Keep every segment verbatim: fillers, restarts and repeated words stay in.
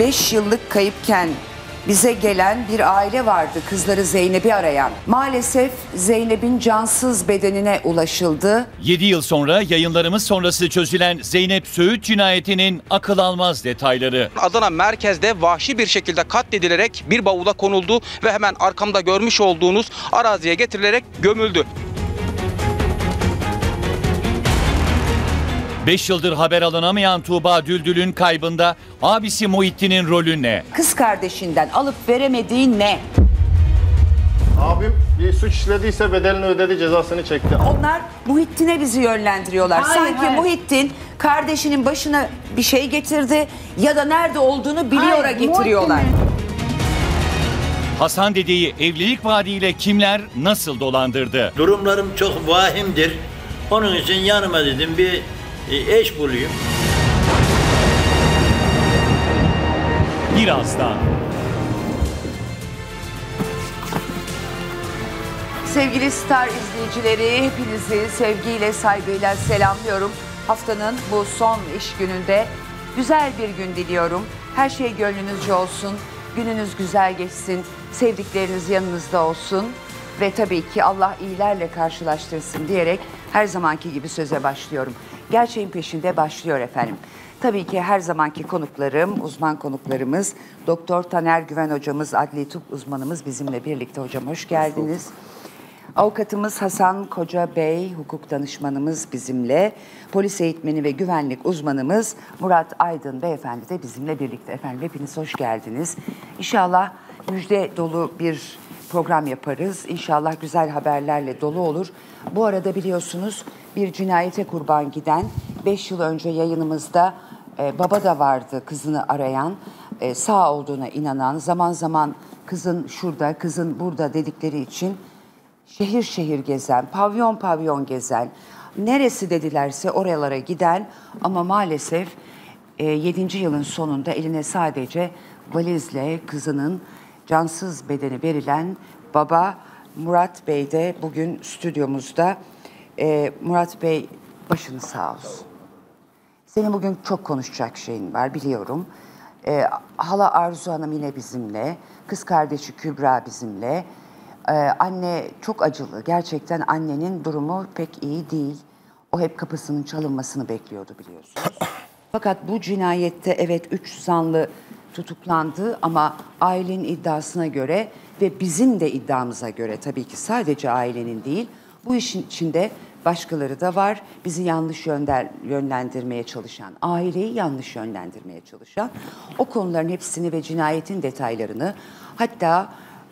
beş yıllık kayıpken bize gelen bir aile vardı, kızları Zeynep'i arayan. Maalesef Zeynep'in cansız bedenine ulaşıldı. yedi yıl sonra yayınlarımız sonrası çözülen Zeynep Söğüt cinayetinin akıl almaz detayları. Adana merkezde vahşi bir şekilde katledilerek bir bavula konuldu ve hemen arkamda görmüş olduğunuz araziye getirilerek gömüldü. beş yıldır haber alınamayan Tuğba Düldül'ün kaybında abisi Muhittin'in rolü ne? Kız kardeşinden alıp veremediği ne? Abim bir suç işlediyse bedelini ödedi, cezasını çekti. Onlar Muhittin'e bizi yönlendiriyorlar. Hayır, Sanki hayır. Muhittin kardeşinin başına bir şey getirdi ya da nerede olduğunu biliyor Hayır, getiriyorlar. Muhittin'in- Hasan dedeyi evlilik vaadiyle kimler nasıl dolandırdı? Durumlarım çok vahimdir. Onun için yanıma dedim bir eş bulayım. Birazdan. Sevgili Star izleyicileri, hepinizi sevgiyle, saygıyla selamlıyorum. Haftanın bu son iş gününde güzel bir gün diliyorum. Her şey gönlünüzce olsun, gününüz güzel geçsin, sevdikleriniz yanınızda olsun. Ve tabii ki Allah iyilerle karşılaştırsın diyerek her zamanki gibi söze başlıyorum. Gerçeğin peşinde başlıyor efendim. Tabii ki her zamanki konuklarım, uzman konuklarımız, Doktor Taner Güven hocamız, adli tıp uzmanımız bizimle birlikte. Hocam hoş geldiniz. Avukatımız Hasan Koca Bey, hukuk danışmanımız bizimle. Polis eğitmeni ve güvenlik uzmanımız Murat Aydın beyefendi de bizimle birlikte. Efendim hepiniz hoş geldiniz. İnşallah müjde dolu bir program yaparız. İnşallah güzel haberlerle dolu olur. Bu arada biliyorsunuz bir cinayete kurban giden, beş yıl önce yayınımızda e, baba da vardı kızını arayan, e, sağ olduğuna inanan, zaman zaman kızın şurada, kızın burada dedikleri için şehir şehir gezen, pavyon pavyon gezen, neresi dedilerse oralara giden ama maalesef e, yedinci yılın sonunda eline sadece valizle kızının cansız bedeni verilen baba Murat Bey de bugün stüdyomuzda. Ee, Murat Bey başınız sağ olsun. Senin bugün çok konuşacak şeyin var biliyorum. Ee, hala Arzu Hanım yine bizimle, kız kardeşi Kübra bizimle. Ee, anne çok acılı, gerçekten annenin durumu pek iyi değil. O hep kapısının çalınmasını bekliyordu biliyorsunuz. Fakat bu cinayette evet üç zanlı tutuklandı ama ailenin iddiasına göre ve bizim de iddiamıza göre tabii ki sadece ailenin değil, bu işin içinde başkaları da var. Bizi yanlış yönder, yönlendirmeye çalışan, aileyi yanlış yönlendirmeye çalışan, o konuların hepsini ve cinayetin detaylarını, hatta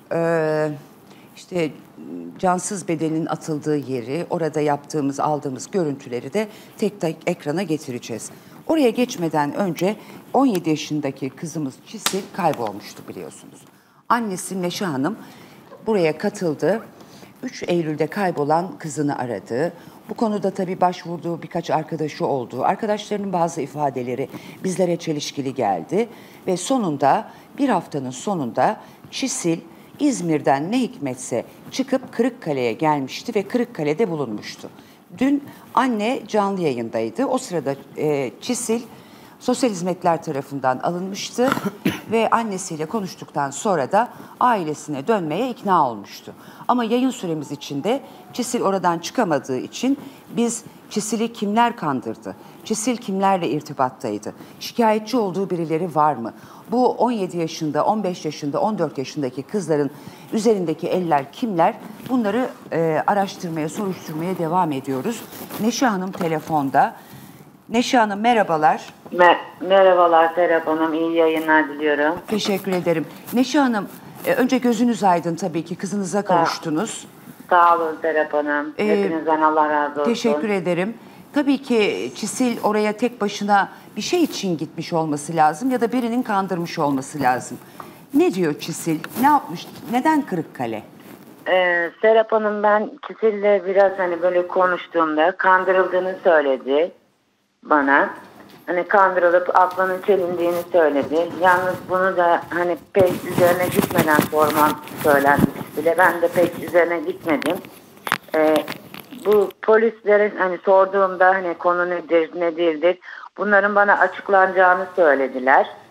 e, işte cansız bedenin atıldığı yeri, orada yaptığımız, aldığımız görüntüleri de tek tek ekrana getireceğiz. Oraya geçmeden önce on yedi yaşındaki kızımız Çisil kaybolmuştu biliyorsunuz. Annesi Neşe Hanım buraya katıldı. üç Eylül'de kaybolan kızını aradı. Bu konuda tabii başvurduğu birkaç arkadaşı oldu. Arkadaşlarının bazı ifadeleri bizlere çelişkili geldi. Ve sonunda bir haftanın sonunda Çisil İzmir'den ne hikmetse çıkıp Kırıkkale'ye gelmişti ve Kırıkkale'de bulunmuştu. Dün anne canlı yayındaydı. O sırada e, Çisil sosyal hizmetler tarafından alınmıştı ve annesiyle konuştuktan sonra da ailesine dönmeye ikna olmuştu. Ama yayın süremiz içinde Çisil oradan çıkamadığı için biz Çisil'i kimler kandırdı? Çisil kimlerle irtibattaydı? Şikayetçi olduğu birileri var mı? Bu on yedi yaşında, on beş yaşında, on dört yaşındaki kızların üzerindeki eller kimler? Bunları e, araştırmaya, soruşturmaya devam ediyoruz. Neşe Hanım telefonda. Neşe Hanım merhabalar. Mer merhabalar Serap Hanım, iyi yayınlar diliyorum. Teşekkür ederim. Neşe Hanım, e, önce gözünüz aydın tabii ki, kızınıza kavuştunuz. Sağ olun Serap Hanım, ee, hepinizden Allah razı olsun. Teşekkür ederim. Tabii ki Çisil oraya tek başına bir şey için gitmiş olması lazım ya da birinin kandırmış olması lazım. Ne diyor Çisil? Ne yapmış? Neden Kırıkkale? Ee, Serap Hanım, ben Çisil'le biraz hani böyle konuştuğumda kandırıldığını söyledi bana. Hani kandırılıp aklının çelindiğini söyledi. Yalnız bunu da hani pek üzerine gitmeden sormam söylendi Çisil'e. Ben de pek üzerine gitmedim. Ee, bu polislere hani sorduğumda hani konu nedir, ne değildir, bunların bana açıklanacağını söylediler.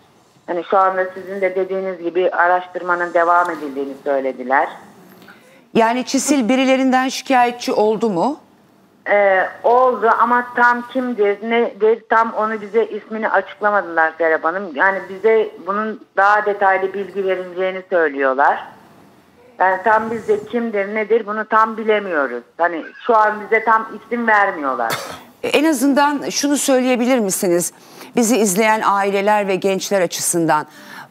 Hani şu anda sizin de dediğiniz gibi araştırmanın devam edildiğini söylediler. Yani Çisil birilerinden şikayetçi oldu mu? Ee, oldu ama tam kimdir, nedir tam onu bize ismini açıklamadılar Serap Hanım. Yani bize bunun daha detaylı bilgi verileceğini söylüyorlar. Yani tam bizde kimdir, nedir bunu tam bilemiyoruz. Hani şu an bize tam isim vermiyorlar. En azından şunu söyleyebilir misiniz? Bizi izleyen aileler ve gençler açısından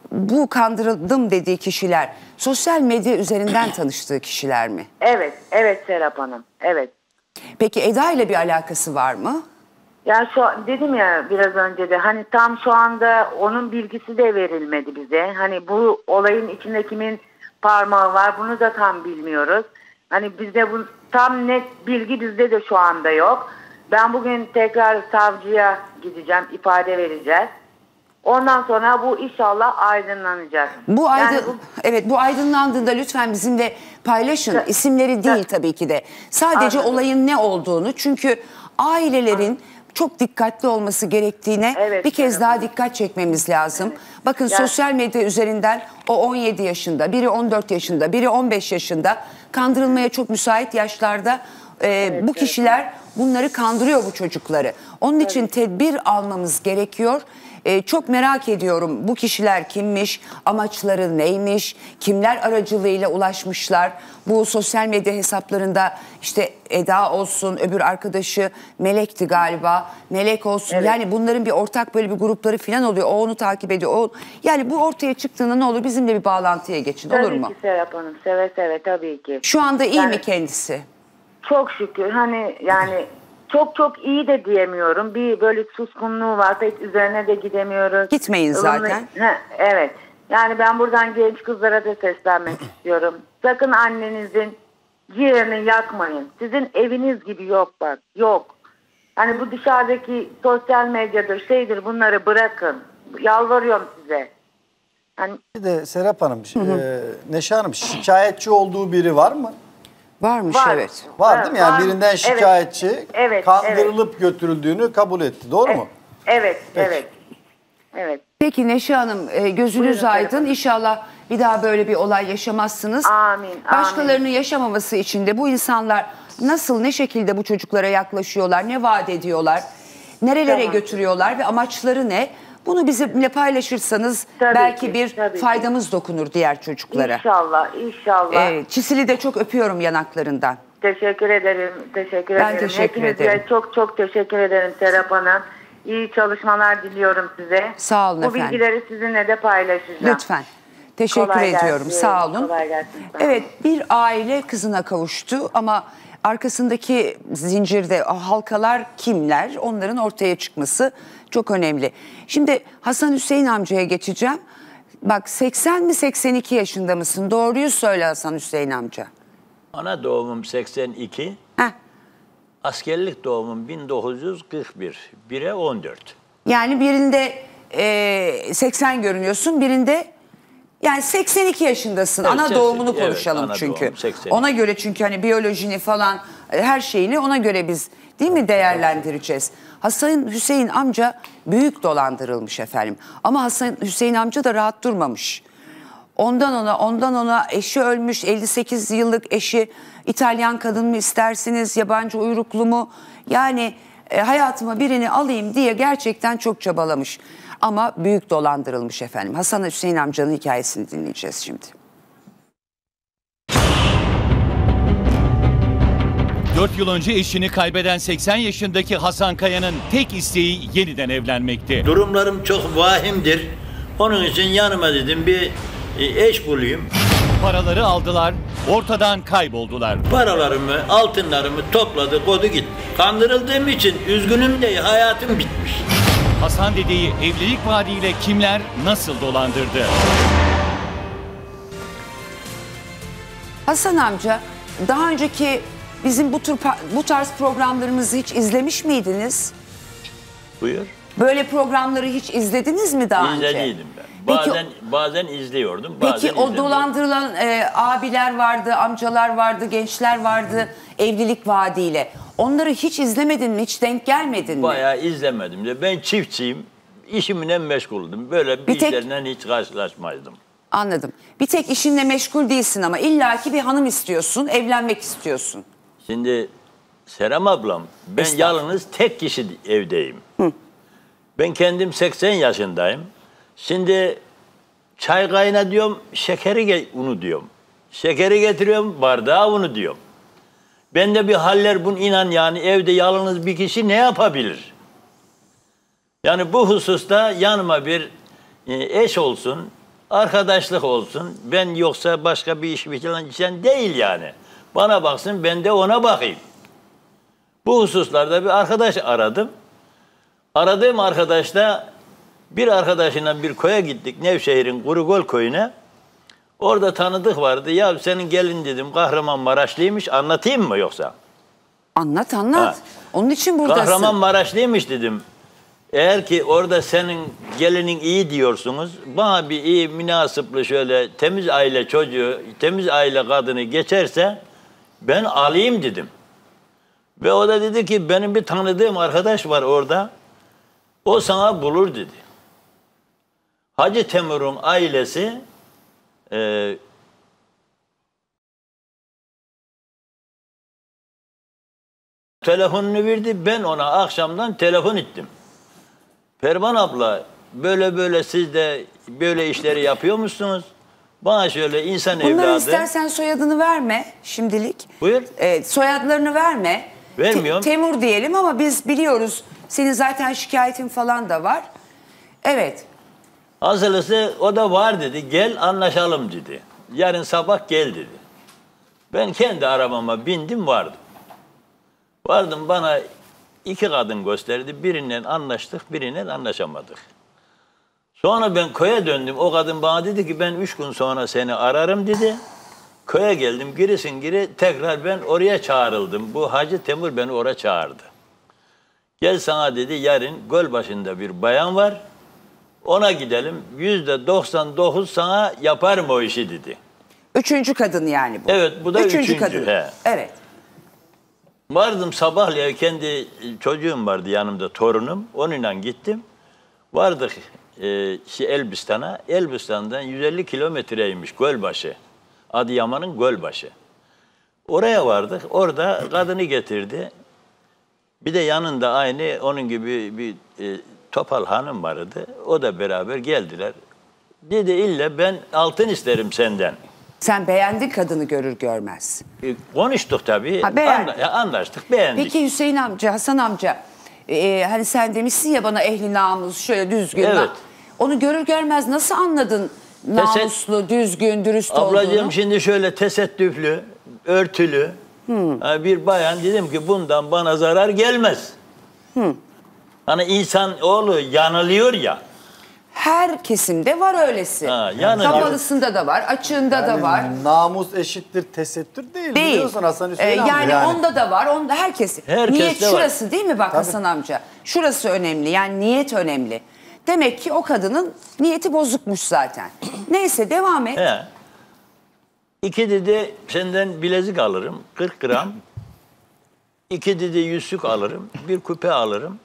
bu kandırıldım dediği kişiler sosyal medya üzerinden tanıştığı kişiler mi? Evet, evet Serap Hanım, evet. Peki Eda ile bir alakası var mı? Ya şu dedim ya biraz önce de hani tam şu anda onun bilgisi de verilmedi bize. Hani bu olayın içinde kimin parmağı var bunu da tam bilmiyoruz. Hani bizde bu tam net bilgi bizde de şu anda yok. Ben bugün tekrar savcıya gideceğim, ifade vereceğiz. Ondan sonra bu inşallah aydınlanacak. Bu aydın, yani bu... evet bu aydınlandığında lütfen bizimle paylaşın. Ta, İsimleri değil ta, tabii ki de. Sadece anladım. Olayın ne olduğunu. Çünkü ailelerin anladım. Çok dikkatli olması gerektiğine evet, bir kez evet. daha dikkat çekmemiz lazım. Evet. Bakın yani... sosyal medya üzerinden o on yedi yaşında, biri on dört yaşında, biri on beş yaşında kandırılmaya çok müsait yaşlarda e, evet, bu kişiler evet. bunları kandırıyor bu çocukları. Onun için evet. tedbir almamız gerekiyor. Ee, çok merak ediyorum bu kişiler kimmiş, amaçları neymiş, kimler aracılığıyla ulaşmışlar. Bu sosyal medya hesaplarında işte Eda olsun, öbür arkadaşı Melek'ti galiba, Melek olsun. Evet. Yani bunların bir ortak böyle bir grupları falan oluyor. O onu takip ediyor. O, yani bu ortaya çıktığında ne olur bizimle bir bağlantıya geçin tabii olur mu? Tabii ki Serap Hanım, seve seve tabii ki. Şu anda iyi yani, mi kendisi? Çok şükür hani yani... Çok çok iyi de diyemiyorum. Bir böyle suskunluğu var. Pek üzerine de gidemiyoruz. Gitmeyin zaten. Ha, evet. Yani ben buradan genç kızlara da seslenmek istiyorum. Sakın annenizin ciğerini yakmayın. Sizin eviniz gibi yok bak. Yok. Hani bu dışarıdaki sosyal medyadır, şeydir bunları bırakın. Yalvarıyorum size. Hani... Bir de Serap Hanım, hı hı. E, Neşe Hanım şikayetçi olduğu biri var mı? Varmış var. evet. Var, var değil mi? Yani var. Birinden şikayetçi, evet. Evet, kandırılıp evet. götürüldüğünü kabul etti. Doğru evet. mu? Evet, Peki. evet. Evet. Peki Neşe Hanım gözünüz Buyurun, aydın. Efendim. İnşallah bir daha böyle bir olay yaşamazsınız. Amin. Başkalarının amin. yaşamaması için de bu insanlar nasıl, ne şekilde bu çocuklara yaklaşıyorlar, ne vaat ediyorlar, nerelere tamam. götürüyorlar ve amaçları ne? Bunu bizimle paylaşırsanız tabii belki ki, bir faydamız ki. dokunur diğer çocuklara. İnşallah, inşallah. Ee, Çisil'i de çok öpüyorum yanaklarından. Teşekkür ederim, teşekkür ben ederim. Ben teşekkür Hepinize ederim. çok çok teşekkür ederim Serap Hanım. İyi çalışmalar diliyorum size. Sağ olun Bu efendim. Bu bilgileri sizinle de paylaşacağım. Lütfen. Teşekkür Kolay ediyorum. Gelsin. Sağ olun. Kolay gelsin. Evet, bir aile kızına kavuştu ama arkasındaki zincirde halkalar kimler? Onların ortaya çıkması çok önemli. Şimdi Hasan Hüseyin amcaya geçeceğim. Bak seksen mi seksen iki yaşında mısın? Doğruyu söyle Hasan Hüseyin amca. Ana doğumum seksen iki. Heh. Askerlik doğumum bin dokuz yüz kırk bir. bire on dört. Yani birinde e, seksen görünüyorsun, birinde yani seksen iki yaşındasın. Evet, ana seksen, doğumunu konuşalım evet, çünkü. Doğum, ona göre çünkü hani biyolojini falan her şeyini ona göre biz değil mi değerlendireceğiz. Hasan Hüseyin amca büyük dolandırılmış efendim. Ama Hasan Hüseyin amca da rahat durmamış. Ondan ona, ondan ona eşi ölmüş, elli sekiz yıllık eşi. İtalyan kadın mı istersiniz, yabancı uyruklu mu? Yani e, hayatıma birini alayım diye gerçekten çok çabalamış. Ama büyük dolandırılmış efendim. Hasan Hüseyin amcanın hikayesini dinleyeceğiz şimdi. dört yıl önce eşini kaybeden seksen yaşındaki Hasan Kaya'nın tek isteği yeniden evlenmekti. Durumlarım çok vahimdir. Onun için yanıma dedim bir eş bulayım. Paraları aldılar, ortadan kayboldular. Paralarımı, altınlarımı topladı, kodu gitti. Kandırıldığım için üzgünüm de hayatım bitmiş. Hasan dedeyi evlilik vaadiyle kimler nasıl dolandırdı? Hasan amca, daha önceki bizim bu tür bu tarz programlarımızı hiç izlemiş miydiniz? Buyur. Böyle programları hiç izlediniz mi daha önce? İzlediydim ben. Bazen peki, bazen izliyordum. Bazen peki o dolandırılan e, abiler vardı, amcalar vardı, gençler vardı evlilik vaadiyle. Onları hiç izlemedin mi? Hiç denk gelmedin mi? Bayağı izlemedim de. Ben çiftçiyim. işimle meşguldüm. Böyle bir, Bir tek- işlerle hiç karşılaşmazdım. Anladım. Bir tek işinle meşgul değilsin ama illaki bir hanım istiyorsun, evlenmek istiyorsun. Şimdi Serap ablam, ben Estağfurullah. yalnız tek kişi evdeyim. Ben kendim seksen yaşındayım. Şimdi çay kayna diyorum, şekeri ge- unu diyorum. Şekeri getiriyorum, bardağı unu diyorum. Ben de bir haller bunu inan yani evde yalnız bir kişi ne yapabilir? Yani bu hususta yanıma bir e, eş olsun, arkadaşlık olsun. Ben yoksa başka bir iş biçilen değil yani. Bana baksın, ben de ona bakayım. Bu hususlarda bir arkadaş aradım. Aradığım arkadaş da bir arkadaşına bir koya gittik. Nevşehir'in Kurugöl köyüne. Orada tanıdık vardı. Ya senin gelin dedim Kahramanmaraşlıymış. Anlatayım mı yoksa? Anlat anlat. Ha. Onun için buradasın. Kahramanmaraşlıymış dedim. Eğer ki orada senin gelinin iyi diyorsunuz, bana bir iyi münasipli şöyle temiz aile çocuğu, temiz aile kadını geçerse ben alayım dedim. Ve o da dedi ki benim bir tanıdığım arkadaş var orada. O sana bulur dedi. Hacı Temur'un ailesi e, telefonunu verdi. Ben ona akşamdan telefon ettim. Pervan abla böyle böyle siz de böyle işleri yapıyor musunuz? Bana şöyle insan Bunları evladı. istersen soyadını verme şimdilik. Buyur. Ee, soyadlarını verme. Vermiyorum. Te- Temur diyelim ama biz biliyoruz. Senin zaten şikayetin falan da var. Evet. Asılısı o da var dedi. Gel anlaşalım dedi. Yarın sabah gel dedi. Ben kendi arabama bindim vardım. Vardım bana iki kadın gösterdi. Birinden anlaştık, birinden anlaşamadık. Sonra ben köye döndüm. O kadın bana dedi ki ben üç gün sonra seni ararım dedi. Köye geldim. Girisin giri tekrar ben oraya çağrıldım. Bu Hacı Temur beni oraya çağırdı. Gel sana dedi yarın Gölbaşı'nda bir bayan var. Ona gidelim. Yüzde doksan dokuz sana yaparım o işi dedi. Üçüncü kadın yani bu. Evet, bu da üçüncü, kadın. he. Evet. Vardım sabahleyin kendi çocuğum vardı yanımda torunum. Onunla gittim. Vardık e, şey Elbistan'a. Elbistan'dan yüz elli kilometreymiş Gölbaşı. Adıyaman'ın Gölbaşı. Oraya vardık. Orada kadını getirdi. Bir de yanında aynı onun gibi bir e, topal hanım vardı. O da beraber geldiler. Dedi ille ben altın isterim senden. Sen beğendin kadını görür görmez. E, konuştuk tabii. Ha, beğendin. Anla- anlaştık, beğendik. Peki Hüseyin amca, Hasan amca, e, hani sen demişsin ya bana ehli namus şöyle düzgün. Evet. Onu görür görmez nasıl anladın namuslu, düzgün, dürüst Ablacığım olduğunu? şimdi şöyle tesettüflü, örtülü ha, bir bayan dedim ki bundan bana zarar gelmez. Hani insan oğlu yanılıyor ya. Her kesimde var öylesi. Ha, yanılıyor. Kapalısında da var, açığında da var. Namus eşittir tesettür değil. Değil. Biliyorsun Hasan Hüseyin Ee, amca yani, yani. onda da var, onda herkes. Herkeste Niyet var. şurası değil mi bak Tabii. Hasan amca? Şurası önemli. Yani niyet önemli. Demek ki o kadının niyeti bozukmuş zaten. Neyse devam et. He. İki dedi senden bilezik alırım kırk gram. İki dedi yüzük alırım. Bir küpe alırım.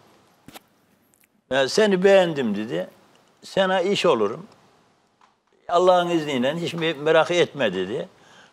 Ya seni beğendim dedi. Sana iş olurum. Allah'ın izniyle hiç merak etme dedi.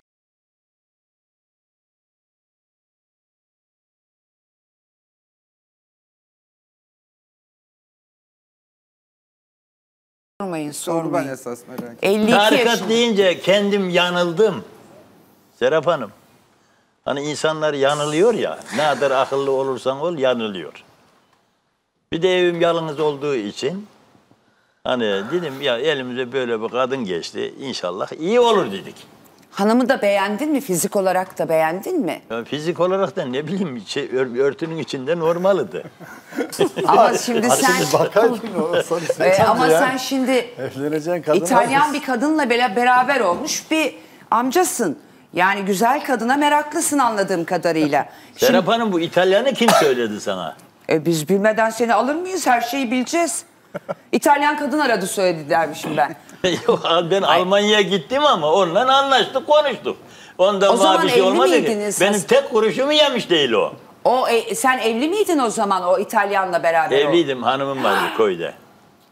Sormayın, Sordu ben sormayın. esas merak ettim. elli iki Tarikat yaşında. deyince kendim yanıldım. Serap Hanım. Hani insanlar yanılıyor ya. Ne kadar akıllı olursan ol yanılıyor. Bir de evim yalnız olduğu için hani dedim ya elimize böyle bir kadın geçti. İnşallah iyi olur dedik. Hanımı da beğendin mi? Fizik olarak da beğendin mi? Ya fizik olarak da ne bileyim şey, ör- örtünün içinde normaldi. Ama şimdi Ha, sen... şimdi bakaydın o Hasan Hüseyin Ee, amca ama ya. sen şimdi Evleneceğin kadın İtalyan hangisi? bir kadınla bile beraber olmuş bir amcasın. Yani güzel kadına meraklısın anladığım kadarıyla. Şimdi, Serap Hanım bu İtalyanı kim söyledi sana? e, biz bilmeden seni alır mıyız? Her şeyi bileceğiz. İtalyan kadın aradı söyledi dermişim ben. Yok, ben Almanya'ya gittim ama onunla anlaştık, konuştuk. Ondan O zaman bana bir şey evli olmadı ki. miydiniz? Benim tek kuruşumu yemiş değil o. O e, sen evli miydin o zaman o İtalyanla beraber? Evliydim, hanımım vardı köyde.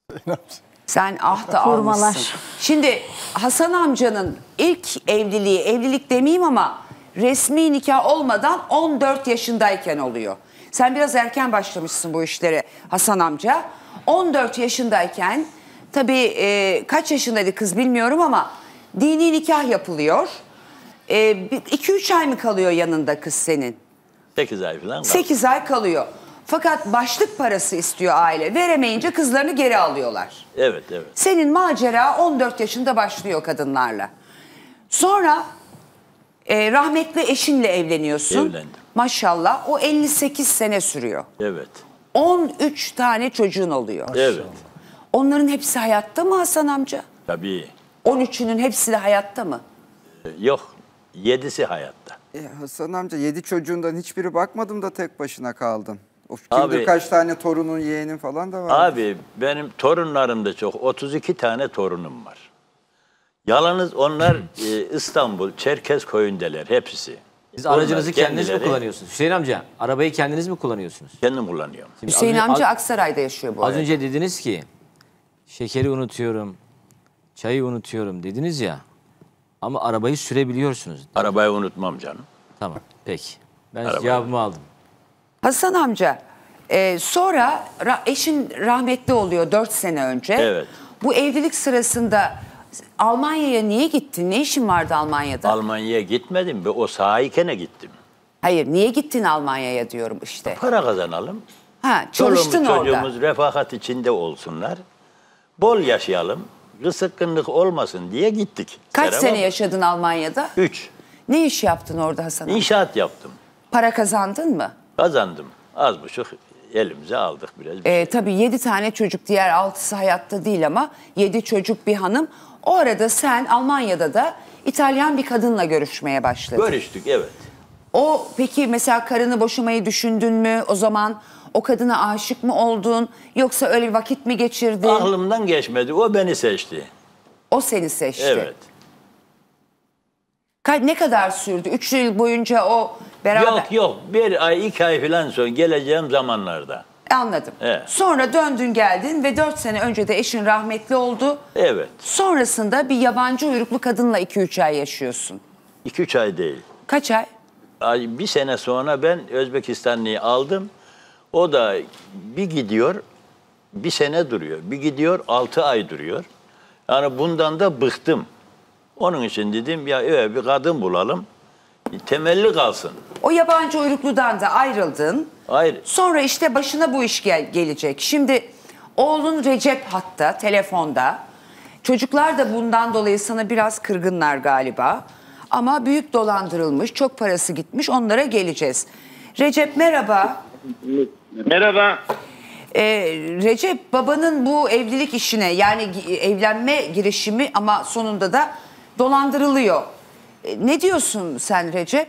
Sen ah da Hurmalar. almışsın. Şimdi Hasan amcanın ilk evliliği, evlilik demeyeyim ama resmi nikah olmadan on dört yaşındayken oluyor. Sen biraz erken başlamışsın bu işlere Hasan amca. on dört yaşındayken tabii e, kaç yaşındaydı kız bilmiyorum ama dini nikah yapılıyor. iki üç ay mı kalıyor yanında kız senin? sekiz ay falan kaldı. sekiz ay kalıyor. Fakat başlık parası istiyor aile. Veremeyince kızlarını geri alıyorlar. Evet, evet. Senin macera on dört yaşında başlıyor kadınlarla. Sonra e, rahmetli eşinle evleniyorsun. Evlendim. Maşallah o elli sekiz sene sürüyor. Evet. on üç tane çocuğun oluyor. Evet. Onların hepsi hayatta mı Hasan amca? Tabii. on üçünün hepsi de hayatta mı? Yok. Yedisi hayatta. E, Hasan amca yedi çocuğundan hiçbiri bakmadım da tek başına kaldın. O kim Abi- bilir kaç tane torunun, yeğenin falan da var. Abi benim torunlarım da çok. otuz iki tane torunum var. Yalnız onlar e, İstanbul, Çerkezköy'ündeler hepsi. Siz aracınızı Onlar kendiniz mi kendileri- kullanıyorsunuz? Hüseyin amca, arabayı kendiniz mi kullanıyorsunuz? Kendim kullanıyorum. Şimdi Hüseyin az önce- amca az- Aksaray'da yaşıyor bu Az arada. önce dediniz ki şekeri unutuyorum, çayı unutuyorum dediniz ya. Ama arabayı sürebiliyorsunuz. Arabayı unutmam canım. Tamam, peki. Ben Arabayı- cevabımı aldım. Hasan amca e, sonra ra- eşin rahmetli oluyor dört sene önce. Evet. Bu evlilik sırasında Almanya'ya niye gittin? Ne işin vardı Almanya'da? Almanya'ya gitmedim ve o sahikene gittim. Hayır niye gittin Almanya'ya diyorum işte. Para kazanalım. Ha çalıştın Çoluğumuz, orada. çocuğumuz refakat içinde olsunlar. Bol yaşayalım. Kısıklık olmasın diye gittik. Kaç Serap sene abla. yaşadın Almanya'da? Üç. Ne iş yaptın orada Hasan amca? İnşaat yaptım. Para kazandın mı? Kazandım. Az buçuk elimize aldık biraz. bir Ee, şey. tabii yedi tane çocuk, diğer altısı hayatta değil ama yedi çocuk bir hanım. O arada sen Almanya'da da İtalyan bir kadınla görüşmeye başladın. Görüştük, evet. O peki mesela karını boşamayı düşündün mü? O zaman o kadına aşık mı oldun? Yoksa öyle bir vakit mi geçirdin? Aklımdan geçmedi. O beni seçti. O seni seçti. Evet. Ka- Ne kadar sürdü? Üç yıl boyunca o beraber... Yok yok. Bir ay, iki ay falan sonra geleceğim zamanlarda. Anladım. Evet. Sonra döndün geldin ve dört sene önce de eşin rahmetli oldu. Evet. Sonrasında bir yabancı uyruklu kadınla iki üç ay yaşıyorsun. İki üç ay değil. Kaç ay? Ay, bir sene sonra ben Özbekistanlıyı aldım. O da bir gidiyor, bir sene duruyor. Bir gidiyor, altı ay duruyor. Yani bundan da bıktım. Onun için dedim ya evet bir kadın bulalım. Temelli kalsın. O yabancı uyrukludan da ayrıldın. Hayır. Sonra işte başına bu iş gel- gelecek. Şimdi oğlun Recep hatta telefonda. Çocuklar da bundan dolayı sana biraz kırgınlar galiba. Ama büyük dolandırılmış, çok parası gitmiş. Onlara geleceğiz. Recep merhaba. Merhaba. Ee, Recep babanın bu evlilik işine yani gi- evlenme girişimi ama sonunda da dolandırılıyor. Ee, ne diyorsun sen Recep?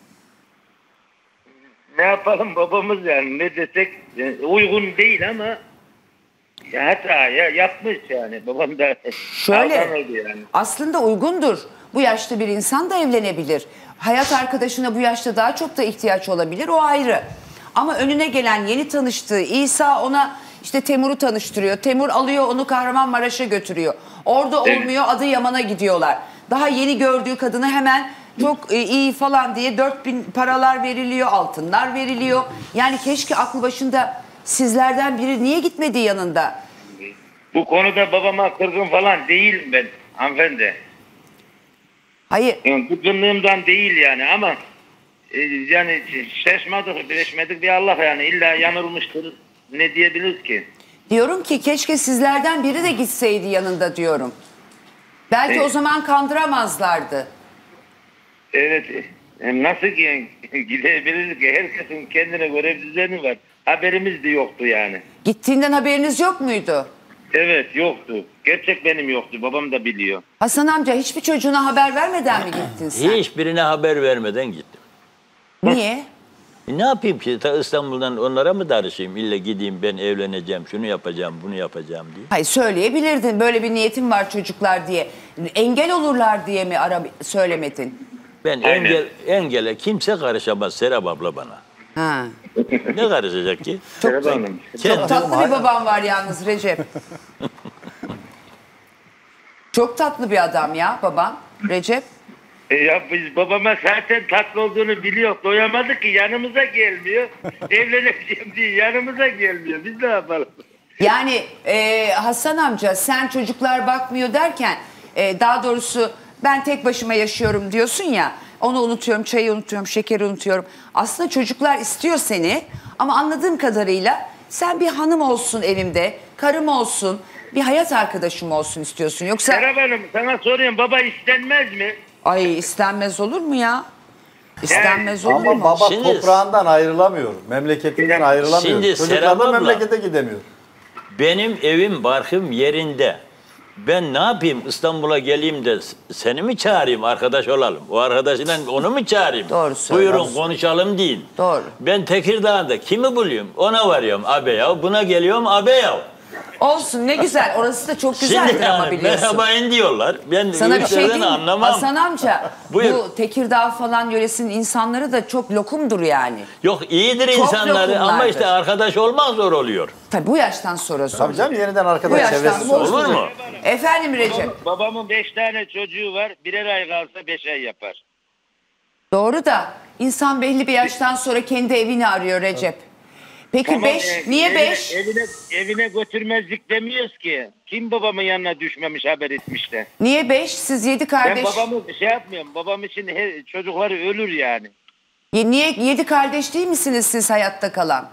Ne yapalım babamız yani ne desek e, uygun değil ama ya hata ya yapmış yani babam da Şöyle aldanıldı yani. aslında uygundur. Bu yaşta bir insan da evlenebilir. Hayat arkadaşına bu yaşta daha çok da ihtiyaç olabilir, o ayrı. Ama önüne gelen yeni tanıştığı İsa ona işte Temur'u tanıştırıyor. Temur alıyor onu Kahramanmaraş'a götürüyor. Orada Evet. olmuyor, Adıyaman'a gidiyorlar. Daha yeni gördüğü kadını hemen çok e, iyi falan diye dört bin paralar veriliyor, altınlar veriliyor. Yani keşke aklı başında sizlerden biri niye gitmedi yanında? Bu konuda babama kırgın falan değilim ben hanımefendi. Hayır. Yani kırgınlığımdan değil yani ama e, yani şaşmadık, birleşmedik bir Allah yani illa yanılmıştır ne diyebiliriz ki? Diyorum ki keşke sizlerden biri de gitseydi yanında diyorum. Belki Evet. o zaman kandıramazlardı. Evet. e, Nasıl ki gidebiliriz ki herkesin kendine göre bir düzeni var. Haberimiz de yoktu yani. Gittiğinden haberiniz yok muydu? Evet yoktu. Gerçek benim yoktu. Babam da biliyor. Hasan amca hiçbir çocuğuna haber vermeden mi gittin sen? Hiçbirine haber vermeden gittim. Niye? E ne yapayım ki? Ta İstanbul'dan onlara mı darışayım? İlle gideyim ben evleneceğim, şunu yapacağım, bunu yapacağım diye. Hayır söyleyebilirdin böyle bir niyetim var çocuklar diye. Engel olurlar diye mi ara söylemedin? Ben Aynen. engel, engele kimse karışamaz Serap abla bana. Ha. Ne karışacak ki? Serap Hanım. Çok tatlı bir babam var yalnız Recep. Çok tatlı bir adam ya babam Recep. E ya biz babama zaten tatlı olduğunu biliyor. Doyamadık ki yanımıza gelmiyor. Evleneceğim diye yanımıza gelmiyor. Biz ne yapalım? Yani e, Hasan amca sen çocuklar bakmıyor derken e, daha doğrusu ben tek başıma yaşıyorum diyorsun ya. Onu unutuyorum, çayı unutuyorum, şekeri unutuyorum. Aslında çocuklar istiyor seni ama anladığım kadarıyla sen bir hanım olsun evimde, karım olsun, bir hayat arkadaşım olsun istiyorsun. Yoksa... Serap Hanım sana soruyorum, baba istenmez mi? Ay istenmez olur mu ya? İstenmez olur Ama mu? baba Şimdi- toprağından ayrılamıyor. Memleketinden ayrılamıyor. Şimdi Çocuklar Serap da abla- memlekete gidemiyor. Benim evim barkım yerinde. Ben ne yapayım, İstanbul'a geleyim de seni mi çağırayım, arkadaş olalım? O arkadaşıyla onu mu çağırayım? Doğru söylüyorsun. Buyurun konuşalım deyin. Doğru. Ben Tekirdağ'da kimi buluyorum? Ona varıyorum abi ya, buna geliyorum abi ya. Olsun ne güzel. Orası da çok güzeldir Şimdi ama yani biliyorsun. merhaba in diyorlar. Ben Sana bir şey müşteriden diyeyim mi? anlamam. Hasan amca Buyur. bu Tekirdağ falan yöresinin insanları da çok lokumdur yani. Yok iyidir Çok insanları ama lokumlardır. işte arkadaş olmak zor oluyor. Tabii bu yaştan sonra zor. Tabii canım yeniden Bu arkadaş yaştan çevresi sonra zor. Olur mu? Efendim Recep. Babam- babamın beş tane çocuğu var. Birer ay kalsa beş ay yapar. Doğru da insan belli bir yaştan sonra kendi evini arıyor Recep. Peki Tamam, beş, e, niye evine- beş? Evine, evine götürmezlik demiyoruz ki. Kim babamın yanına düşmemiş haber etmiş de. Niye beş? Siz yedi Ben kardeş. babamı şey yapmıyorum. Babam için her, çocukları ölür yani. Ye- Niye yedi kardeş değil misiniz siz hayatta kalan?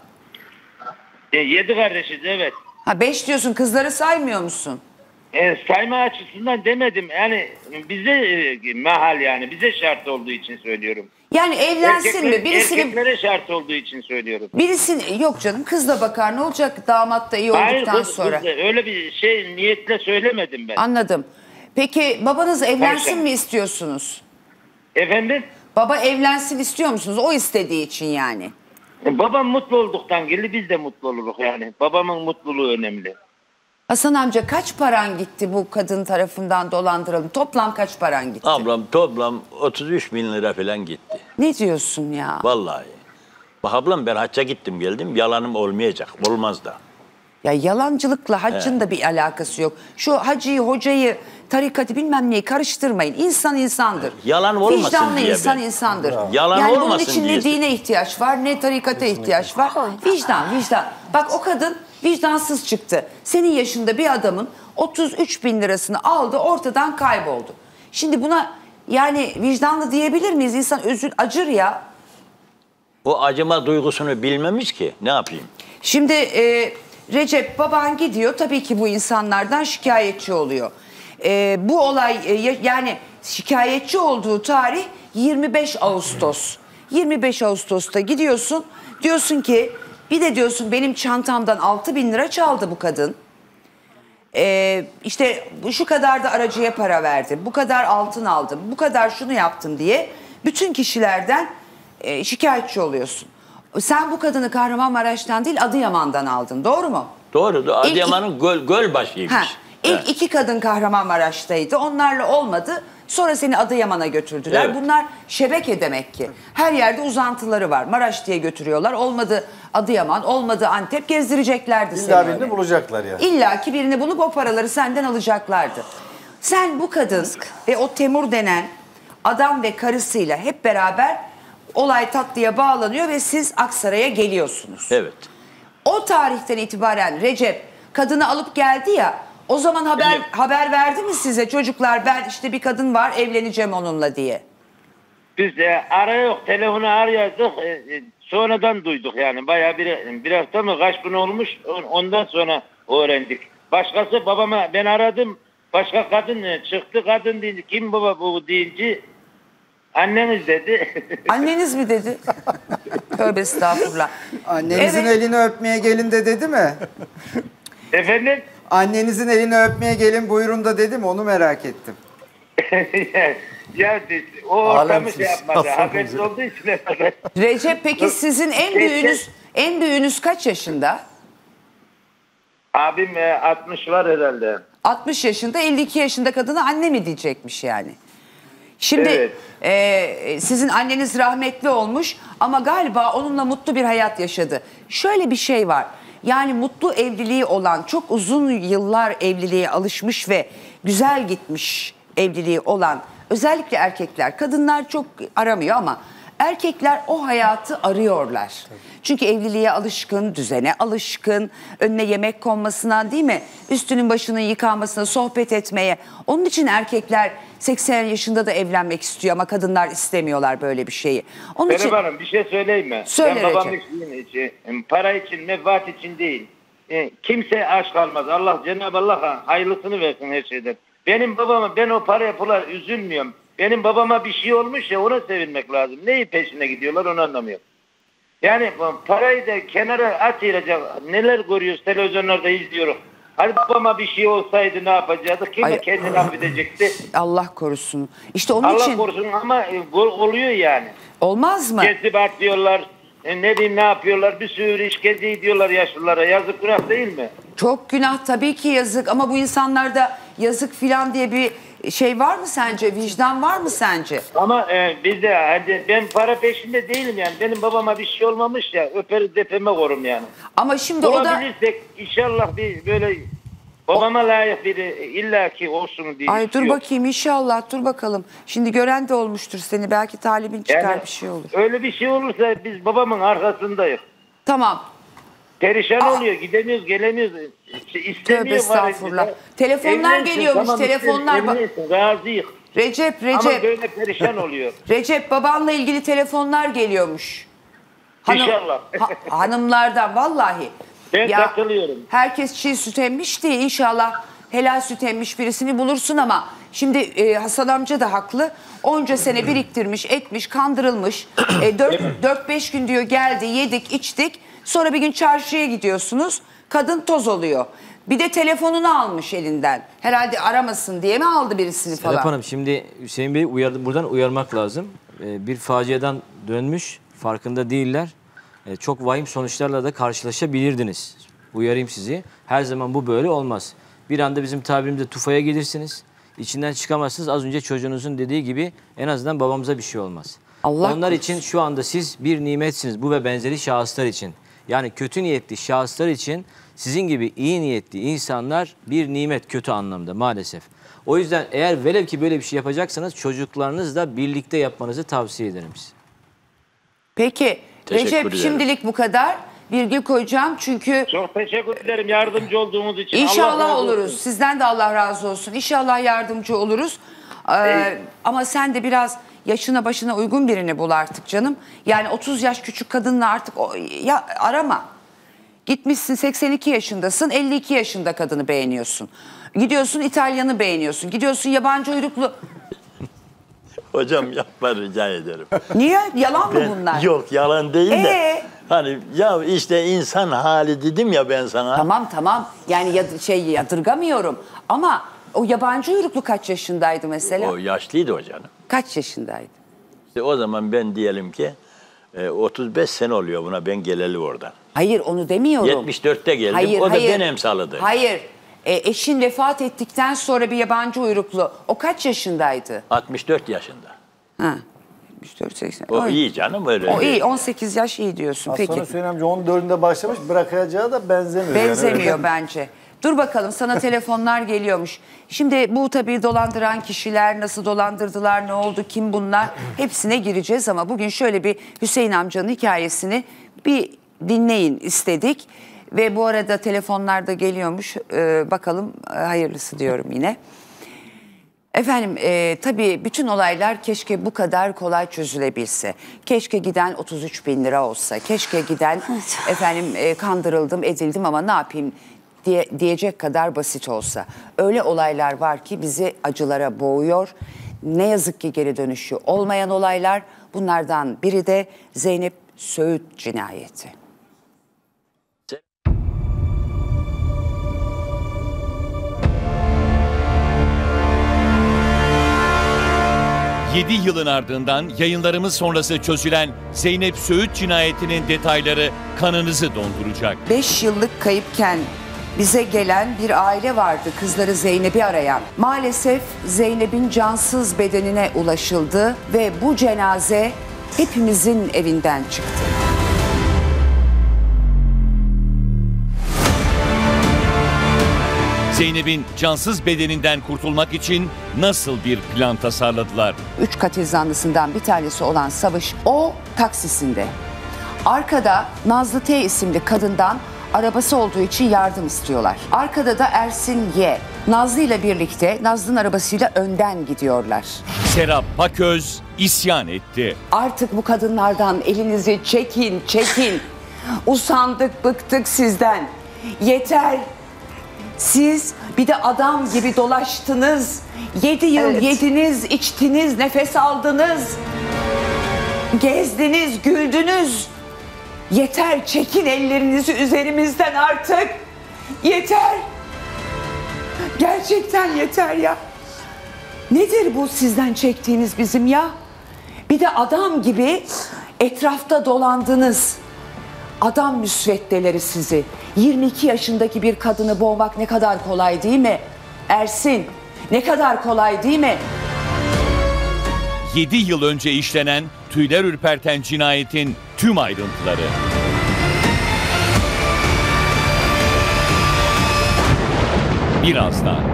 E, yedi kardeşiz evet. Ha beş diyorsun, kızları saymıyor musun? E, sayma açısından demedim. Yani bize e, mahal yani. Bize şart olduğu için söylüyorum. Yani evlensin Erkekler- mi? Birisini Erkeklere şart olduğu için söylüyorum. birisini yok canım, kız da bakar, ne olacak damat da iyi Hayır olduktan kız, sonra. kız, öyle bir şey niyetle söylemedim ben. Anladım. Peki babanız evlensin Ayşe. mi istiyorsunuz? Efendim? Baba evlensin istiyor musunuz? O istediği için yani. E, babam mutlu olduktan geldi biz de mutlu oluruz yani. Babamın mutluluğu önemli. Hasan amca kaç paran gitti bu kadın tarafından dolandırıldı? Toplam kaç paran gitti? Ablam toplam otuz üç bin lira falan gitti. Ne diyorsun ya? Vallahi. Bak ablam ben hacca gittim geldim, yalanım olmayacak, olmaz da. Ya yalancılıkla haccın da bir alakası yok. Şu hacıyı, hocayı, tarikatı bilmem neyi karıştırmayın. İnsan insandır. Yalan olmasın Vicdanlı diye insan ben. insandır. Yalan yani bunun olmasın için diye. ne dine ihtiyaç var, ne tarikata ihtiyaç var. Vicdan, vicdan. Bak o kadın vicdansız çıktı. Senin yaşında bir adamın otuz üç bin lirasını aldı, ortadan kayboldu. Şimdi buna yani vicdanlı diyebilir miyiz? İnsan özür, acır ya. O acıma duygusunu bilmemiş ki, ne yapayım? Şimdi e, Recep baban gidiyor, tabii ki bu insanlardan şikayetçi oluyor. E, bu olay e, ya- yani şikayetçi olduğu tarih yirmi beş Ağustos. yirmi beş Ağustos'ta gidiyorsun, diyorsun ki bir de diyorsun benim çantamdan altı bin lira çaldı bu kadın. E, işte bu- şu kadar da aracıya para verdim, bu kadar altın aldım, bu kadar şunu yaptım diye bütün kişilerden e, şikayetçi oluyorsun. Sen bu kadını Kahramanmaraş'tan değil Adıyaman'dan aldın, doğru mu? Doğru, Adıyaman'ın göl, göl başıymış. Ha, ilk Evet. iki kadın Kahramanmaraş'taydı. Onlarla olmadı. Sonra seni Adıyaman'a götürdüler. Evet. Bunlar şebeke demek ki. Her yerde uzantıları var. Maraş diye götürüyorlar. Olmadı Adıyaman, olmadı Antep, gezdireceklerdi seni. İlla birini öyle. bulacaklar yani. İlla ki birini bulup o paraları senden alacaklardı. Sen bu kadın ve o Temur denen adam ve karısıyla hep beraber olay tatlıya bağlanıyor ve siz Aksaray'a geliyorsunuz. Evet. O tarihten itibaren Recep kadını alıp geldi ya, o zaman haber Evet. haber verdi mi size çocuklar, ben işte bir kadın var evleneceğim onunla diye? Biz de ara yok telefonu arıyorduk. E, e, sonradan duyduk yani. Bayağı bir, bir hafta mı kaç gün olmuş on- ondan sonra öğrendik. Başkası babama ben aradım. Başka kadın e, çıktı, kadın deyince kim baba bu deyince anneniz dedi. Anneniz mi dedi? Tövbe estağfurullah. Annenizin Evet. elini öpmeye gelin de dedi mi? Efendim? Annenizin elini öpmeye gelin buyurun da dedi mi? Onu merak ettim. ya o ortamı Alemsiz. şey yapmadı. Habersiz olduğu için efendim. Recep peki sizin en büyüğünüz en büyüğünüz kaç yaşında? Abim e, altmış var herhalde. altmış yaşında, elli iki yaşında kadına anne mi diyecekmiş yani? Şimdi Evet. e, sizin anneniz rahmetli olmuş ama galiba onunla mutlu bir hayat yaşadı. Şöyle bir şey var. Yani mutlu evliliği olan, çok uzun yıllar evliliğe alışmış ve güzel gitmiş evliliği olan özellikle erkekler, kadınlar çok aramıyor ama erkekler o hayatı arıyorlar. Çünkü evliliğe alışkın, düzene alışkın, önüne yemek konmasına değil mi? Üstünün başının yıkanmasına, sohbet etmeye. Onun için erkekler seksen yaşında da evlenmek istiyor ama kadınlar istemiyorlar böyle bir şeyi. Onun Serap için Hanım bir şey söyleyeyim mi? Söyle ben babam Recep. için, para için, menfaat için değil. E, kimse aç kalmaz. Allah Cenab-ı Allah hayırlısını versin her şeyden. Benim babama, ben o paraya pula üzülmüyorum. Benim babama bir şey olmuş ya, ona sevinmek lazım. Neyi peşine gidiyorlar onu anlamıyorum. Yani parayı da kenara atayacak. Neler görüyoruz televizyonlarda izliyoruz. Hadi babama bir şey olsaydı ne yapacaktık? Kim Ay, kendini affedecekti? Allah korusun. İşte onun Allah için korusun ama e, oluyor yani. olmaz mı? Gezip atlıyorlar. E, ne diyeyim ne yapıyorlar? Bir sürü işkence ediyorlar yaşlılara. Yazık günah değil mi? Çok günah tabii ki, yazık ama bu insanlarda yazık filan diye bir şey var mı sence? Vicdan var mı sence? Ama e, biz de hadi ben para peşinde değilim yani. Benim babama bir şey olmamış ya. Öperiz defeme korum yani. Ama şimdi o da Olabilirsek inşallah bir böyle babama layık biri illaki olsun diye ay dur istiyor. bakayım inşallah, dur bakalım. Şimdi gören de olmuştur seni, belki talibin çıkar Yani bir şey olur. Öyle bir şey olursa biz babamın arkasındayız. Tamam. Perişan Aa. oluyor. Gidemiyoruz, gelemiyoruz. İşte Tövbe istemiyor estağfurullah. var. Telefonlar Evlensin, geliyormuş, tamam, telefonlar. Evlensin, razıyız. Recep, Ama Recep. böyle perişan oluyor. Recep, babanla ilgili telefonlar geliyormuş. İnşallah. ha- hanımlardan vallahi. Ben katılıyorum. Herkes çiğ süt emmiş diye inşallah helal süt emmiş birisini bulursun ama şimdi e, Hasan amca da haklı. Onca sene biriktirmiş, etmiş, kandırılmış. E, dört beş gün diyor geldi, yedik, içtik. Sonra bir gün çarşıya gidiyorsunuz. Kadın toz oluyor. Bir de telefonunu almış elinden. Herhalde aramasın diye mi aldı birisini falan? Serap Hanım, şimdi Hüseyin Bey uyardı, buradan uyarmak lazım. Ee, bir faciadan dönmüş, farkında değiller. Ee, çok vahim sonuçlarla da karşılaşabilirdiniz. Uyarayım sizi. Her zaman bu böyle olmaz. Bir anda bizim tabirimizde tufaya gelirsiniz. İçinden çıkamazsınız. Az önce çocuğunuzun dediği gibi en azından babamıza bir şey olmaz. Allah Onlar korusun. için şu anda siz bir nimetsiniz. Bu ve benzeri şahıslar için. Yani kötü niyetli şahıslar için sizin gibi iyi niyetli insanlar bir nimet, kötü anlamda maalesef. O yüzden eğer velev ki böyle bir şey yapacaksanız çocuklarınızla birlikte yapmanızı tavsiye ederim size. Peki Teşekkür Recep, ederim. şimdilik bu kadar. Virgül koyacağım çünkü Çok teşekkür ederim yardımcı olduğunuz için. Allah İnşallah razı olsun. oluruz. Sizden de Allah razı olsun. İnşallah yardımcı oluruz. Ee, ama sen de biraz yaşına başına uygun birini bul artık canım. Yani otuz yaş küçük kadınla artık o, ya arama. Gitmişsin seksen iki yaşındasın, elli iki yaşında kadını beğeniyorsun. Gidiyorsun İtalyanı beğeniyorsun. Gidiyorsun yabancı uyruklu. Hocam yapma rica ederim. Niye? Yalan mı Ben- bunlar? Yok yalan değil de. Ee? Hani ya işte insan hali dedim ya ben sana. Tamam tamam. Yani yad- şey yadırgamıyorum. Ama o yabancı uyruklu kaç yaşındaydı mesela? O yaşlıydı o canım. Kaç yaşındaydı? İşte o zaman ben diyelim ki e, otuz beş sene oluyor buna ben geleli oradan. Hayır onu demiyorum. yetmiş dörtte geldim. O da ben emsalıdı. Hayır. E, eşin vefat ettikten sonra bir yabancı uyruklu. O kaç yaşındaydı? altmış dört yaşında. Ha. yetmiş dört seksen. O iyi canım öyle. O iyi. on sekiz yaş iyi diyorsun. Az Peki. sonra Hüseyin amca on dördünde başlamış, bırakacağı da benzemiyor. yani. Benzemiyor bence. Dur bakalım, sana telefonlar geliyormuş. Şimdi bu tabii dolandıran kişiler, nasıl dolandırdılar, ne oldu, kim bunlar, hepsine gireceğiz ama bugün şöyle bir Hüseyin amcanın hikayesini bir dinleyin istedik. Ve bu arada telefonlar da geliyormuş. Ee, bakalım e, hayırlısı diyorum yine. Efendim e, tabii bütün olaylar keşke bu kadar kolay çözülebilse. Keşke giden otuz üç bin lira olsa. Keşke giden efendim e, kandırıldım edildim ama ne yapayım diye, diyecek kadar basit olsa. Öyle olaylar var ki bizi acılara boğuyor. Ne yazık ki geri dönüşü olmayan olaylar. Bunlardan biri de Zeynep Söğüt cinayeti. yedi yılın ardından yayınlarımız sonrası çözülen Zeynep Söğüt cinayetinin detayları kanınızı donduracak. beş yıllık kayıpken bize gelen bir aile vardı kızları Zeynep'i arayan. Maalesef Zeynep'in cansız bedenine ulaşıldı ve bu cenaze hepimizin evinden çıktı. Zeynep'in cansız bedeninden kurtulmak için nasıl bir plan tasarladılar? Üç katil zanlısından bir tanesi olan Savaş o taksisinde. Arkada Nazlı T isimli kadından arabası olduğu için yardım istiyorlar. Arkada da Ersin Y. Nazlı ile birlikte Nazlı'nın arabasıyla önden gidiyorlar. Serap Paköz isyan etti. Artık bu kadınlardan elinizi çekin, çekin. Usandık, bıktık sizden. Yeter. Siz bir de adam gibi dolaştınız. Yedi yıl Evet. yediniz, içtiniz, nefes aldınız. Gezdiniz, güldünüz. Yeter, çekin ellerinizi üzerimizden artık. Yeter. Gerçekten yeter ya. Nedir bu sizden çektiğiniz bizim ya? Bir de adam gibi etrafta dolandınız. Adam müsveddeleri sizi. yirmi iki yaşındaki bir kadını boğmak ne kadar kolay değil mi? Ersin, ne kadar kolay değil mi? yedi yıl önce işlenen tüyler ürperten cinayetin tüm ayrıntıları. Birazdan.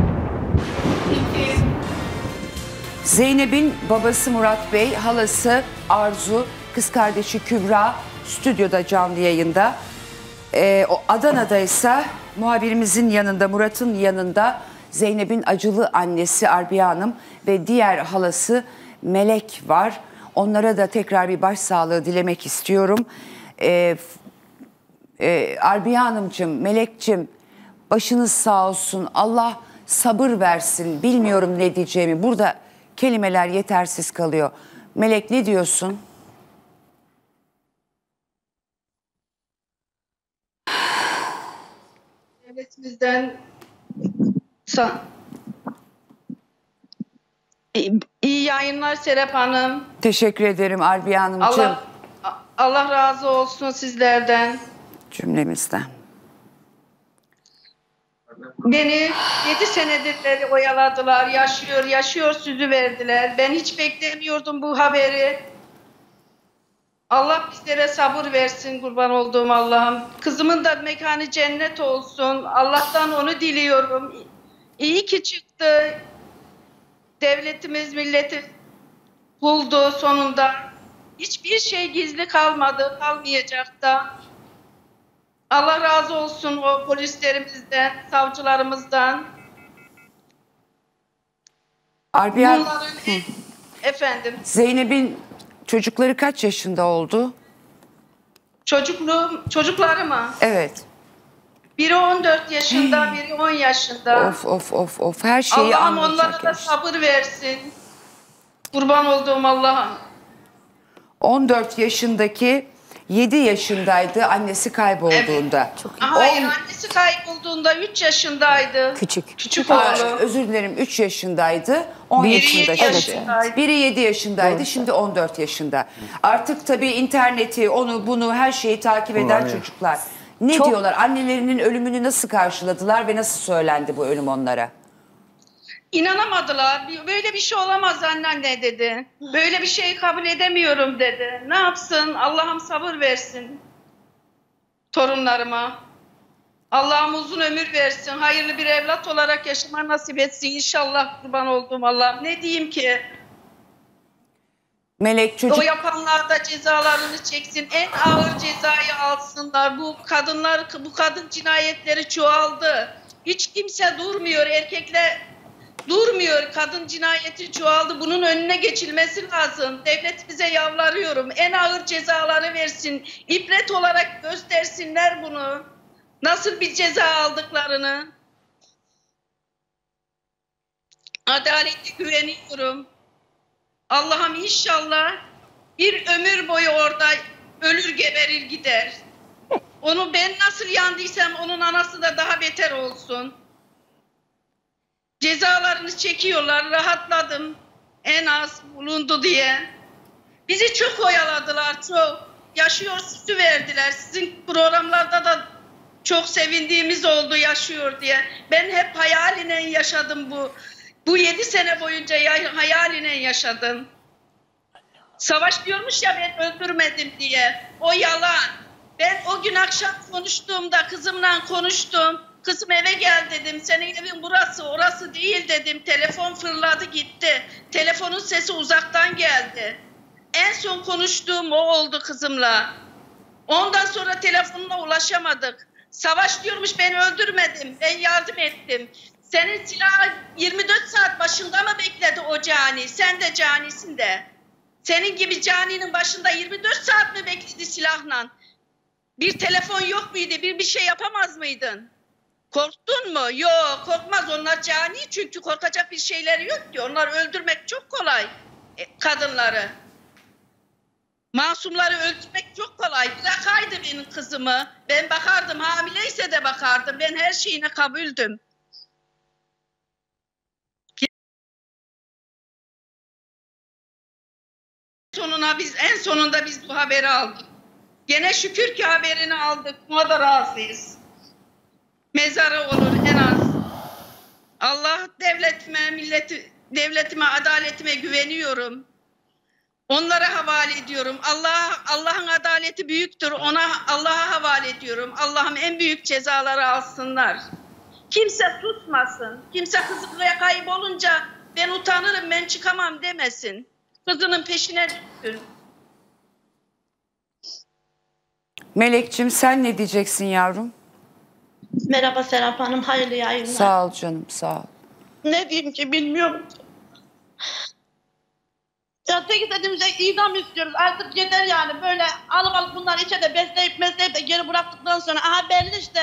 Zeynep'in babası Murat Bey, halası Arzu, kız kardeşi Kübra stüdyoda canlı yayında. Ee, o Adana'da ise muhabirimizin yanında, Murat'ın yanında Zeynep'in acılı annesi Arbiye Hanım ve diğer halası Melek var. Onlara da tekrar bir başsağlığı dilemek istiyorum. Ee, e, Arbiye Hanımcığım, Melek'cim başınız sağ olsun. Allah sabır versin. Bilmiyorum ne diyeceğimi. Burada kelimeler yetersiz kalıyor. Melek ne diyorsun? Devletimizden sa- İyi- iyi yayınlar Serap Hanım. Teşekkür ederim Arbiye Hanımcığım. Allah Allah razı olsun sizlerden. Cümlemizden. Beni yedi senedir beri oyaladılar. Yaşıyor, yaşıyor sözü verdiler. Ben hiç beklemiyordum bu haberi. Allah bizlere sabır versin, kurban olduğum Allah'ım. Kızımın da mekanı cennet olsun. Allah'tan onu diliyorum. İyi ki çıktı. Devletimiz, milleti buldu sonunda. Hiçbir şey gizli kalmadı, kalmayacak da. Allah razı olsun o polislerimizden, savcılarımızdan. Arbiye Hanım, Bunların efendim. Zeynep'in çocukları kaç yaşında oldu? Çocukluğum, çocukları mı? Evet. Biri on dört yaşında, biri on yaşında. Of of of of her şeyi Allah'ım anlayacak onlara da yaş. sabır versin. Kurban olduğum Allah'ım. on dört yaşındaki yedi yaşındaydı annesi kaybolduğunda. Hayır, annesi kaybolduğunda üç yaşındaydı. Küçük. Küçük Aa, oğlu. özür dilerim üç yaşındaydı. on Biri yaşında. yedi yaşındaydı. Biri yedi yaşındaydı. Şimdi on dört yaşında. Artık tabii interneti, onu bunu her şeyi takip eden Kullanıyor. çocuklar. Ne Çok- diyorlar? Annelerinin ölümünü nasıl karşıladılar ve nasıl söylendi bu ölüm onlara? İnanamadılar. Böyle bir şey olamaz anneanne dedi. Böyle bir şeyi kabul edemiyorum dedi. Ne yapsın? Allah'ım sabır versin torunlarıma. Allah'ım uzun ömür versin. Hayırlı bir evlat olarak yaşama nasip etsin. İnşallah kurban olduğum Allah'ım. Ne diyeyim ki? Melek çocuk... O yapanlar da cezalarını çeksin. En ağır cezayı alsınlar. Bu kadınlar, bu kadın cinayetleri çoğaldı. Hiç kimse durmuyor. Erkekler durmuyor. Kadın cinayeti çoğaldı. Bunun önüne geçilmesi lazım. Devletimize yalvarıyorum. En ağır cezaları versin. İbret olarak göstersinler bunu. Nasıl bir ceza aldıklarını. Adalete güveniyorum. Allah'ım inşallah bir ömür boyu orada ölür geberir gider. Onu ben nasıl yandıysam onun anası da daha beter olsun. Cezalarını çekiyorlar, rahatladım. En az bulundu diye. Bizi çok oyaladılar, çok. Yaşıyor süsü verdiler. Sizin programlarda da Çok sevindiğimiz oldu yaşıyor diye. Ben hep hayaliyle yaşadım bu. Bu yedi sene boyunca ya, hayaliyle yaşadım. Savaş diyormuş ya ben öldürmedim diye. O yalan. Ben o gün akşam konuştuğumda kızımla konuştum. Kızım eve gel dedim. Senin evin burası, orası değil dedim. Telefon fırladı gitti. Telefonun sesi uzaktan geldi. En son konuştuğum o oldu kızımla. Ondan sonra telefonuna ulaşamadık. Savaş diyormuş ben öldürmedim. Ben yardım ettim. Senin silahı yirmi dört saat başında mı bekledi o cani? Sen de canisin de. Senin gibi caninin başında yirmi dört saat mi bekledi silahla? Bir telefon yok muydu? Bir bir şey yapamaz mıydın? Korktun mu? Yok, korkmaz. Onlar cani çünkü korkacak bir şeyleri yok ki. Onlar öldürmek çok kolay e, kadınları. Masumları öldürmek çok kolay. Bırakaydı benim kızımı. Ben bakardım. Hamileyse de bakardım. Ben her şeyine kabuldüm. Sonuna biz en sonunda biz bu haberi aldık. Gene şükür ki haberini aldık. Buna da razıyız. Mezarı olur en az. Allah devletime, milleti, devletime, adaletime güveniyorum. Onlara havale ediyorum. Allah Allah'ın adaleti büyüktür. Ona Allah'a havale ediyorum. Allah'ım en büyük cezaları alsınlar. Kimse tutmasın. Kimse kızı kaybolunca ben utanırım, ben çıkamam demesin. Kızının peşine düşsün. Melek'cim sen ne diyeceksin yavrum? Merhaba Serap Hanım, hayırlı yayınlar. Sağ ol canım, sağ ol. Ne diyeyim ki bilmiyorum. Ya tek dediğimiz şey idam istiyoruz. Artık yeter yani. Böyle alıp alıp bunları içe de besleyip besleyip de geri bıraktıktan sonra aha belli işte.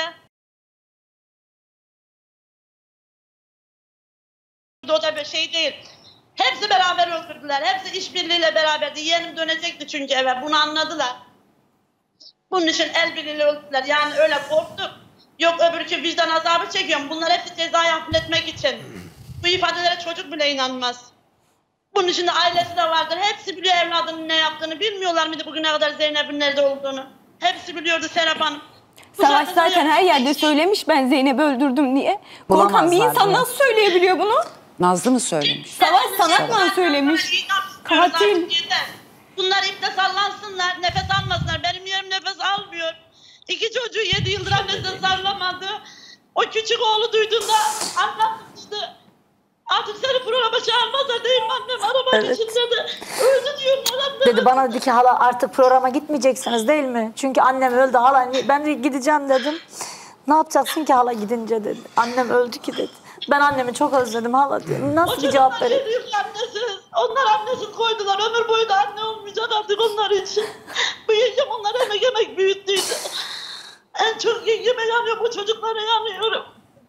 O da bir şey değil. Hepsi beraber öldürdüler. Hepsi işbirliğiyle beraberdi. Yeğenim dönecekti çünkü eve. Bunu anladılar. Bunun için el birliğiyle öldürdüler. Yani öyle korktuk. Yok öbürkü vicdan azabı çekiyorum. Bunlar hepsi cezayı hafifletmek için. Bu ifadelere çocuk bile inanmaz. Bunun içinde ailesi de vardır. Hepsi biliyor evladının ne yaptığını. Bilmiyorlar mıydı bugüne kadar Zeynep'in nerede olduğunu? Hepsi biliyordu Serap Hanım. Bu Savaş zaten her yerde söylemiş ben Zeynep'i öldürdüm diye. Korkan bir insan nasıl söyleyebiliyor bunu? Nazlı mı söylemiş? Savaş sanatla söylemiş. Katil. Bunlar ipte sallansınlar, nefes almasınlar. Benim yerim nefes almıyor. İki çocuğu yedi yıldır annesinden sallamadı. O küçük oğlu duyduğunda anlatmıştı. Artık seni programa çağırmazlar değil mi annem? Arabanın Evet. içinde de öldü diyorlar annem. Dedi bana dedi ki hala artık programa gitmeyeceksiniz değil mi? Çünkü annem öldü hala ben de gideceğim dedim. Ne yapacaksın ki hala gidince dedi. Annem öldü ki dedi. Ben annemi çok özledim hala diyor. Nasıl bir cevap vereyim? Annesiz. Onlar annesiz koydular. Ömür boyu da anne olmayacak artık onlar için. Bu yengem onları emek emek büyüttüydü. En çok yengeme yanıyor, bu çocuklara yanıyorum.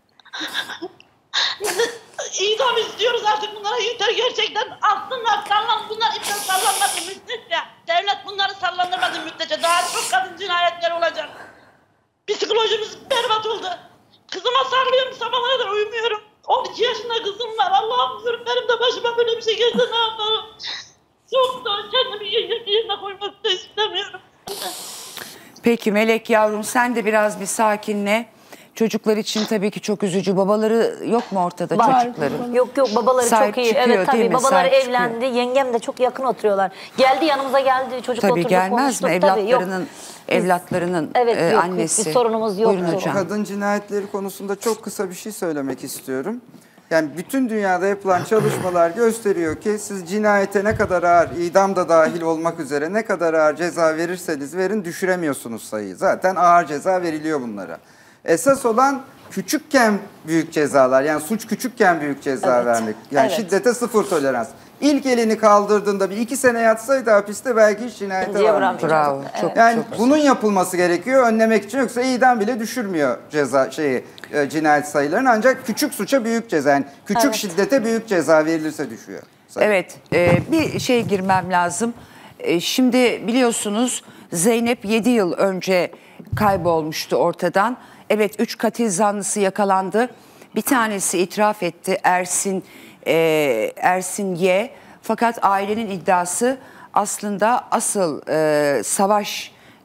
İdam istiyoruz artık bunlara yeter gerçekten. Aslında sallan bunlar ipten sallanmadı müddetçe. Devlet bunları sallandırmadı müddetçe. Daha çok kadın cinayetleri olacak. Psikolojimiz berbat oldu. Kızıma sarılıyorum sabahlara kadar uyumuyorum. on iki yaşında kızım var. Allah'ım diyorum benim de başıma böyle bir şey gelse ne yaparım? Çok da kendimi yerine koymak da istemiyorum. Peki Melek yavrum sen de biraz bir sakinle. Çocuklar için tabii ki çok üzücü. Babaları yok mu ortada Var. çocukların? Yok yok babaları Sahip çok iyi. çıkıyor, Evet değil tabii mi? babaları Sahip evlendi. çıkıyor. Yengem de çok yakın oturuyorlar. Geldi yanımıza geldi çocukla Tabii oturduk gelmez mi? konuştuk. Tabii, yok. Evlatlarının evlatlarının Evet, e, yok, yok, annesi. bir sorunumuz yok. Buyurun hocam. Kadın cinayetleri konusunda çok kısa bir şey söylemek istiyorum. Yani bütün dünyada yapılan çalışmalar gösteriyor ki siz cinayete ne kadar ağır, idam da dahil olmak üzere ne kadar ağır ceza verirseniz verin düşüremiyorsunuz sayıyı. Zaten ağır ceza veriliyor bunlara. Esas olan küçükken büyük cezalar, yani suç küçükken büyük ceza Evet. vermek. Yani Evet. şiddete sıfır tolerans. İlk elini kaldırdığında bir iki sene yatsaydı hapiste belki hiç cinayete İkinciye varmayacaktı. Bravo. Çok, Yani çok bunun yapılması gerekiyor önlemek için, yoksa idam bile düşürmüyor ceza şeyi e, cinayet sayılarını, ancak küçük suça büyük ceza, yani küçük Evet. şiddete büyük ceza verilirse düşüyor. sayı. Evet, e, bir şey girmem lazım. E, şimdi biliyorsunuz Zeynep yedi yıl önce kaybolmuştu ortadan. Evet, üç katil zanlısı yakalandı. Bir tanesi itiraf etti, Ersin e, Ersin Y. Fakat ailenin iddiası aslında asıl e, Savaş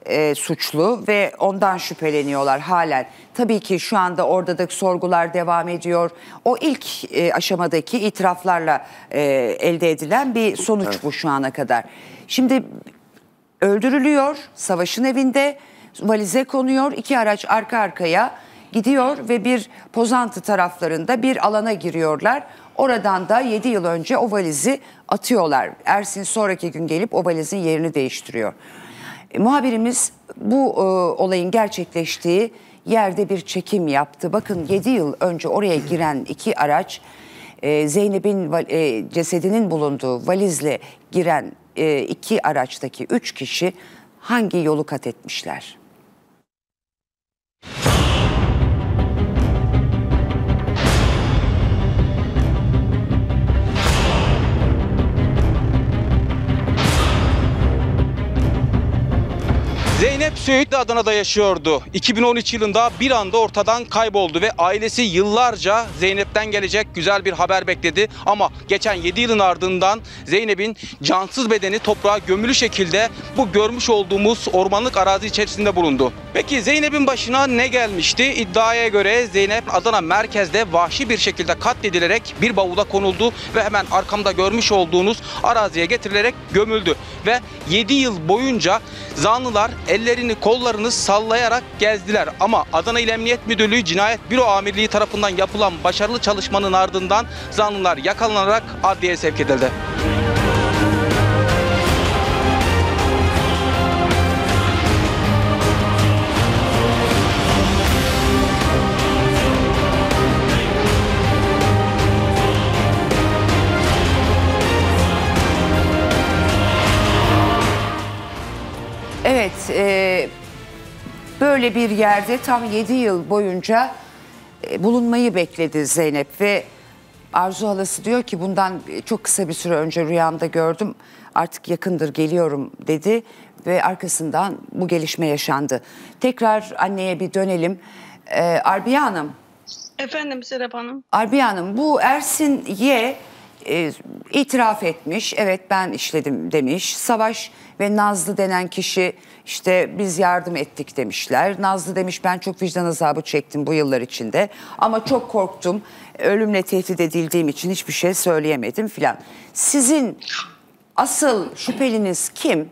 e, suçlu ve ondan şüpheleniyorlar halen. Tabii ki şu anda orada da sorgular devam ediyor. O ilk e, aşamadaki itiraflarla e, elde edilen bir sonuç evet. bu şu ana kadar. Şimdi öldürülüyor, Savaş'ın evinde valize konuyor, iki araç arka arkaya gidiyor ve bir Pozantı taraflarında bir alana giriyorlar. Oradan da yedi yıl önce o valizi atıyorlar. Ersin sonraki gün gelip o valizin yerini değiştiriyor. E, muhabirimiz bu e, olayın gerçekleştiği yerde bir çekim yaptı. Bakın yedi yıl önce oraya giren iki araç e, Zeynep'in e, cesedinin bulunduğu valizle giren e, iki araçtaki üç kişi hangi yolu kat etmişler? Zeynep Söğütlü Adana'da yaşıyordu. iki bin on üç yılında bir anda ortadan kayboldu ve ailesi yıllarca Zeynep'ten gelecek güzel bir haber bekledi. Ama geçen yedi yılın ardından Zeynep'in cansız bedeni toprağa gömülü şekilde bu görmüş olduğumuz ormanlık arazi içerisinde bulundu. Peki Zeynep'in başına ne gelmişti? İddiaya göre Zeynep Adana merkezde vahşi bir şekilde katledilerek bir bavula konuldu ve hemen arkamda görmüş olduğunuz araziye getirilerek gömüldü. Ve yedi yıl boyunca zanlılar ellerini kollarını sallayarak gezdiler. Ama Adana İl Emniyet Müdürlüğü Cinayet Büro Amirliği tarafından yapılan başarılı çalışmanın ardından zanlılar yakalanarak adliyeye sevk edildi. Evet, e, böyle bir yerde tam yedi yıl boyunca e, bulunmayı bekledi Zeynep ve Arzu halası diyor ki bundan çok kısa bir süre önce rüyamda gördüm, artık yakındır geliyorum dedi ve arkasından bu gelişme yaşandı. Tekrar anneye bir dönelim. E, Arbiye Hanım. Efendim Serap Hanım. Arbiye Hanım, bu Ersin Y e, itiraf etmiş, evet ben işledim demiş. Savaş ve Nazlı denen kişi işte biz yardım ettik demişler. Nazlı demiş ben çok vicdan azabı çektim bu yıllar içinde ama çok korktum. Ölümle tehdit edildiğim için hiçbir şey söyleyemedim filan. Sizin asıl şüpheliniz kim?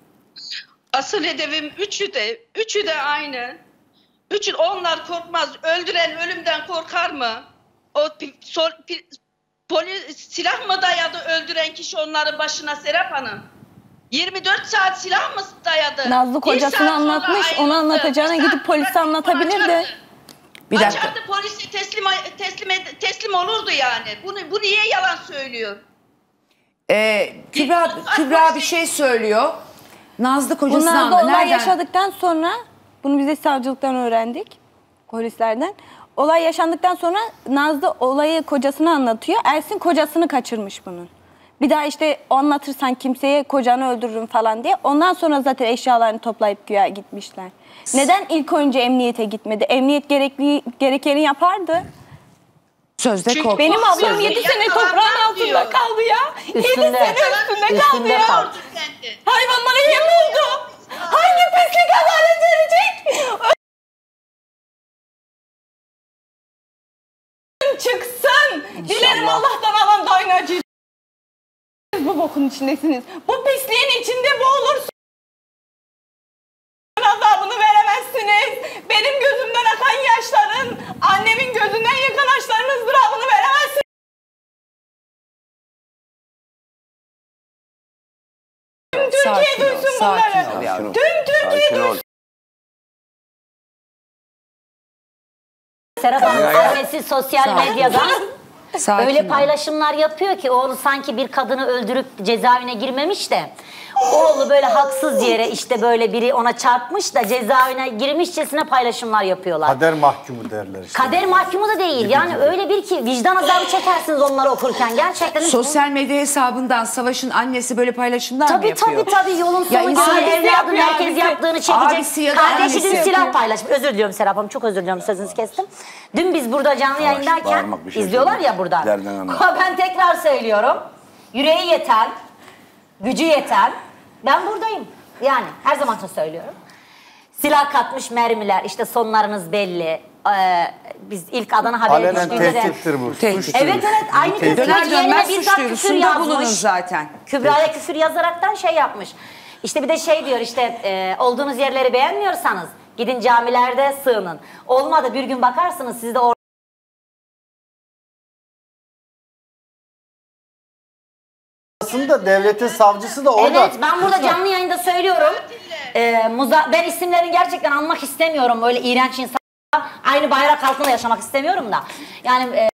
Asıl hedefim üçü de, üçü de aynı. Üçü onlar korkmaz. Öldüren ölümden korkar mı? O sor, polis silah mı dayadı öldüren kişi onların başına Serap Hanım? yirmi dört saat silah mı dayadı? Nazlı kocasını anlatmış, onu anlatacağına gidip polise anlatabilirdi. Bir dakika. Açardı polise teslim teslim teslim olurdu yani. Bunu bu niye yalan söylüyor? Ee, Kübra Kübra bir şey söylüyor. Nazlı kocasını Bunlar da anlatıyor. olay Nereden? yaşadıktan sonra bunu biz de savcılıktan öğrendik. Polislerden. Olay yaşandıktan sonra Nazlı olayı kocasına anlatıyor. Ersin kocasını kaçırmış bunun. Bir daha işte anlatırsan kimseye kocanı öldürürüm falan diye. Ondan sonra zaten eşyalarını toplayıp güya gitmişler. Neden ilk önce emniyete gitmedi? Emniyet gerekli, gerekeni yapardı. Sözde Çünkü kork. benim ablam yedi sene toprağın altında kaldı ya. yedi sene üstünde kaldı ya. kaldı. Hayvanlara yem oldu. Hangi pislik adalet verecek? Çıksın. Dilerim Allah'tan alan da aynı acıyı. Bu bokun içindesiniz. Bu pisliğin içinde boğulursunuz. Azabını veremezsiniz. Benim gözümden akan yaşların, annemin gözünden yakan yaşların ızdırabını veremezsiniz. Tüm Türkiye duysun bunları. Tüm Türkiye duysun. Serap Hanım annesi sosyal medyada Sakin öyle ol. paylaşımlar yapıyor ki oğlu sanki bir kadını öldürüp cezaevine girmemiş de oğlu böyle haksız yere işte böyle biri ona çarpmış da cezaevine girmişçesine paylaşımlar yapıyorlar. Kader mahkumu derler işte. Kader mahkumu da değil. Gibi Yani gibi. öyle bir ki vicdan azabı çekersiniz onları okurken. Gerçekten. Sosyal medya hesabından Savaş'ın annesi böyle paylaşımlar Tabii mı yapıyor? tabii tabii yolun Ya sonu insan- geldi. Evladın yapıyor, herkes abisi. yaptığını çekecek. Abisi ya da Kardeşi annesi dün yapıyor. silah paylaşmış. Özür diliyorum Serap Hanım. Çok özür diliyorum sözünüzü kestim. Dün biz burada canlı yayındayken bağırmak bir şey izliyorlar ya söyleyeyim. buradan. Derden anla. Ben tekrar söylüyorum. Yüreği yeten, gücü yeten. Ben buradayım. Yani her zaman için söylüyorum. Silah katmış mermiler, işte sonlarınız belli. Ee, biz ilk Adana haberi Alenen düştüğünde de... tehdittir bu. Tehdit. suçtur. Evet evet, aynı kez Döner yeğenime dönmez bizzat suç küfür duyurusunda bulunun yazmış. zaten. Kübra'ya küfür yazaraktan şey yapmış. İşte bir de şey diyor işte e, olduğunuz yerleri beğenmiyorsanız gidin camilerde sığının. Olmadı bir gün bakarsınız siz de orada Aslında devletin savcısı da orada. Evet, ben burada canlı yayında söylüyorum. Ee, muza- ben isimlerini gerçekten anmak istemiyorum. Öyle iğrenç insanlar. Aynı bayrak altında yaşamak istemiyorum da. Yani e,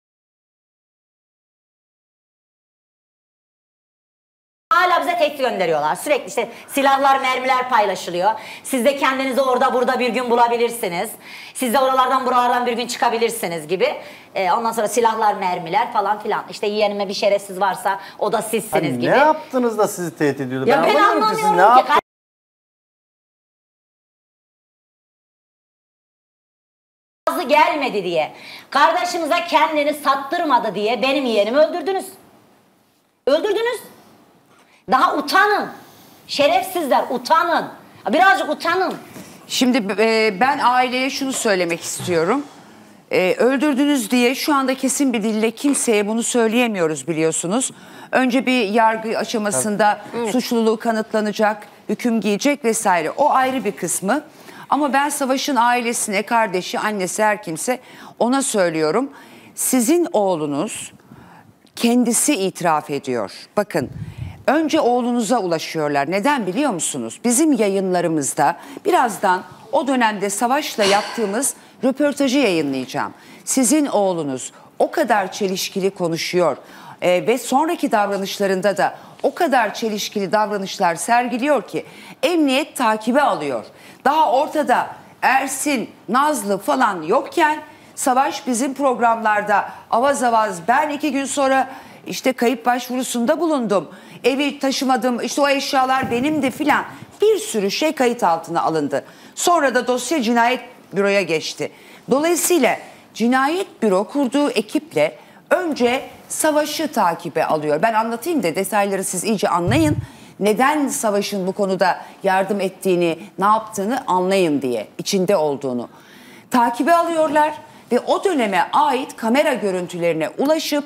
hala bize tehdit gönderiyorlar. Sürekli işte silahlar, mermiler paylaşılıyor. Siz de kendinizi orada burada bir gün bulabilirsiniz. Siz de oralardan buralardan bir gün çıkabilirsiniz gibi. Ee, ondan sonra silahlar, mermiler falan filan. İşte yeğenime bir şerefsiz varsa o da sizsiniz Hani gibi. ne yaptınız da sizi tehdit ediyordu? Ya ben anlamıyorum ki siz ne anlamıyorum ki. yaptınız? Razı gelmedi diye, kardeşimize kendini sattırmadı diye benim yeğenimi öldürdünüz. Öldürdünüz. Daha utanın. Şerefsizler utanın. Birazcık utanın. Şimdi e, ben aileye şunu söylemek istiyorum. E, öldürdünüz diye şu anda kesin bir dille kimseye bunu söyleyemiyoruz biliyorsunuz. Önce bir yargı aşamasında evet. suçluluğu kanıtlanacak, hüküm giyecek vesaire. O ayrı bir kısmı. Ama ben Savaş'ın ailesine, kardeşi, annesi her kimse ona söylüyorum. Sizin oğlunuz kendisi itiraf ediyor. Bakın önce oğlunuza ulaşıyorlar. Neden biliyor musunuz? Bizim yayınlarımızda birazdan o dönemde Savaş'la yaptığımız röportajı yayınlayacağım. Sizin oğlunuz o kadar çelişkili konuşuyor e, ve sonraki davranışlarında da o kadar çelişkili davranışlar sergiliyor ki emniyet takibe alıyor. Daha ortada Ersin, Nazlı falan yokken Savaş bizim programlarda avaz avaz ben iki gün sonra işte kayıp başvurusunda bulundum. Evi taşımadım, işte o eşyalar benimdi filan. Bir sürü şey kayıt altına alındı. Sonra da dosya cinayet büroya geçti. Dolayısıyla cinayet büro kurduğu ekiple önce Savaş'ı takibe alıyor. Ben anlatayım da detayları siz iyice anlayın. Neden Savaş'ın bu konuda yardım ettiğini, ne yaptığını anlayın diye, içinde olduğunu. Takibe alıyorlar ve o döneme ait kamera görüntülerine ulaşıp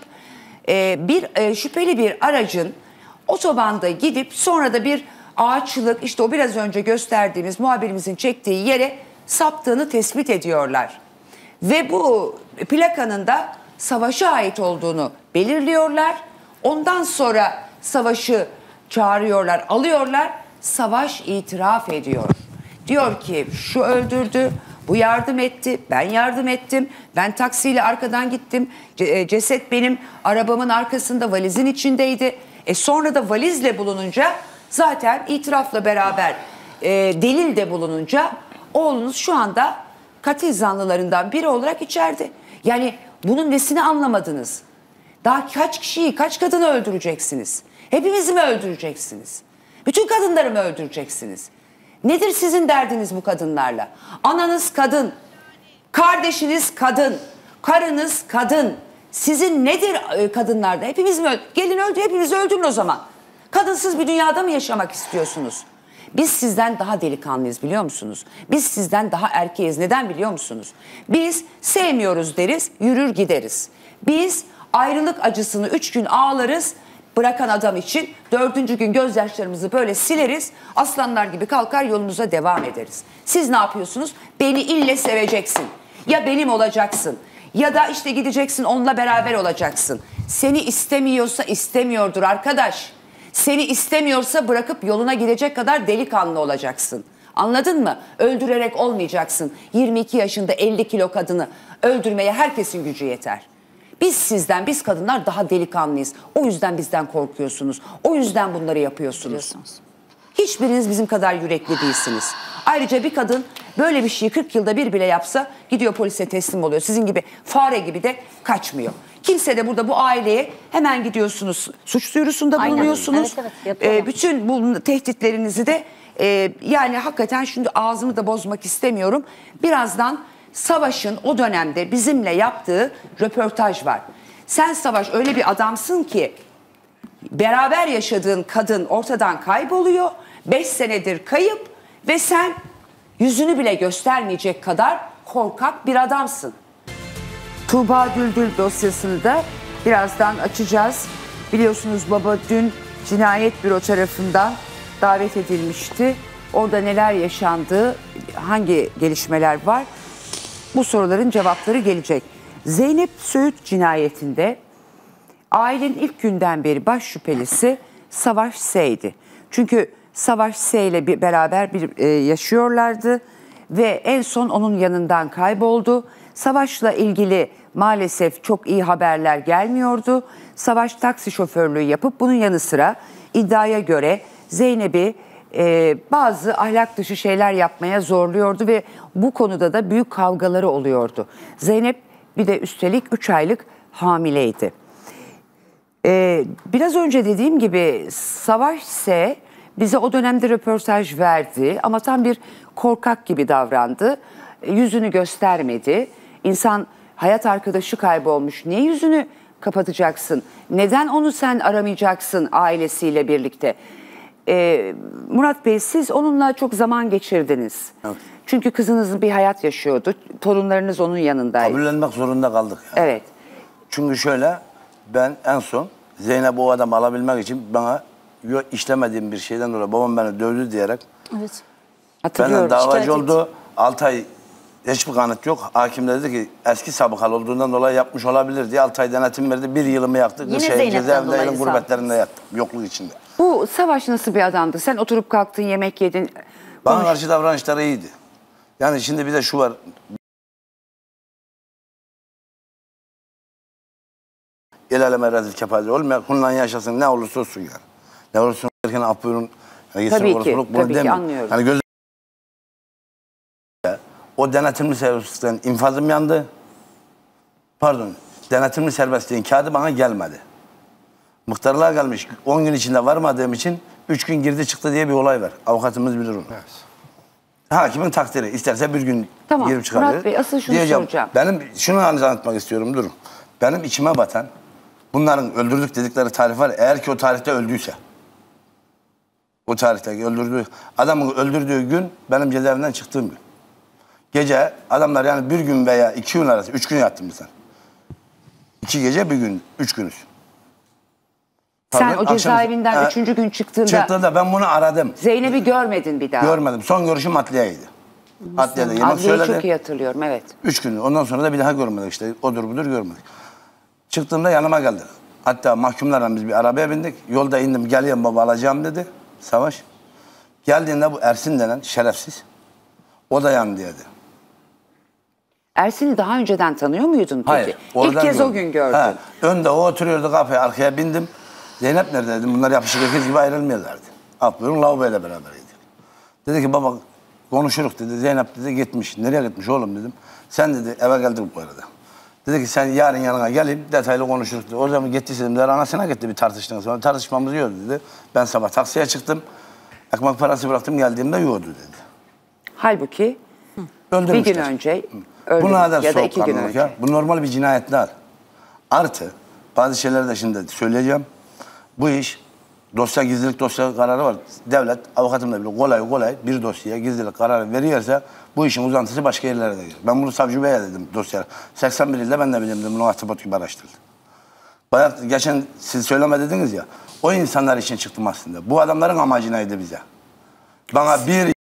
e, bir e, şüpheli bir aracın otobanda gidip sonra da bir ağaçlık, işte o biraz önce gösterdiğimiz muhabirimizin çektiği yere saptığını tespit ediyorlar. Ve bu plakanın da Savaş'a ait olduğunu belirliyorlar. Ondan sonra Savaş'ı çağırıyorlar, alıyorlar. Savaş itiraf ediyor. Diyor ki şu öldürdü, bu yardım etti, ben yardım ettim. Ben taksiyle arkadan gittim. C- ceset benim arabamın arkasında valizin içindeydi. E sonra da valizle bulununca zaten itirafla beraber e, delil de bulununca oğlunuz şu anda katil zanlılarından biri olarak içeride. Yani bunun nesini anlamadınız? Daha kaç kişiyi, kaç kadını öldüreceksiniz? Hepimizi mi öldüreceksiniz? Bütün kadınları mı öldüreceksiniz? Nedir sizin derdiniz bu kadınlarla? Ananız kadın, kardeşiniz kadın, karınız kadın. Sizin nedir kadınlarda? Hepimiz mi öldü? Gelin öldü, hepimizi öldürün o zaman. Kadınsız bir dünyada mı yaşamak istiyorsunuz? Biz sizden daha delikanlıyız biliyor musunuz? Biz sizden daha erkeğiz. Neden biliyor musunuz? Biz sevmiyoruz deriz, yürür gideriz. Biz ayrılık acısını üç gün ağlarız, bırakan adam için dördüncü gün gözyaşlarımızı böyle sileriz, aslanlar gibi kalkar yolumuza devam ederiz. Siz ne yapıyorsunuz? Beni ille seveceksin. Ya benim olacaksın ya da işte gideceksin onunla beraber olacaksın. Seni istemiyorsa istemiyordur arkadaş. Seni istemiyorsa bırakıp yoluna gidecek kadar delikanlı olacaksın. Anladın mı? Öldürerek olmayacaksın. yirmi iki yaşında elli kilo kadını öldürmeye herkesin gücü yeter. Biz sizden, biz kadınlar daha delikanlıyız. O yüzden bizden korkuyorsunuz. O yüzden bunları yapıyorsunuz. Hiçbiriniz bizim kadar yürekli değilsiniz. Ayrıca bir kadın böyle bir şeyi kırk yılda bir bile yapsa gidiyor polise teslim oluyor. Sizin gibi fare gibi de kaçmıyor. Kimse de burada bu aileye hemen gidiyorsunuz. Suç duyurusunda bulunuyorsunuz. Evet, evet, ee, bütün bu tehditlerinizi de e, yani hakikaten şimdi ağzımı da bozmak istemiyorum. Birazdan Savaş'ın o dönemde bizimle yaptığı röportaj var. Sen Savaş öyle bir adamsın ki beraber yaşadığın kadın ortadan kayboluyor. Beş senedir kayıp ve sen yüzünü bile göstermeyecek kadar korkak bir adamsın. Tuğba Düldül dosyasını da birazdan açacağız. Biliyorsunuz baba dün Cinayet Büro tarafından davet edilmişti. Orada neler yaşandı, hangi gelişmeler var? Bu soruların cevapları gelecek. Zeynep Söğüt cinayetinde ailenin ilk günden beri baş şüphelisi Savaş S'ydi. Çünkü Savaş S ile bir, beraber bir e, yaşıyorlardı ve en son onun yanından kayboldu. Savaş'la ilgili maalesef çok iyi haberler gelmiyordu. Savaş taksi şoförlüğü yapıp bunun yanı sıra iddiaya göre Zeynep'i e, bazı ahlak dışı şeyler yapmaya zorluyordu ve bu konuda da büyük kavgaları oluyordu. Zeynep bir de üstelik üç aylık hamileydi. Ee, biraz önce dediğim gibi Savaş ise bize o dönemde röportaj verdi ama tam bir korkak gibi davrandı. Yüzünü göstermedi. İnsan hayat arkadaşı kaybolmuş. Niye yüzünü kapatacaksın? Neden onu sen aramayacaksın ailesiyle birlikte? Ee, Murat Bey siz onunla çok zaman geçirdiniz. Evet. Çünkü kızınız bir hayat yaşıyordu. Torunlarınız onun yanındaydı. Kabullenmek zorunda kaldık. Yani. Evet. Çünkü şöyle ben en son Zeynep o adamı alabilmek için bana işlemediğim bir şeyden dolayı babam beni dövdü diyerek Evet. benden davacı oldu. altı ay hiçbir kanıt yok. Hakim de dedi ki eski sabıkalı olduğundan dolayı yapmış olabilir diye altı ay denetim verdi. Bir yılımı yaktı. Yine Kırşehir Zeynep'ten cezaevinde dolayı elin gurbetlerinde yattım. Yokluk içinde. Bu Savaş nasıl bir adamdı? Sen oturup kalktın, yemek yedin. Bana konuş- karşı davranışları iyiydi. Yani şimdi bir de şu var. El aleme rezil kepaze olmayan kullan yaşasın ne olursa olsun yani. Ne olursa olsun af buyurun. Yani Tabii ki, tabii ki anlıyorum. Hani göz... O denetimli serbestlikten infazım yandı. Pardon, denetimli serbestliğin kağıdı bana gelmedi. Muhtarlığa gelmiş. on gün içinde varmadığım için üç gün girdi çıktı diye bir olay var. Avukatımız bilir onu. Evet. Hakimin takdiri. İsterse bir gün Tamam, girip çıkabilir. Murat Bey, asıl şunu Diyeceğim, soracağım. Benim şunu anlatmak istiyorum, durun. Benim içime batan, bunların öldürdük dedikleri tarih var. Eğer ki o tarihte öldüyse, o tarihte öldürdüğü, adamın öldürdüğü gün benim cezaevinden çıktığım gün. Gece adamlar yani bir gün veya iki gün arası, üç gün yattım sen. İki gece bir gün, üç günüz. Sen Pardon, o cezaevinden akşam- üçüncü gün çıktığında Çıktığında ben bunu aradım. Zeynep'i görmedin bir daha. Görmedim. Son görüşüm adliyeydi. Adliyede yemek Adliyeyi söyledi. çok iyi hatırlıyorum, evet. Üç gün. Ondan sonra da bir daha görmedik işte. Odur budur görmedik. Çıktığımda yanıma geldi. Hatta mahkumlarla biz bir arabaya bindik. Yolda indim, geliyorum baba alacağım dedi. Savaş. Geldiğinde bu Ersin denen şerefsiz. O da yanındaydı. Ersin'i daha önceden tanıyor muydun peki? Hayır. İlk oradan kez gördüm. o gün gördün. He, önde o oturuyordu kapıya, arkaya bindim. Zeynep nerede dedim. Bunlar yapışık ikiz gibi ayrılmıyorlardı. Aferin lavaboyla beraberiydi. Dedi ki baba konuşuruk dedi. Zeynep dedi gitmiş. Nereye gitmiş oğlum dedim. Sen dedi eve geldik bu arada. Dedi ki sen yarın yanına geleyim detaylı konuşuruk dedi. O zaman gittiyse dedim. Anasına gitti bir tartıştığınız sonra. Tartışmamız yiyordu dedi. Ben sabah taksiye çıktım. Ekmek parası bıraktım geldiğimde yiyordu dedi. Halbuki Öldürmüşler. bir gün önce öldü Bu ne kadar ya da iki gün soğukkanlılık önce. ya. Bu normal bir cinayet değil. Artı bazı şeyleri de şimdi söyleyeceğim. Bu iş dosya gizlilik dosya kararı var. Devlet avukatımla bile kolay kolay bir dosyaya gizlilik kararı veriyorsa bu işin uzantısı başka yerlere de gelir. Ben bunu savcı beye dedim dosya. seksen bir ilde ben de bildim bunu ahtapot gibi araştırdım. Bayağı geçen siz söyleme dediniz ya. O insanlar için çıktım aslında. Bu adamların amacı neydi bize? Bana bir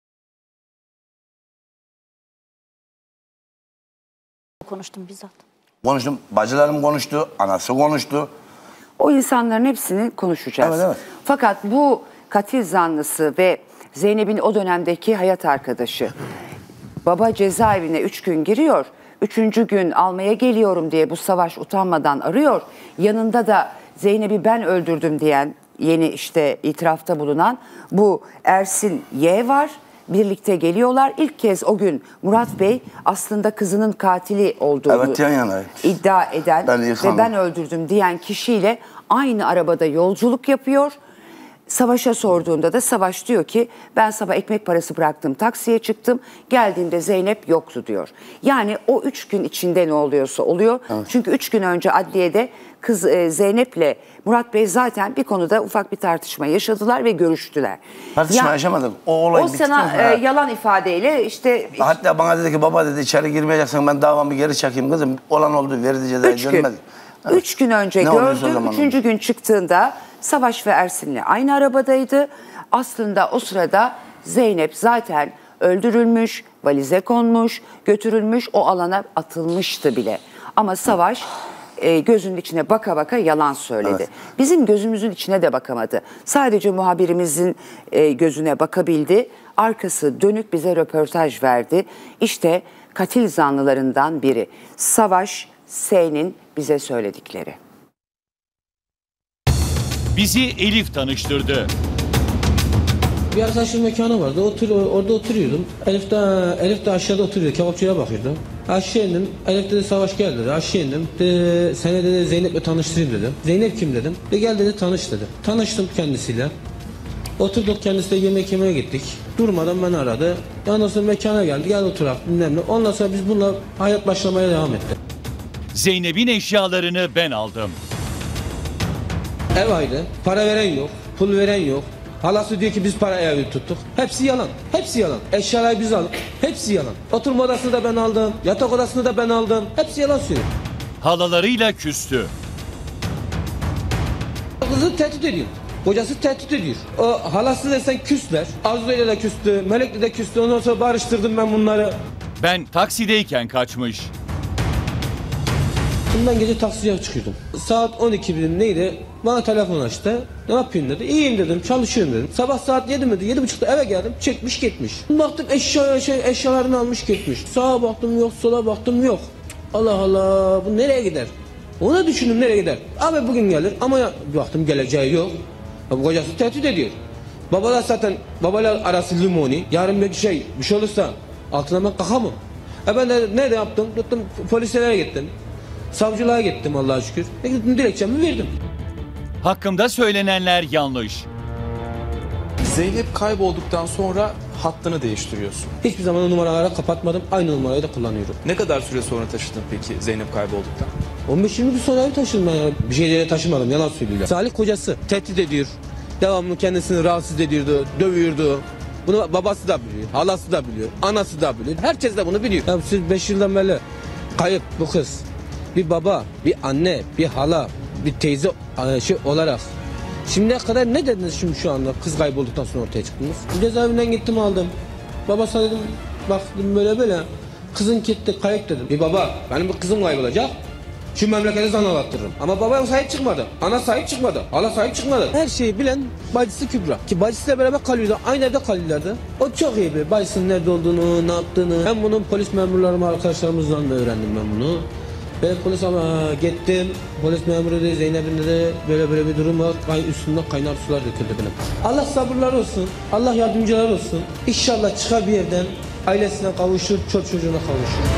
Konuştum bizzat. konuştum. Bacılarım konuştu. Anası konuştu. O insanların hepsini konuşacağız. Evet, evet. Fakat bu katil zanlısı ve Zeynep'in o dönemdeki hayat arkadaşı baba cezaevine üç gün giriyor. Üçüncü gün almaya geliyorum diye bu Savaş utanmadan arıyor. Yanında da Zeynep'i ben öldürdüm diyen yeni işte itirafta bulunan bu Ersin Y var. Birlikte geliyorlar. İlk kez o gün Murat Bey aslında kızının katili olduğunu Evet, yan yana. iddia eden Ben ve yıkandım. ben öldürdüm diyen kişiyle aynı arabada yolculuk yapıyor. Savaş'a sorduğunda da Savaş diyor ki ben sabah ekmek parası bıraktım, taksiye çıktım, geldiğimde Zeynep yoktu diyor. Yani o üç gün içinde ne oluyorsa oluyor. Evet. Çünkü üç gün önce adliyede kız e, Zeynep'le Murat Bey zaten bir konuda ufak bir tartışma yaşadılar ve görüştüler. Tartışma ya, yaşamadık. O olay O sana e, yalan ifadeyle işte... Hatta bana dedi ki baba dedi içeri girmeyeceksin, ben davamı geri çekeyim kızım. Olan oldu, verdi cezayı, üç dönmedi. Gün, üç gün önce ne gördüm, üçüncü gün çıktığında Savaş ve Ersin'le aynı arabadaydı. Aslında o sırada Zeynep zaten öldürülmüş, valize konmuş, götürülmüş, o alana atılmıştı bile. Ama Savaş e, gözünün içine baka baka yalan söyledi. Evet. Bizim gözümüzün içine de bakamadı. Sadece muhabirimizin e, gözüne bakabildi. Arkası dönük bize röportaj verdi. İşte katil zanlılarından biri Savaş S'nin bize söyledikleri. Bizi Elif tanıştırdı. Bir arkadaşım mekanı vardı. Otur, orada oturuyordum. Elif de, Elif de aşağıda oturuyordu. Kebapçıya bakıyordu. Aşağı indim. Elif dedi Savaş gel dedi. Aşağı indim. Dedi, seni dedi Zeynep'le tanıştırayım dedi. Zeynep kim dedim. De gel dedi tanış dedi. Tanıştım kendisiyle. Oturduk kendisiyle yemek yemeye gittik. Durmadan beni aradı. Ondan sonra mekana geldi. Gel oturak bilmem ne. Ondan sonra biz bununla hayat başlamaya devam etti. Zeynep'in eşyalarını ben aldım. Ev ayrı. Para veren yok. Pul veren yok. Halası diyor ki biz para evi tuttuk. Hepsi yalan. Hepsi yalan. Eşyaları biz aldık. Hepsi yalan. Oturma odasını da ben aldım. Yatak odasını da ben aldım. Hepsi yalan söylüyor. Halalarıyla küstü. Kızı tehdit ediyor. Kocası tehdit ediyor. O halası desen küsler. Arzu'yla da küstü. Melek'le de küstü. Ondan sonra barıştırdım ben bunları. Ben taksideyken kaçmış. Ben gece taksiye çıkıyordum. Saat on iki birim neydi? Bana telefon açtı. Ne yapıyorsun dedi. İyiyim dedim, çalışıyorum dedim. Sabah saat yedi miydi? Yedi buçukta eve geldim. Çekmiş gitmiş. Baktım eşya, şey, eşyalarını almış gitmiş. Sağa baktım yok, sola baktım yok. Allah Allah, bu nereye gider? Ona düşündüm nereye gider? Abi bugün gelir ama ya, baktım geleceği yok. Bu kocası tehdit ediyor. Babalar zaten, babalar arası limoni. Yarın bir şey, bir şey olursa altına ben kalkamam. E ben de ne de yaptım? Tuttum polislere gittim. Savcılığa gittim Allah'a şükür. Ne gittim dilekçemi verdim. Hakkımda söylenenler yanlış. Zeynep kaybolduktan sonra hattını değiştiriyorsun. Hiçbir zaman o numaraları kapatmadım. Aynı numarayı da kullanıyorum. Ne kadar süre sonra taşıdın peki Zeynep kaybolduktan? on beş yirmi gün sonra bir taşıdım ben ya. Bir şeylere taşımadım, yalan söylüyorlar. Salih kocası tehdit ediyor. Devamlı kendisini rahatsız ediyordu, dövüyordu. Bunu babası da biliyor, halası da biliyor, anası da biliyor. Herkes de bunu biliyor. Ya siz beş yıldan beri kayıp bu kız. Bir baba, bir anne, bir hala, bir teyze şey olarak. Şimdiye kadar ne dediniz şimdi şu anda kız kaybolduktan sonra ortaya çıktınız? Cezaevinden gittim aldım. Babasına dedim bak dedim böyle böyle. Kızın gitti kayıp dedim. Bir baba benim bir kızım kaybolacak. Şu memlekete zan alattırırım. Ama baba sahip çıkmadı. Ana sahip çıkmadı. Hala sahip çıkmadı. Her şeyi bilen bacısı Kübra. Ki bacısıyla beraber kalıyordu. Aynı evde kalıyorlardı. O çok iyi bir. Bacısının nerede olduğunu, ne yaptığını. Ben bunun polis memurlarım arkadaşlarımızdan da öğrendim ben bunu. Ben polis ama gittim. Polis memuru dedi Zeynep'in dedi böyle böyle bir durum var. Kay üstünden kaynar sular döküldü benim. Allah sabırlar olsun. Allah yardımcılar olsun. İnşallah çıkar bir yerden ailesine kavuşur, çocuk çocuğuna kavuşur.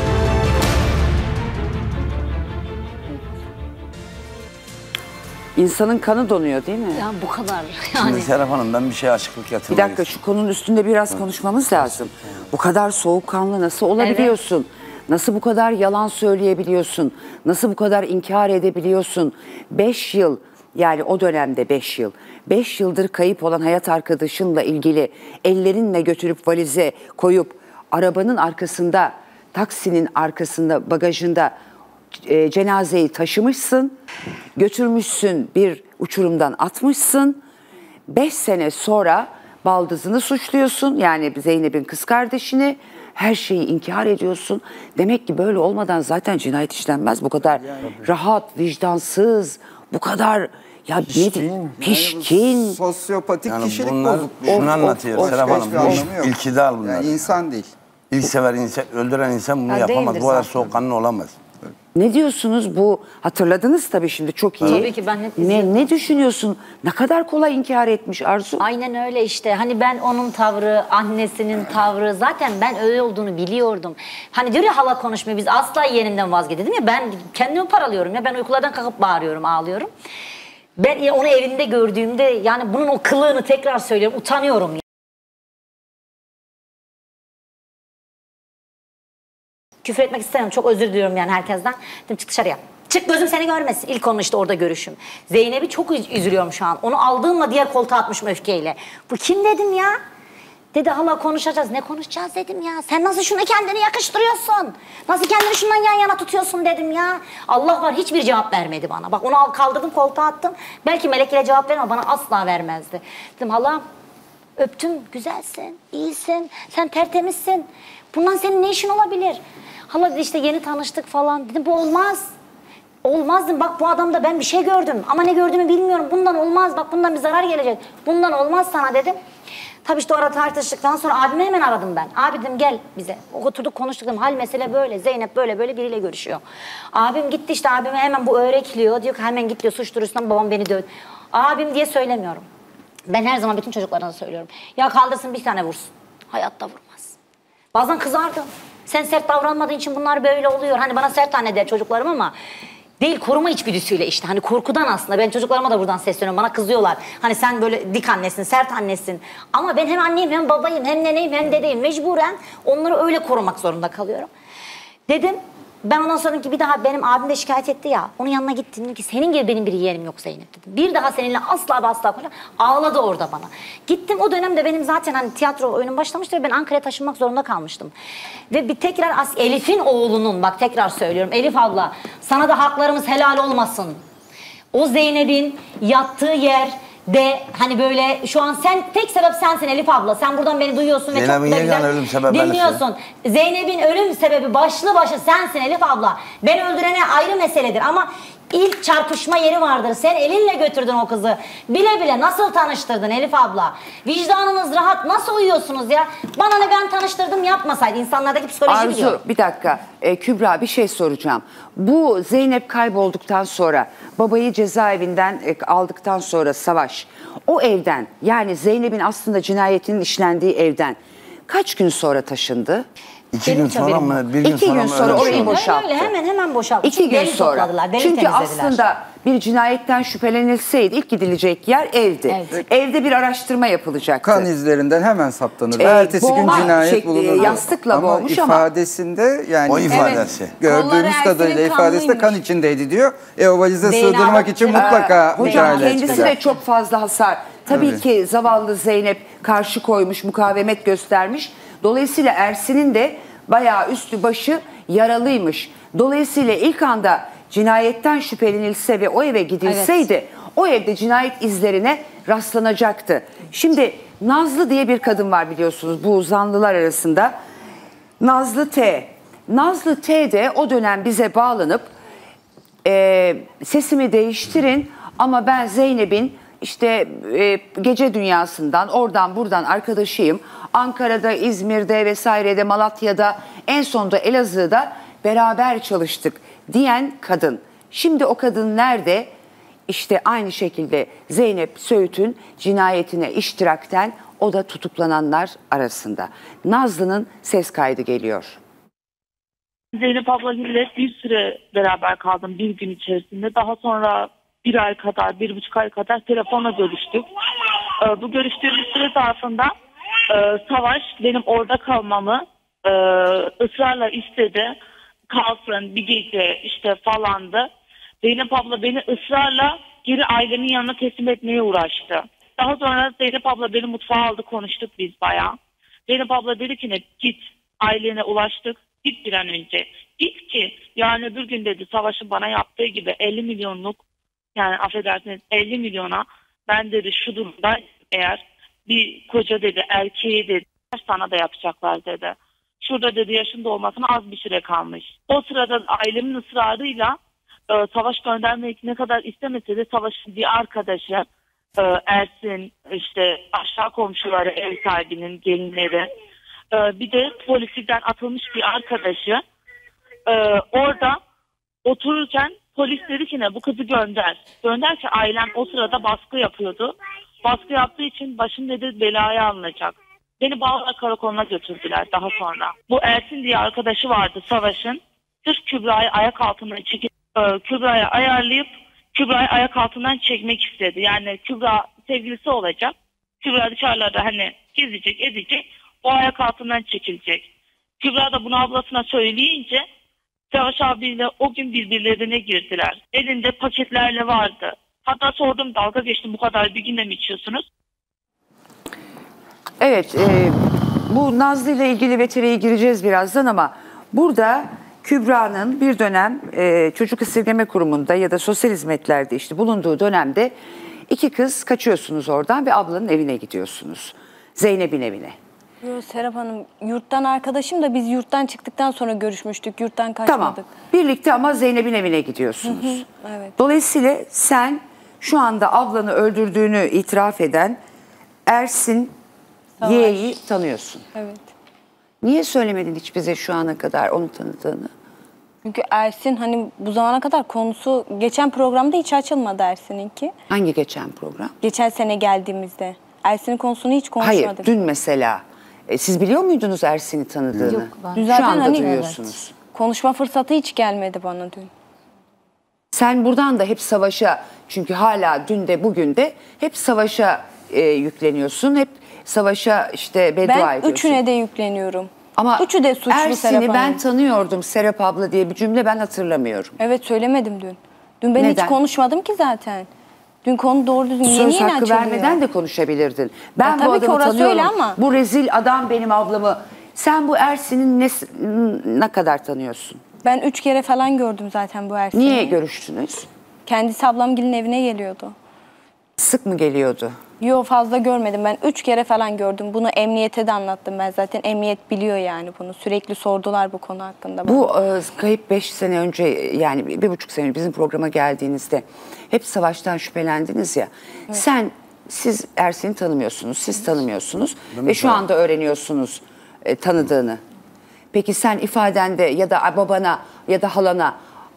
İnsanın kanı donuyor değil mi? Ya bu kadar yani. yani. Serap Hanım ben bir şey açıklık getirmek Bir dakika şu konunun üstünde biraz evet. konuşmamız lazım. Bu kadar soğukkanlı nasıl olabiliyorsun? Evet. Nasıl bu kadar yalan söyleyebiliyorsun? Nasıl bu kadar inkar edebiliyorsun? Beş yıl yani o dönemde beş yıl. Beş yıldır kayıp olan hayat arkadaşınla ilgili ellerinle götürüp valize koyup arabanın arkasında, taksinin arkasında, bagajında e, cenazeyi taşımışsın. Götürmüşsün bir uçurumdan atmışsın. Beş sene sonra baldızını suçluyorsun. Yani Zeynep'in kız kardeşini. Her şeyi inkar ediyorsun. Demek ki böyle olmadan zaten cinayet işlenmez. Bu kadar yani, rahat, vicdansız, bu kadar ya pişkin, pişkin. Yani sosyopatik yani kişilik bozukluğu. Şunu anlatıyor Serap Hanım. Bu ilki dal bunlar. Yani insan değil. İlk sever insan, öldüren insan bunu ha, yapamaz. Bu kadar soğukkanlı olamaz. Ne diyorsunuz bu? Hatırladınız tabii şimdi çok iyi. Tabii ki ben net ne, ne düşünüyorsun? Ne kadar kolay inkar etmiş Arzu? Aynen öyle işte. Hani ben onun tavrı, annesinin tavrı zaten ben öyle olduğunu biliyordum. Hani diyor ya hala konuşmuyor biz asla yeğenimden vazgeçtim ya ben kendimi paralıyorum ya ben uykulardan kalkıp bağırıyorum ağlıyorum. Ben onu evinde gördüğümde yani bunun o kılığını tekrar söylüyorum utanıyorum. Küfür etmek istemiyorum. Çok özür diliyorum yani herkesten. Dedim çık dışarıya. Çık gözüm seni görmesin. İlk onun işte orada görüşüm. Zeynep'i çok üzülüyorum şu an. Onu aldığımla diğer koltuğa atmışım öfkeyle. Bu kim dedim ya? Dedi hala konuşacağız. Ne konuşacağız dedim ya. Sen nasıl şunu kendine yakıştırıyorsun? Nasıl kendini şundan yan yana tutuyorsun dedim ya. Allah var hiçbir cevap vermedi bana. Bak onu kaldırdım koltuğa attım. Belki Melek ile cevap verme bana asla vermezdi. Dedim hala öptüm güzelsin, iyisin, sen tertemizsin. Bundan senin ne işin olabilir? Hala dedi işte yeni tanıştık falan. Dedim bu olmaz. Olmaz dedim. Bak bu adamda ben bir şey gördüm. Ama ne gördüğümü bilmiyorum. Bundan olmaz. Bak bundan bir zarar gelecek. Bundan olmaz sana dedim. Tabii işte o ara tartıştıktan sonra abimi hemen aradım ben. Abi dedim gel bize. Oturduk konuştuk dedim. Hal mesele böyle. Zeynep böyle böyle biriyle görüşüyor. Abim gitti işte abime hemen bu öğretiliyor. Diyor ki hemen git diyor suç duyurusundan babam beni dövdü. Abim diye söylemiyorum. Ben her zaman bütün çocuklarına da söylüyorum. Ya kaldırsın bir tane vursun. Hayatta vurmaz. Bazen kızardım. Sen sert davranmadığın için bunlar böyle oluyor. Hani bana sert anne der çocuklarım ama değil koruma içgüdüsüyle işte. Hani korkudan aslında. Ben çocuklarıma da buradan sesleniyorum. Bana kızıyorlar. Hani sen böyle dik annesin, sert annesin. Ama ben hem anneyim hem babayım hem neneyim hem dedeyim. Mecburen onları öyle korumak zorunda kalıyorum. Dedim ben ondan sonra ki bir daha benim abim de şikayet etti ya. Onun yanına gittim dedim ki senin gibi benim bir yeğenim yok Zeynep dedim. Bir daha seninle asla ve asla konuşamam. Ağladı orada bana. Gittim o dönemde benim zaten hani tiyatro oyunum başlamıştı ve ben Ankara'ya taşınmak zorunda kalmıştım. Ve bir tekrar Elif'in oğlunun bak tekrar söylüyorum Elif abla sana da haklarımız helal olmasın. O Zeynep'in yattığı yer de hani böyle şu an sen tek sebep sensin Elif abla. Sen buradan beni duyuyorsun ve çok da güzel ölüm sebebi dinliyorsun. Zeynep'in ölüm sebebi başlı başlı sensin Elif abla. Ben öldürene ayrı meseledir ama ilk çarpışma yeri vardır. Sen elinle götürdün o kızı. Bile bile nasıl tanıştırdın Elif abla? Vicdanınız rahat nasıl uyuyorsunuz ya? Bana ne ben tanıştırdım yapmasaydı. İnsanlardaki psikoloji Arzu, biliyorum. bir dakika. Ee, Kübra bir şey soracağım. Bu Zeynep kaybolduktan sonra babayı cezaevinden e, aldıktan sonra Savaş o evden yani Zeynep'in aslında cinayetinin işlendiği evden kaç gün sonra taşındı? İki gün sonra mı? Bir gün İki sonra gün mı? sonra Öyle orayı şey. boşalttı. Öyle hemen hemen boşalttı. İki Çünkü gün delil sonra. topladılar, delil Çünkü temizlediler. aslında bir cinayetten şüphelenilseydi ilk gidilecek yer evdi. Evet. Evde bir araştırma yapılacaktı. Kan izlerinden hemen saptanır. Ee, Ertesi gün boğma cinayet şekli, bulunur. yastıkla ama boğmuş ama- ifadesinde yani O ifadesi. Evet. gördüğümüz Kolları kadarıyla Ersin'in ifadesi de kan kanlıymış. içindeydi diyor. E o valize D N A sığdırmak için bakacak. mutlaka Ee, hocam müdahale kendisi edecek. de çok fazla hasar. Tabii, Tabii. ki zavallı Zeynep karşı koymuş, mukavemet göstermiş. Dolayısıyla Ersin'in de bayağı üstü başı yaralıymış. Dolayısıyla ilk anda cinayetten şüphelenilse ve o eve gidilseydi o evde cinayet izlerine rastlanacaktı. Şimdi Nazlı diye bir kadın var biliyorsunuz bu zanlılar arasında. Nazlı T. Nazlı T de o dönem bize bağlanıp e, sesimi değiştirin ama ben Zeynep'in işte e, gece dünyasından oradan buradan arkadaşıyım. Ankara'da, İzmir'de vesairede, Malatya'da, en sonunda Elazığ'da beraber çalıştık diyen kadın. Şimdi o kadın nerede? İşte aynı şekilde Zeynep Söğüt'ün cinayetine iştirakten o da tutuklananlar arasında. Nazlı'nın ses kaydı geliyor. Zeynep ablayla bir süre beraber kaldım bir gün içerisinde. Daha sonra bir ay kadar, bir buçuk ay kadar telefonla görüştük. Ee, bu görüştüğümüz süre zarfında e, Savaş benim orada kalmamı e, ısrarla istedi. Kalsın bir gece işte falandı. Zeynep abla beni ısrarla geri ailemin yanına teslim etmeye uğraştı. Daha sonra Zeynep abla beni mutfağa aldı, konuştuk biz bayağı. Zeynep abla dedi ki ne, git ailene ulaştık, git bir an önce. Git ki yani öbür gün dedi Savaş'ın bana yaptığı gibi elli milyonluk yani affedersiniz elli milyona ben dedi şu durumda eğer bir koca dedi erkeği dedi sana da yapacaklar dedi. Şurada dedi yaşında olmasına az bir süre kalmış. O sırada ailemin ısrarıyla e, Savaş göndermek ne kadar istemese de Savaş'ın bir arkadaşı e, Ersin işte aşağı komşuları ev sahibinin gelinleri e, bir de polislikten atılmış bir arkadaşı e, orada otururken polis dedi ki ne bu kızı gönder. Gönder ki ailem o sırada baskı yapıyordu. Baskı yaptığı için başım dedi belaya alınacak. Beni Bağlar Karakolu'na götürdüler daha sonra. Bu Ersin diye arkadaşı vardı Savaş'ın. Sırf Kübra'yı ayak altına çekip e, Kübra'ya ayarlayıp Kübra'yı ayak altından çekmek istedi. Yani Kübra sevgilisi olacak. Kübra dışarılarda hani gezecek, edecek. O ayak altından çekilecek. Kübra da bunu ablasına söyleyince Savaş abiyle o gün birbirlerine girdiler. Elinde paketlerle vardı. Hatta sordum, dalga geçtim, bu kadar bir günde mi içiyorsunuz? Evet, e, bu Nazlı ile ilgili veteriye gireceğiz birazdan ama burada Kübra'nın bir dönem e, çocuk esirgeme kurumunda ya da sosyal hizmetlerde işte bulunduğu dönemde iki kız kaçıyorsunuz oradan ve ablanın evine gidiyorsunuz. Zeynep'in evine. Yo, Serap Hanım, yurttan arkadaşım da biz yurttan çıktıktan sonra görüşmüştük. Yurttan kaçmadık. Tamam. Birlikte ama Zeynep'in evine gidiyorsunuz. Hı hı, evet. Dolayısıyla sen şu anda ablanı öldürdüğünü itiraf eden Ersin Y'yi tanıyorsun. Evet. Niye söylemedin hiç bize şu ana kadar onu tanıdığını? Çünkü Ersin hani bu zamana kadar konusu geçen programda hiç açılmadı Ersin'inki. Hangi geçen program? Geçen sene geldiğimizde. Ersin'in konusunu hiç konuşmadık. Hayır, dün mesela. E, siz biliyor muydunuz Ersin'i tanıdığını? Yok, ben. Dün zaten şu anda hani duyuyorsunuz. Evet. Konuşma fırsatı hiç gelmedi bana dün. Sen buradan da hep savaşa, çünkü hala dün de bugün de hep savaşa e, yükleniyorsun. Hep savaşa işte beddua ben ediyorsun. üçüne de yükleniyorum. Ama Üçü de suçlu Serap Ersin'i Hanım. ben tanıyordum Serap abla diye bir cümle ben hatırlamıyorum. Evet, söylemedim dün. Dün ben Neden? hiç konuşmadım ki zaten. Dün konu doğru düzgün yeni Söz yeni hakkı açılıyor. vermeden de konuşabilirdin. Ben Ya bu tabii ki adamı orası tanıyorum. öyle ama. Bu rezil adam benim ablamı. Sen bu Ersin'in ne, ne kadar tanıyorsun? Ben üç kere falan gördüm zaten bu Ersin'i. Niye görüştünüz? Kendisi ablamgilin evine geliyordu. Sık mı geliyordu? Yok, fazla görmedim. Ben üç kere falan gördüm. Bunu emniyete de anlattım ben zaten. Emniyet biliyor yani bunu. Sürekli sordular bu konu hakkında. Bu e, kayıp beş sene önce, yani bir buçuk sene önce bizim programa geldiğinizde hep savaştan şüphelendiniz ya. Evet. Sen, siz Ersin'i tanımıyorsunuz, siz tanımıyorsunuz ve şu anda öğreniyorsunuz e, tanıdığını. Peki sen ifadende ya da babana ya da halana,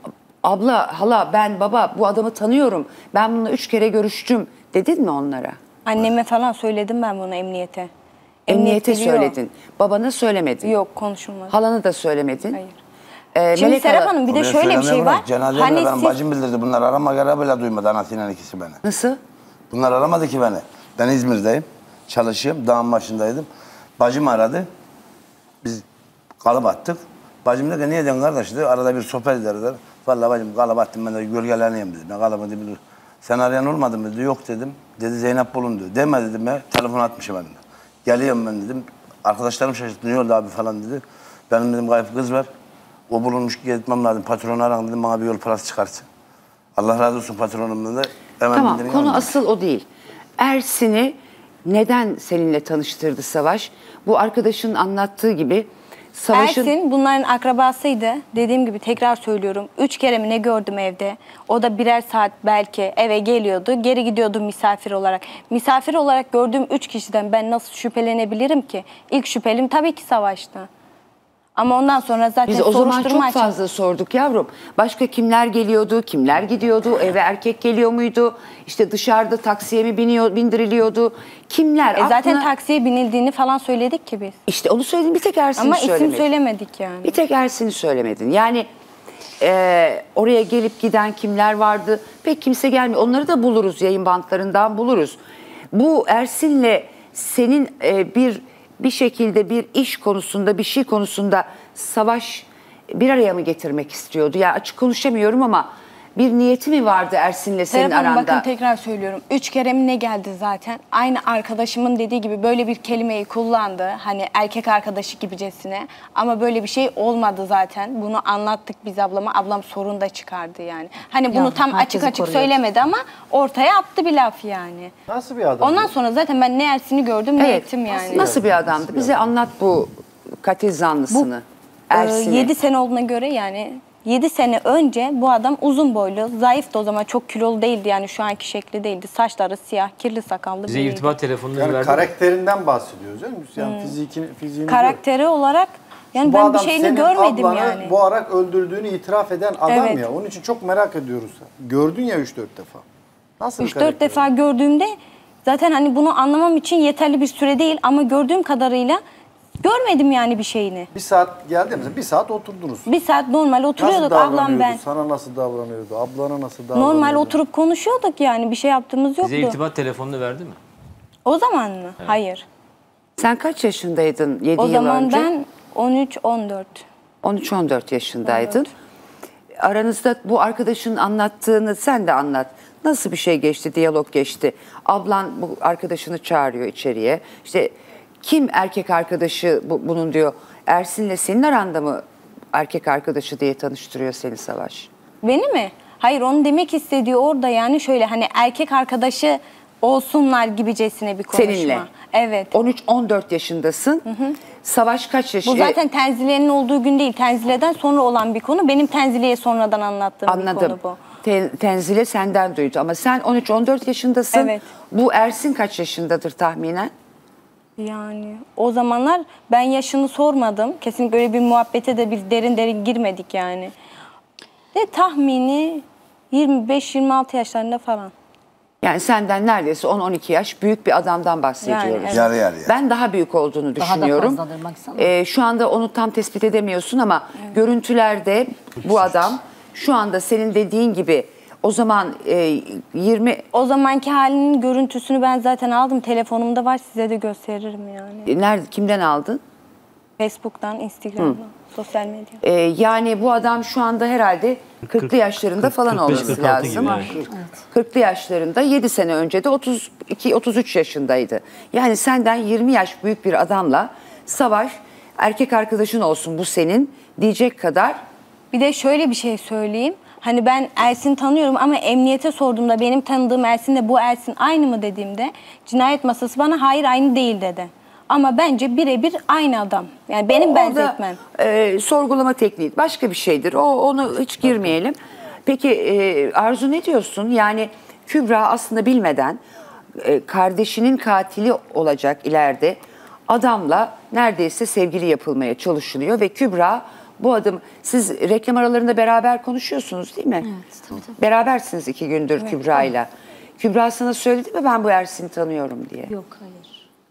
abla, hala ben baba bu adamı tanıyorum, ben bununla üç kere görüştüm dedin mi onlara? Anneme falan söyledim ben bunu emniyete. Emniyete Emniyet biliyor. söyledin. Babana söylemedin. Yok, konuşulmadı. Halana da söylemedin. Hayır. Ee, Şimdi Melek Serap hala- Hanım bir de Oraya şöyle bir şey söylemeye var. bırak. Cenazemde Hani benim siz... bacım bildirdi. Bunlar arama gara bile duymadı anasıyla ikisi beni. Nasıl? Bunlar aramadı ki beni. Ben İzmir'deyim. Çalışıyorum. Dağın başındaydım. Bacım aradı. Biz kalıp attık. Bacım dedi niye diyorsun kardeş dedi. Arada bir sohbet ederler. Vallahi bacım kalıp attım ben de gölgeleneyim dedi. Ne kalıbı dedi. Sen arayan olmadı mı dedi. Yok dedim. Dedi Zeynep bulundu. Deme dedim ya. Telefon atmışım ben de. Geliyorum ben dedim. Arkadaşlarım şaşırttı. Ne oldu abi falan dedi. Benim dedim kayıp kız var. O bulunmuş gitmem lazım. Patronu aran dedim. Bana bir yol parası çıkarsın. Allah razı olsun patronumdan da. Hemen Tamam, bildirim konu aldım. asıl o değil. Ersin'i neden seninle tanıştırdı Savaş? Bu arkadaşın anlattığı gibi Savaş'ın... Ersin bunların akrabasıydı. Dediğim gibi tekrar söylüyorum. Üç kere mi ne gördüm evde. O da birer saat belki eve geliyordu. Geri gidiyordu misafir olarak. Misafir olarak gördüğüm üç kişiden ben nasıl şüphelenebilirim ki? İlk şüphelim tabii ki Savaş'tı. Ama ondan sonra zaten Biz o zaman soruşturma çok açıldı. fazla sorduk yavrum. Başka kimler geliyordu, kimler gidiyordu, eve erkek geliyor muydu? İşte dışarıda taksiye mi biniyor, bindiriliyordu? Kimler? E zaten Aklına- taksiye binildiğini falan söyledik ki biz. İşte onu söyledim, bir tek Ersin'i Ama söylemedin. isim söylemedik yani. Bir tek Ersin'i söylemedin. Yani e, oraya gelip giden kimler vardı? Pek kimse gelmiyor. Onları da buluruz, yayın bantlarından buluruz. Bu Ersin'le senin e, bir bir şekilde bir iş konusunda, bir şey konusunda Savaş bir araya mı getirmek istiyordu? Yani açık konuşamıyorum ama bir niyeti mi vardı Ersin'le senin Serap Hanım, aranda? bakın tekrar söylüyorum. Üç kere mi ne geldi zaten? Aynı arkadaşımın dediği gibi böyle bir kelimeyi kullandı. Hani erkek arkadaşı gibicesine. Ama böyle bir şey olmadı zaten. Bunu anlattık biz ablama. Ablam sorun da çıkardı yani. Hani bunu Ya, tam açık herkesi açık koruyor. söylemedi ama ortaya attı bir laf yani. Nasıl bir adam? Ondan sonra zaten ben ne Ersin'i gördüm ne ettim yani. Nasıl bir adamdı? Bize anlat bu katil zanlısını. Ersin'i. yedi sene olduğuna göre yani yedi sene önce bu adam uzun boylu, zayıftı o zaman, çok kilolu değildi yani şu anki şekli değildi. Saçları siyah, kirli sakallı Bize biriydi. irtibat telefonunu Yani verdi. karakterinden bahsediyoruz canım. Yani Hmm. fizikini, fiziğini Karakteri olarak yani Bu ben bir adam şeyini senin görmedim ablanı yani. boğarak öldürdüğünü itiraf eden adam Evet. ya. Onun için çok merak ediyoruz. Gördün ya üç dört defa. Nasıl bir üç dört karakter? defa gördüğümde zaten hani bunu anlamam için yeterli bir süre değil ama gördüğüm kadarıyla Görmedim yani bir şeyini. Bir saat geldi mi? Bir saat oturdunuz. Bir saat normal oturuyorduk Nasıl ablam davranıyordu? ben. Sana nasıl davranıyordu? Ablana nasıl davranıyordu? Normal oturup konuşuyorduk yani bir şey yaptığımız yoktu. Size irtibat telefonunu verdi mi? O zaman mı? Evet. Hayır. Sen kaç yaşındaydın yedi O yıl zaman önce? ben on üç on dört. on üç on dört yaşındaydın. Aranızda bu arkadaşın anlattığını sen de anlat. Nasıl bir şey geçti, diyalog geçti? Ablan bu arkadaşını çağırıyor içeriye. İşte kim erkek arkadaşı bu, bunun diyor. Ersin'le senin aranda mı erkek arkadaşı diye tanıştırıyor seni Savaş? Beni mi? Hayır onu demek istediği orada yani şöyle hani erkek arkadaşı olsunlar gibicesine bir konuşma. Seninle. Evet. on üç on dört yaşındasın. Hı hı. Savaş kaç yaşında? Bu zaten Tenzile'nin olduğu gün değil. Tenzile'den sonra olan bir konu. Benim Tenzile'ye sonradan anlattığım Anladım. bir konu bu. Ten, Tenzile senden duydu ama sen on üç on dört yaşındasın. Evet. Bu Ersin kaç yaşındadır tahminen? Yani o zamanlar ben yaşını sormadım. Kesinlikle öyle bir muhabbete de bir derin derin girmedik yani. De tahmini yirmi beş yirmi altı yaşlarında falan. Yani senden neredeyse on on iki yaş büyük bir adamdan bahsediyoruz. Yani, evet. Yarı yarıya. Ben daha büyük olduğunu Daha da düşünüyorum. fazladır baksana. Ee, şu anda onu tam tespit edemiyorsun ama görüntülerde bu adam şu anda senin dediğin gibi o zaman e, yirmi... O zamanki halinin görüntüsünü ben zaten aldım. Telefonumda var, size de gösteririm yani. Nerede, kimden aldın? Facebook'tan, Instagram'dan, sosyal medya. Ee, yani bu adam şu anda herhalde kırklı yaşlarında falan kırk beş, olması kırk altı lazım. gibi, evet. kırklı yaşlarında, yedi sene önce de otuz iki otuz üç yaşındaydı. Yani senden yirmi yaş büyük bir adamla Savaş, erkek arkadaşın olsun bu senin diyecek kadar. Bir de şöyle bir şey söyleyeyim. Hani ben Ersin'i tanıyorum ama emniyete sorduğumda benim tanıdığım Ersin'le bu Ersin aynı mı dediğimde cinayet masası bana hayır aynı değil dedi. Ama bence birebir aynı adam. Yani benim O- benzetmem. Orada, e, sorgulama tekniği başka bir şeydir. O onu hiç girmeyelim. Peki e, Arzu ne diyorsun? Yani Kübra aslında bilmeden e, kardeşinin katili olacak ileride adamla neredeyse sevgili yapılmaya çalışılıyor ve Kübra bu adım, siz reklam aralarında beraber konuşuyorsunuz değil mi? Evet, tabii, tabii. Berabersiniz iki gündür Evet, Kübra'yla. Kübra sana söyledi mi ben bu Ersin'i tanıyorum diye? Yok hayır.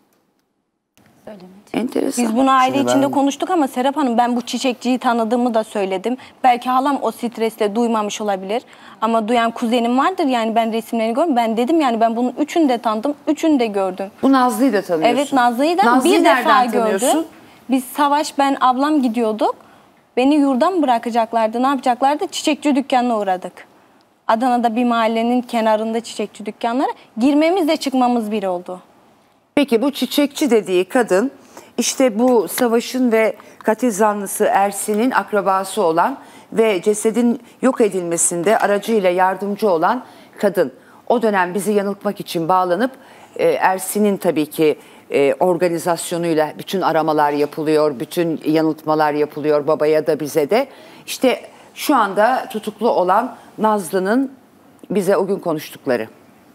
Söylemedi. Enteresan. Biz bunu aile Şimdi içinde ben- konuştuk ama Serap Hanım ben bu çiçekçiyi tanıdığımı da söyledim. Belki halam o stresle duymamış olabilir. Ama duyan kuzenim vardır yani ben resimlerini gördüm. Ben dedim yani ben bunun üçünü de tanıdım, üçünü de gördüm. Bu Nazlı'yı da tanıyorsun. Evet Nazlı'yı da Nazlı'yı bir defa nereden gördüm. tanıyorsun? Biz Savaş, ben, ablam gidiyorduk. Beni yurdan bırakacaklardı. Ne yapacaklardı? Çiçekçi dükkanına uğradık. Adana'da bir mahallenin kenarında çiçekçi dükkanları. Girmemizle çıkmamız bir oldu. Peki bu çiçekçi dediği kadın işte bu Savaş'ın ve katil zanlısı Ersin'in akrabası olan ve cesedin yok edilmesinde aracıyla yardımcı olan kadın. O dönem bizi yanıltmak için bağlanıp e, Ersin'in tabii ki e, organizasyonuyla bütün aramalar yapılıyor, bütün yanıltmalar yapılıyor babaya da bize de. İşte şu anda tutuklu olan Nazlı'nın bize o gün konuştukları.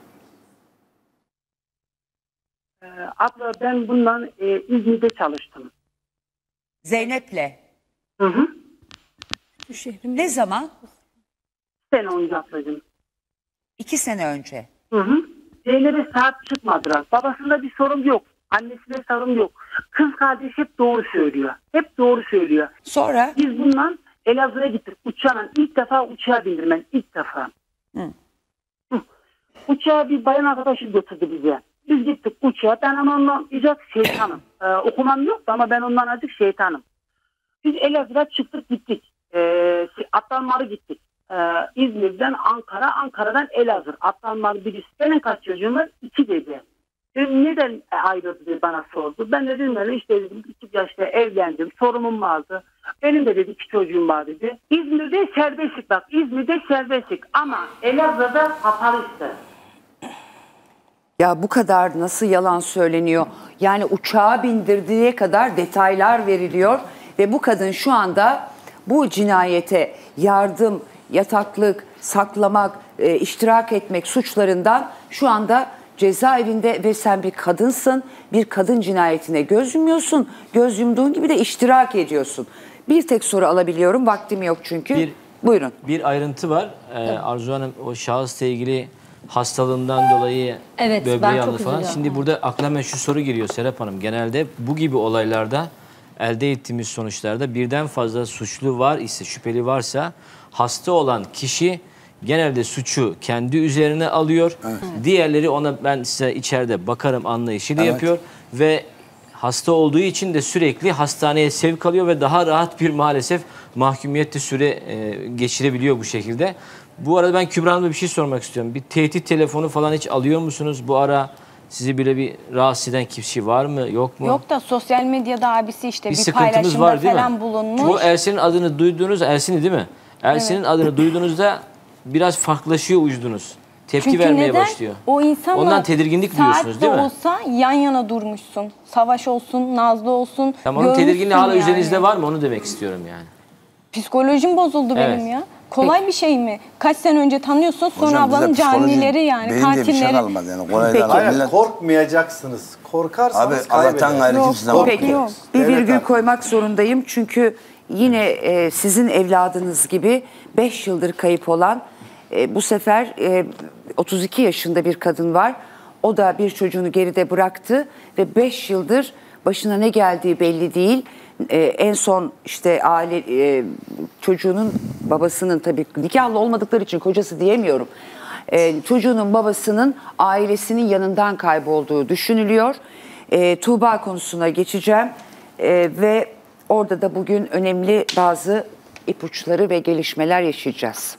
Abla ben bundan e, İzmir'de çalıştım. Zeynep'le. Hı hı. Ne zaman? Sene önce ablacığım. İki sene önce. Hı hı. Zeynep'e sahip çıkmadılar. Babasında bir sorun yok. Annesinde sorun yok. Kız kardeş hep doğru söylüyor. Hep doğru söylüyor. Sonra? Biz bundan Elazığ'a gittik. Uçağla ilk defa uçağa bindim ben. İlk defa. Hı. Hı. Uçağa bir bayan arkadaşı götürdü bize. Biz gittik uçağa. Ben ama ondan azıcık şeytanım. Ee, okumam yoktu ama ben ondan azıcık şeytanım. Biz Elazığ'a çıktık gittik. Ee, Atlanmar'a gittik. Ee, İzmir'den Ankara, Ankara'dan Elazığ. Atlanmar birisi. Benim kaç çocuğum var? İki dedi. Dedim, neden ayrıldı diye bana sordu. Ben de dedim öyle işte dedim, iki yaşta evlendim. Sorunum vardı. Benim de dedi iki çocuğum var dedi. İzmir'de serbestlik bak. İzmir'de serbestlik ama Elazığ'da kapalı işte. Ya bu kadar nasıl yalan söyleniyor? Yani uçağa bindirdiği kadar detaylar veriliyor ve bu kadın şu anda bu cinayete yardım, yataklık, saklamak, e, iştirak etmek suçlarından şu anda cezaevinde ve sen bir kadınsın. Bir kadın cinayetine göz yumuyorsun. Göz yumduğun gibi de iştirak ediyorsun. Bir tek soru alabiliyorum. Vaktim yok çünkü. Bir, Buyurun. Bir ayrıntı var. Ee, Arzu Hanım o şahısla ilgili hastalığından dolayı Evet, ben böbreği çok aldı falan. üzülüyorum. Şimdi burada aklıma şu soru giriyor Serap Hanım. Genelde bu gibi olaylarda elde ettiğimiz sonuçlarda birden fazla suçlu var ise, şüpheli varsa hasta olan kişi genelde suçu kendi üzerine alıyor. Evet. Diğerleri ona ben size içeride bakarım anlayışıyla evet. yapıyor ve hasta olduğu için de sürekli hastaneye sevk alıyor ve daha rahat bir maalesef mahkumiyette süre e, geçirebiliyor bu şekilde. Bu arada ben Kübra Hanım'a bir şey sormak istiyorum. Bir tehdit telefonu falan hiç alıyor musunuz? Bu ara sizi bile bir rahatsız eden kişi var mı, yok mu? Yok da sosyal medyada abisi işte bir, bir sıkıntımız paylaşımda var, değil falan mi? bulunmuş. Bu Ersin'in adını duyduğunuz, Ersin'i değil mi? Ersin'in evet. adını duyduğunuzda biraz farklılaşıyor vücudunuz. Tepki Çünkü vermeye neden? başlıyor. O insanla ondan tedirginlik duyuyorsunuz değil mi? olsa yan yana durmuşsun. Savaş olsun, Nazlı olsun. Tamam, onun tedirginliği hala yani. Üzerinizde var mı? Onu demek istiyorum yani. Psikolojim bozuldu evet. benim ya. Kolay Peki. bir şey mi? Kaç sene önce tanıyorsun sonra hocam, ablanın canileri yani katilleri. Şey yani. Peki. Hayır, millet... korkmayacaksınız. Korkarsanız abi, Allah'tan gayrı kimseden Peki yok. Bir virgül koymak zorundayım çünkü yine e, sizin evladınız gibi beş yıldır kayıp olan e, bu sefer e, otuz iki yaşında bir kadın var. O da bir çocuğunu geride bıraktı ve beş yıldır başına ne geldiği belli değil. Ee, en son işte aile e, çocuğunun babasının tabii nikahlı olmadıkları için kocası diyemiyorum. Ee, çocuğunun babasının ailesinin yanından kaybolduğu düşünülüyor. Ee, Tuğba konusuna geçeceğim ee, ve orada da bugün önemli bazı ipuçları ve gelişmeler yaşayacağız.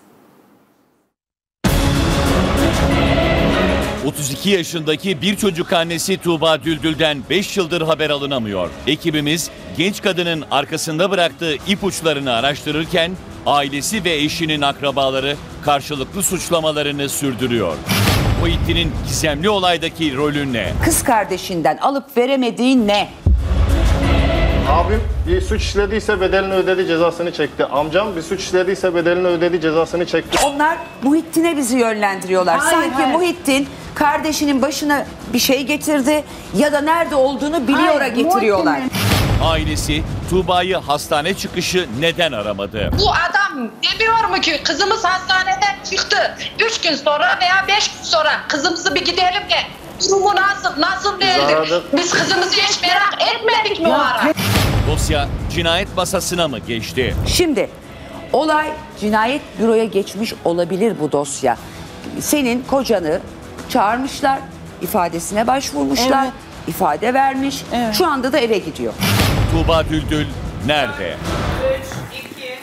otuz iki yaşındaki bir çocuk annesi Tuğba Düldül'den beş yıldır haber alınamıyor. Ekibimiz genç kadının arkasında bıraktığı ipuçlarını araştırırken ailesi ve eşinin akrabaları karşılıklı suçlamalarını sürdürüyor. Muhittin'in gizemli olaydaki rolü ne? Kız kardeşinden alıp veremediği ne? Abim bir suç işlediyse bedelini ödedi, cezasını çekti. Amcam bir suç işlediyse bedelini ödedi, cezasını çekti. Onlar Muhittin'e bizi yönlendiriyorlar. Hayır, Sanki hayır. Muhittin kardeşinin başına bir şey getirdi ya da nerede olduğunu biliyor'a getiriyorlar. Ailesi Tuğba'yı hastane çıkışı neden aramadı? Bu adam demiyor mu ki kızımız hastaneden çıktı. Üç gün sonra veya beş gün sonra kızımızı bir gidelim de durumu nasıl, nasıl değildir? Biz kızımızı hiç merak etmedik mi o ara? Dosya cinayet masasına mı geçti? Şimdi olay cinayet büroya geçmiş olabilir bu dosya. Senin kocanı çağırmışlar, ifadesine başvurmuşlar, evet. ifade vermiş. Evet. Şu anda da eve gidiyor. Tuğba Düldül nerede? üç, iki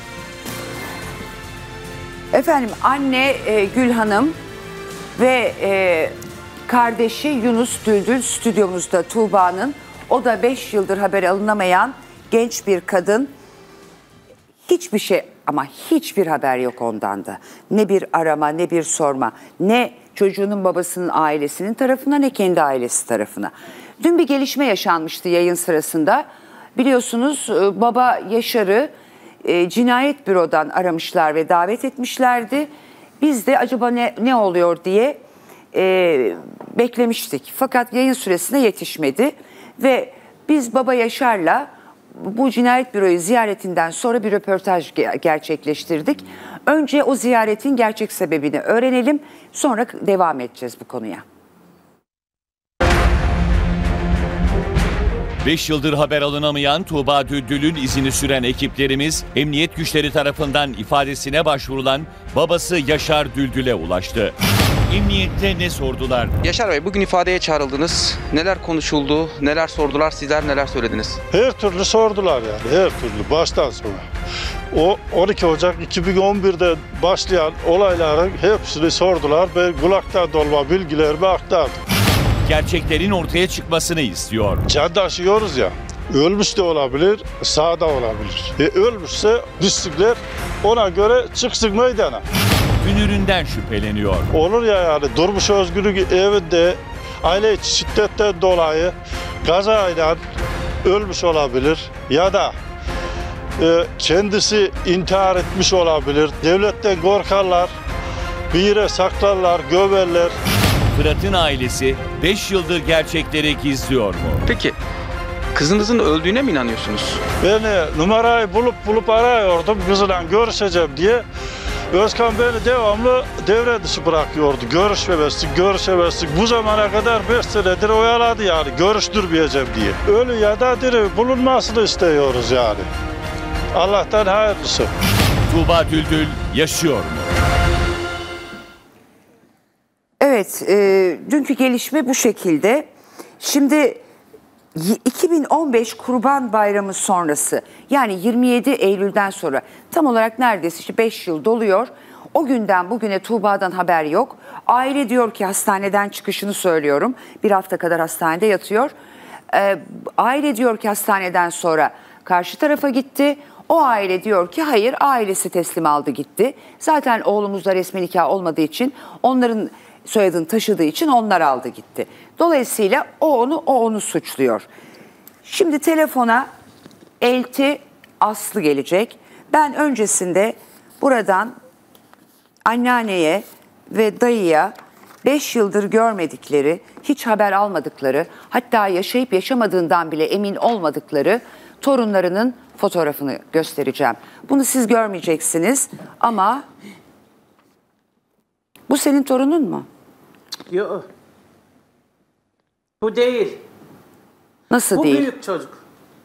Efendim anne e, Gül Hanım ve e, kardeşi Yunus Düldül stüdyomuzda Tuğba'nın. O da beş yıldır haber alınamayan genç bir kadın. Hiçbir şey ama hiçbir haber yok ondan da. Ne bir arama ne bir sorma. Ne çocuğunun babasının ailesinin tarafına ne kendi ailesi tarafına. Dün bir gelişme yaşanmıştı yayın sırasında. Biliyorsunuz baba Yaşar'ı e, cinayet bürodan aramışlar ve davet etmişlerdi. Biz de acaba ne, ne oluyor diye e, beklemiştik. Fakat yayın süresine yetişmedi. Ve biz baba Yaşar'la bu cinayet büroyu ziyaretinden sonra bir röportaj gerçekleştirdik. Önce o ziyaretin gerçek sebebini öğrenelim, sonra devam edeceğiz bu konuya. beş yıldır haber alınamayan Tuğba Düldül'ün izini süren ekiplerimiz, emniyet güçleri tarafından ifadesine başvurulan babası Yaşar Düldül'e ulaştı. Emniyette ne sordular? Yaşar Bey, bugün ifadeye çağrıldınız. Neler konuşuldu, neler sordular, sizler neler söylediniz? Her türlü sordular yani, her türlü baştan sona. O on iki Ocak iki bin on bir'de başlayan olayların hepsini sordular ve kulaktan dolma bilgilerimi aktardım. Gerçeklerin ortaya çıkmasını istiyor. Can taşıyoruz ya, ölmüş de olabilir, sağda olabilir. E, ölmüşse pislikler ona göre çıksın meydana. Dünüründen şüpheleniyor. Olur ya yani Durmuş Özgür'ün evinde aile içi şiddetten dolayı kazayla ölmüş olabilir ya da e, kendisi intihar etmiş olabilir. Devletten korkarlar, bir yere saklarlar, gömerler. Fırat'ın ailesi beş yıldır gerçekleri gizliyor mu? Peki kızınızın öldüğüne mi inanıyorsunuz? Ben numarayı bulup bulup arıyordum kızla görüşeceğim diye. Özkan beni devamlı devre dışı bırakıyordu. Görüşemezdik, görüşemezdik. Bu zamana kadar beş senedir oyaladı yani. Görüştürmeyeceğim diye. Ölü ya da diri bulunmasını istiyoruz yani. Allah'tan hayırlısı. Tuğba Düldül yaşıyor mu? Evet, e, dünkü gelişme bu şekilde. Şimdi iki bin on beş Kurban Bayramı sonrası, yani yirmi yedi Eylül'den sonra tam olarak neredeyse işte beş yıl doluyor. O günden bugüne Tuğba'dan haber yok. Aile diyor ki, hastaneden çıkışını söylüyorum, bir hafta kadar hastanede yatıyor. Ee, aile diyor ki hastaneden sonra karşı tarafa gitti. O aile diyor ki hayır, ailesi teslim aldı gitti. Zaten oğlumuzla resmi nikah olmadığı için, onların soyadını taşıdığı için onlar aldı gitti. Dolayısıyla o onu, o onu suçluyor. Şimdi telefona elti Aslı gelecek. Ben öncesinde buradan anneanneye ve dayıya beş yıldır görmedikleri, hiç haber almadıkları, hatta yaşayıp yaşamadığından bile emin olmadıkları torunlarının fotoğrafını göstereceğim. Bunu siz görmeyeceksiniz ama bu senin torunun mu? Yok. Bu değil. Nasıl bu değil? Bu büyük çocuk.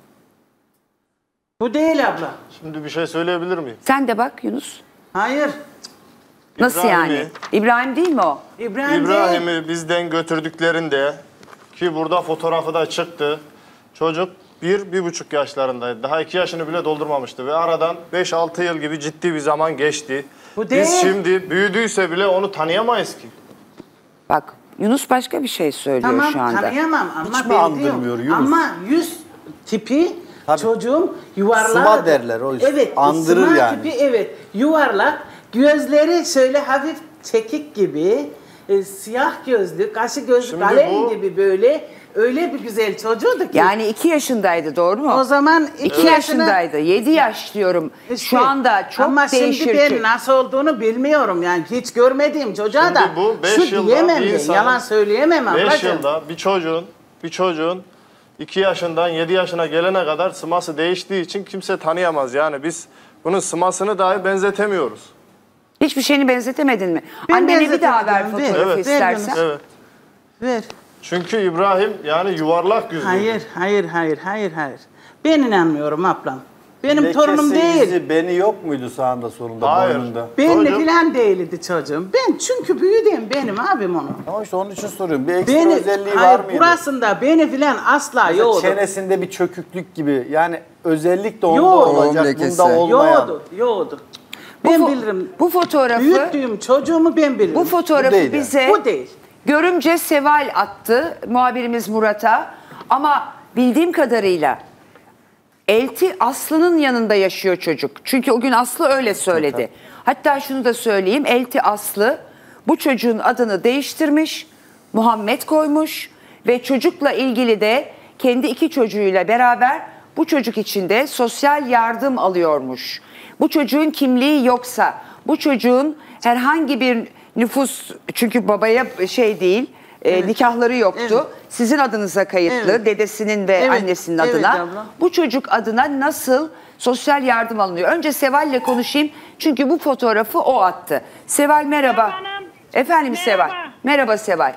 Bu değil abla. Şimdi bir şey söyleyebilir miyim? Sen de bak Yunus. Hayır. Nasıl yani? İbrahim değil mi o? İbrahim İbrahim'i bizden götürdüklerinde, ki burada fotoğrafı da çıktı. Çocuk bir, bir buçuk yaşlarındaydı. Daha iki yaşını bile doldurmamıştı ve aradan beş altı yıl gibi ciddi bir zaman geçti. Bu değil. Biz şimdi büyüdüyse bile onu tanıyamayız ki. Bak Yunus başka bir şey söylüyor tamam, şu anda. Tamam tanıyamam ama Hiç mi andırmıyor Yunus? Ama yüz tipi Tabii. çocuğum yuvarlak. Sıva derler o yüzden. Evet. Andırır sıva yani. tipi evet yuvarlak. Gözleri şöyle hafif çekik gibi. E, siyah gözlü, kaşı gözlü, kalem bu... gibi böyle. Öyle bir güzel çocuğuydu ki. Yani iki yaşındaydı doğru mu? O zaman iki, iki yaşındaydı. Yedi yaş diyorum. İşte, şu anda çok ama değişir. Ama şimdi ben nasıl olduğunu bilmiyorum. Yani hiç görmediğim çocuğa şimdi da bu beş şu yılda diyemem bir ben. insanın, Yalan söyleyemem beş ablacığım. yılda bir çocuğun, bir çocuğun iki yaşından yedi yaşına gelene kadar sıması değiştiği için kimse tanıyamaz. Yani biz bunun sımasını dahi benzetemiyoruz. Hiçbir şeyini benzetemedin mi? Ben Annene bir daha ver fotoğrafı evet, istersen. Evet. Ver. Çünkü İbrahim yani yuvarlak yüzlü. Hayır, hayır, hayır, hayır, hayır. Ben inanmıyorum ablam. Benim Lekesi, torunum değil. izi, beni yok muydu sağında solunda Hayır. boynunda? Benle filan değildi çocuğum. Ben çünkü büyüdüm benim abim onu. Ama işte onun için soruyorum. Bir ekstra Beni, özelliği hayır, var mıydı? burasında beni filan asla Mesela yoktu. çenesinde bir çöküklük gibi. Yani özellik de onda Yoğdu. olacak, bunda olmayan. Yoğdu, yoğdu. Ben bu, bilirim. Bu fotoğrafı... Büyüttüğüm çocuğumu ben bilirim. Bu fotoğrafı bu bize... Bu değil. Görümce Seval attı, muhabirimiz Murat'a. Ama bildiğim kadarıyla elti Aslı'nın yanında yaşıyor çocuk. Çünkü o gün Aslı öyle söyledi. Hatta şunu da söyleyeyim, elti Aslı bu çocuğun adını değiştirmiş, Muhammed koymuş ve çocukla ilgili de kendi iki çocuğuyla beraber bu çocuk için de sosyal yardım alıyormuş. Bu çocuğun kimliği yoksa, bu çocuğun herhangi bir nüfus, çünkü babaya şey değil, evet. e, nikahları yoktu. Evet. Sizin adınıza kayıtlı, evet. dedesinin ve evet. annesinin adına. Evet, bu çocuk adına nasıl sosyal yardım alınıyor? Önce Seval'le konuşayım çünkü bu fotoğrafı o attı. Seval merhaba. Merhaba. Efendim Merhaba. Seval. Merhaba Seval.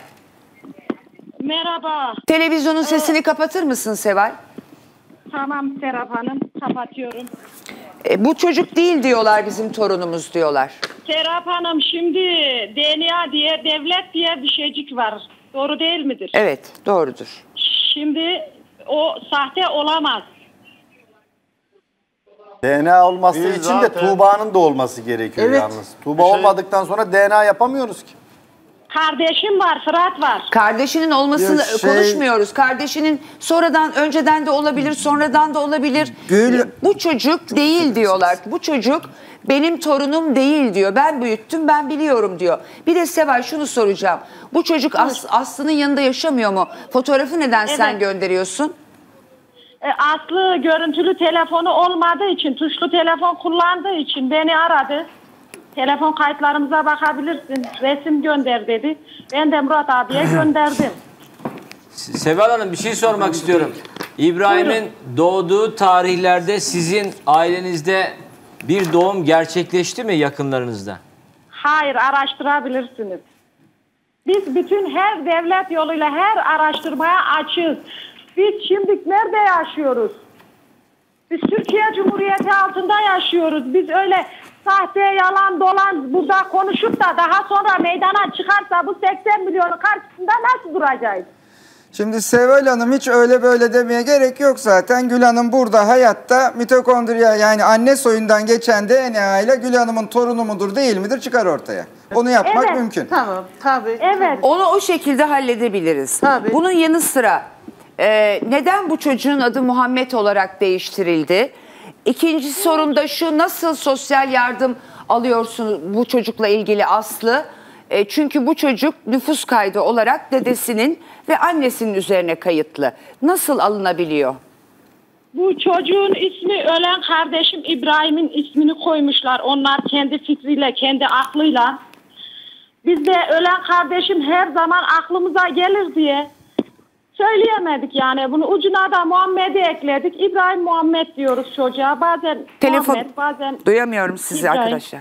Merhaba. Televizyonun sesini ee, kapatır mısın Seval? Tamam Serap Hanım, kapatıyorum. E, bu çocuk değil diyorlar, bizim torunumuz diyorlar. Serap Hanım, şimdi D N A diye, devlet diye bir şeycik var. Doğru değil midir? Evet, doğrudur. Şimdi o sahte olamaz. D N A olması Biz için zaten... de Tuğba'nın da olması gerekiyor evet. yalnız. Tuğba şey... olmadıktan sonra D N A yapamıyoruz ki. Kardeşim var, Fırat var. Kardeşinin olmasını şey... konuşmuyoruz. Kardeşinin sonradan, önceden de olabilir, sonradan da olabilir. Gül... Bu çocuk değil diyorlar. Bu çocuk benim torunum değil diyor. Ben büyüttüm, ben biliyorum diyor. Bir de Seval şunu soracağım. Bu çocuk As Aslı'nın yanında yaşamıyor mu? Fotoğrafı neden evet. sen gönderiyorsun? E, Aslı görüntülü telefonu olmadığı için, tuşlu telefon kullandığı için beni aradı. Telefon kayıtlarımıza bakabilirsin. Resim gönder dedi. Ben de Murat abiye gönderdim. Seval Hanım bir şey sormak istiyorum. İbrahim'in doğduğu tarihlerde sizin ailenizde Bir doğum gerçekleşti mi yakınlarınızda? Hayır, araştırabilirsiniz. Biz bütün her devlet yoluyla her araştırmaya açığız. Biz şimdi nerede yaşıyoruz? Biz Türkiye Cumhuriyeti altında yaşıyoruz. Biz öyle sahte, yalan, dolan burada konuşup da daha sonra meydana çıkarsa bu seksen milyonun karşısında nasıl duracağız? Şimdi Seval Hanım hiç öyle böyle demeye gerek yok zaten. Gül Hanım burada hayatta mitokondriya yani anne soyundan geçen D N A ile Gül Hanım'ın torunu mudur değil midir çıkar ortaya. Onu yapmak Evet, mümkün. Tamam, tabii. Evet. Onu o şekilde halledebiliriz. Tabii. Bunun yanı sıra e, neden bu çocuğun adı Muhammed olarak değiştirildi? İkinci sorum da şu, nasıl sosyal yardım alıyorsun bu çocukla ilgili Aslı? E, çünkü bu çocuk nüfus kaydı olarak dedesinin ve annesinin üzerine kayıtlı. Nasıl alınabiliyor? Bu çocuğun ismi ölen kardeşim İbrahim'in ismini koymuşlar. Onlar kendi fikriyle, kendi aklıyla. Biz de ölen kardeşim her zaman aklımıza gelir diye söyleyemedik yani. Bunu ucuna da Muhammed'i ekledik. İbrahim Muhammed diyoruz çocuğa. Bazen Telefon Muhammed, bazen duyamıyorum sizi İbrahim. arkadaşlar.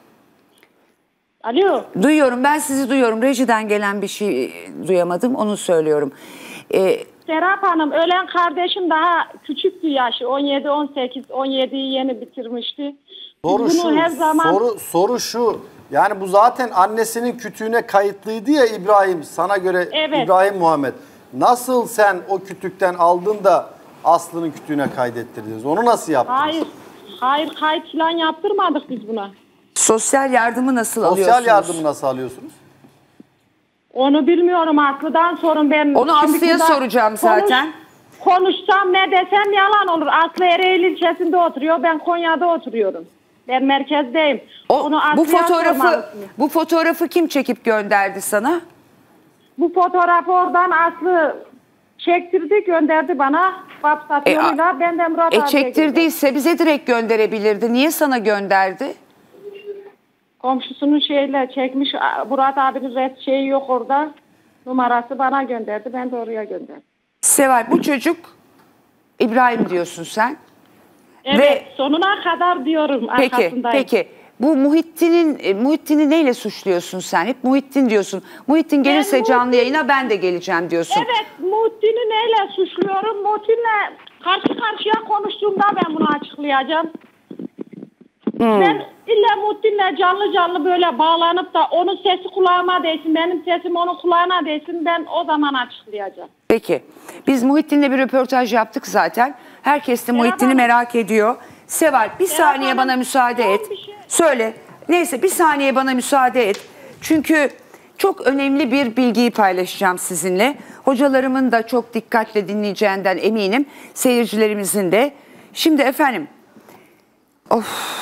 Alo. Duyuyorum, ben sizi duyuyorum. Rejiden gelen bir şey duyamadım, onu söylüyorum. Ee, Serap Hanım, ölen kardeşim daha küçüktü yaşı. on yedi on sekiz, on yediyi yeni bitirmişti. Soru Bunu şu, her zaman... soru, soru şu. Yani bu zaten annesinin kütüğüne kayıtlıydı ya İbrahim, sana göre Evet. İbrahim Muhammed. Nasıl sen o kütükten aldın da Aslı'nın kütüğüne kaydettirdiniz? Onu nasıl yaptınız? Hayır, hayır kayıt falan yaptırmadık biz buna. sosyal yardımı nasıl Sosyal alıyorsunuz? yardımı nasıl alıyorsunuz? Onu bilmiyorum, Aslı'dan sorun ben. Onu Şimdi Aslı'ya burada soracağım zaten. Konuşsam ne desem yalan olur. Aslı Ereğli ilçesinde oturuyor, ben Konya'da oturuyorum. Ben merkezdeyim. Onu Bu Aslı'ya fotoğrafı sormalısınız. bu fotoğrafı kim çekip gönderdi sana? Bu fotoğrafı oradan Aslı çektirdi, gönderdi bana. WhatsApp E, yoluyla. Ben de Murat E abiye çektirdiyse bize direkt gönderebilirdi. Niye sana gönderdi? Komşusunun şeyle çekmiş. Murat abinin res şeyi yok orada. Numarası bana gönderdi. Ben de oraya gönderdim. Seval, bu çocuk İbrahim diyorsun sen. Evet, Ve sonuna kadar diyorum peki arkasındayım. peki bu Muhittin'in e, Muhittin'i neyle suçluyorsun sen? Hep Muhittin diyorsun. Muhittin gelirse Ben canlı Muhittin- yayına ben de geleceğim diyorsun. Evet, Muhittin'i neyle suçluyorum? Muhittin'le karşı karşıya konuştuğumda ben bunu açıklayacağım. Hmm. Ben illa Muhittin'le canlı canlı böyle bağlanıp da onun sesi kulağıma değsin, benim sesim onun kulağına değsin, ben o zaman açıklayacağım. Peki. Biz Muhittin'le bir röportaj yaptık zaten. Herkes de Muhittin'i merak ediyor. Seval, bir saniye bana müsaade et. Söyle. Neyse, bir saniye bana müsaade et. Çünkü çok önemli bir bilgiyi paylaşacağım sizinle. Hocalarımın da çok dikkatle dinleyeceğinden eminim. Seyircilerimizin de. Şimdi efendim. Of.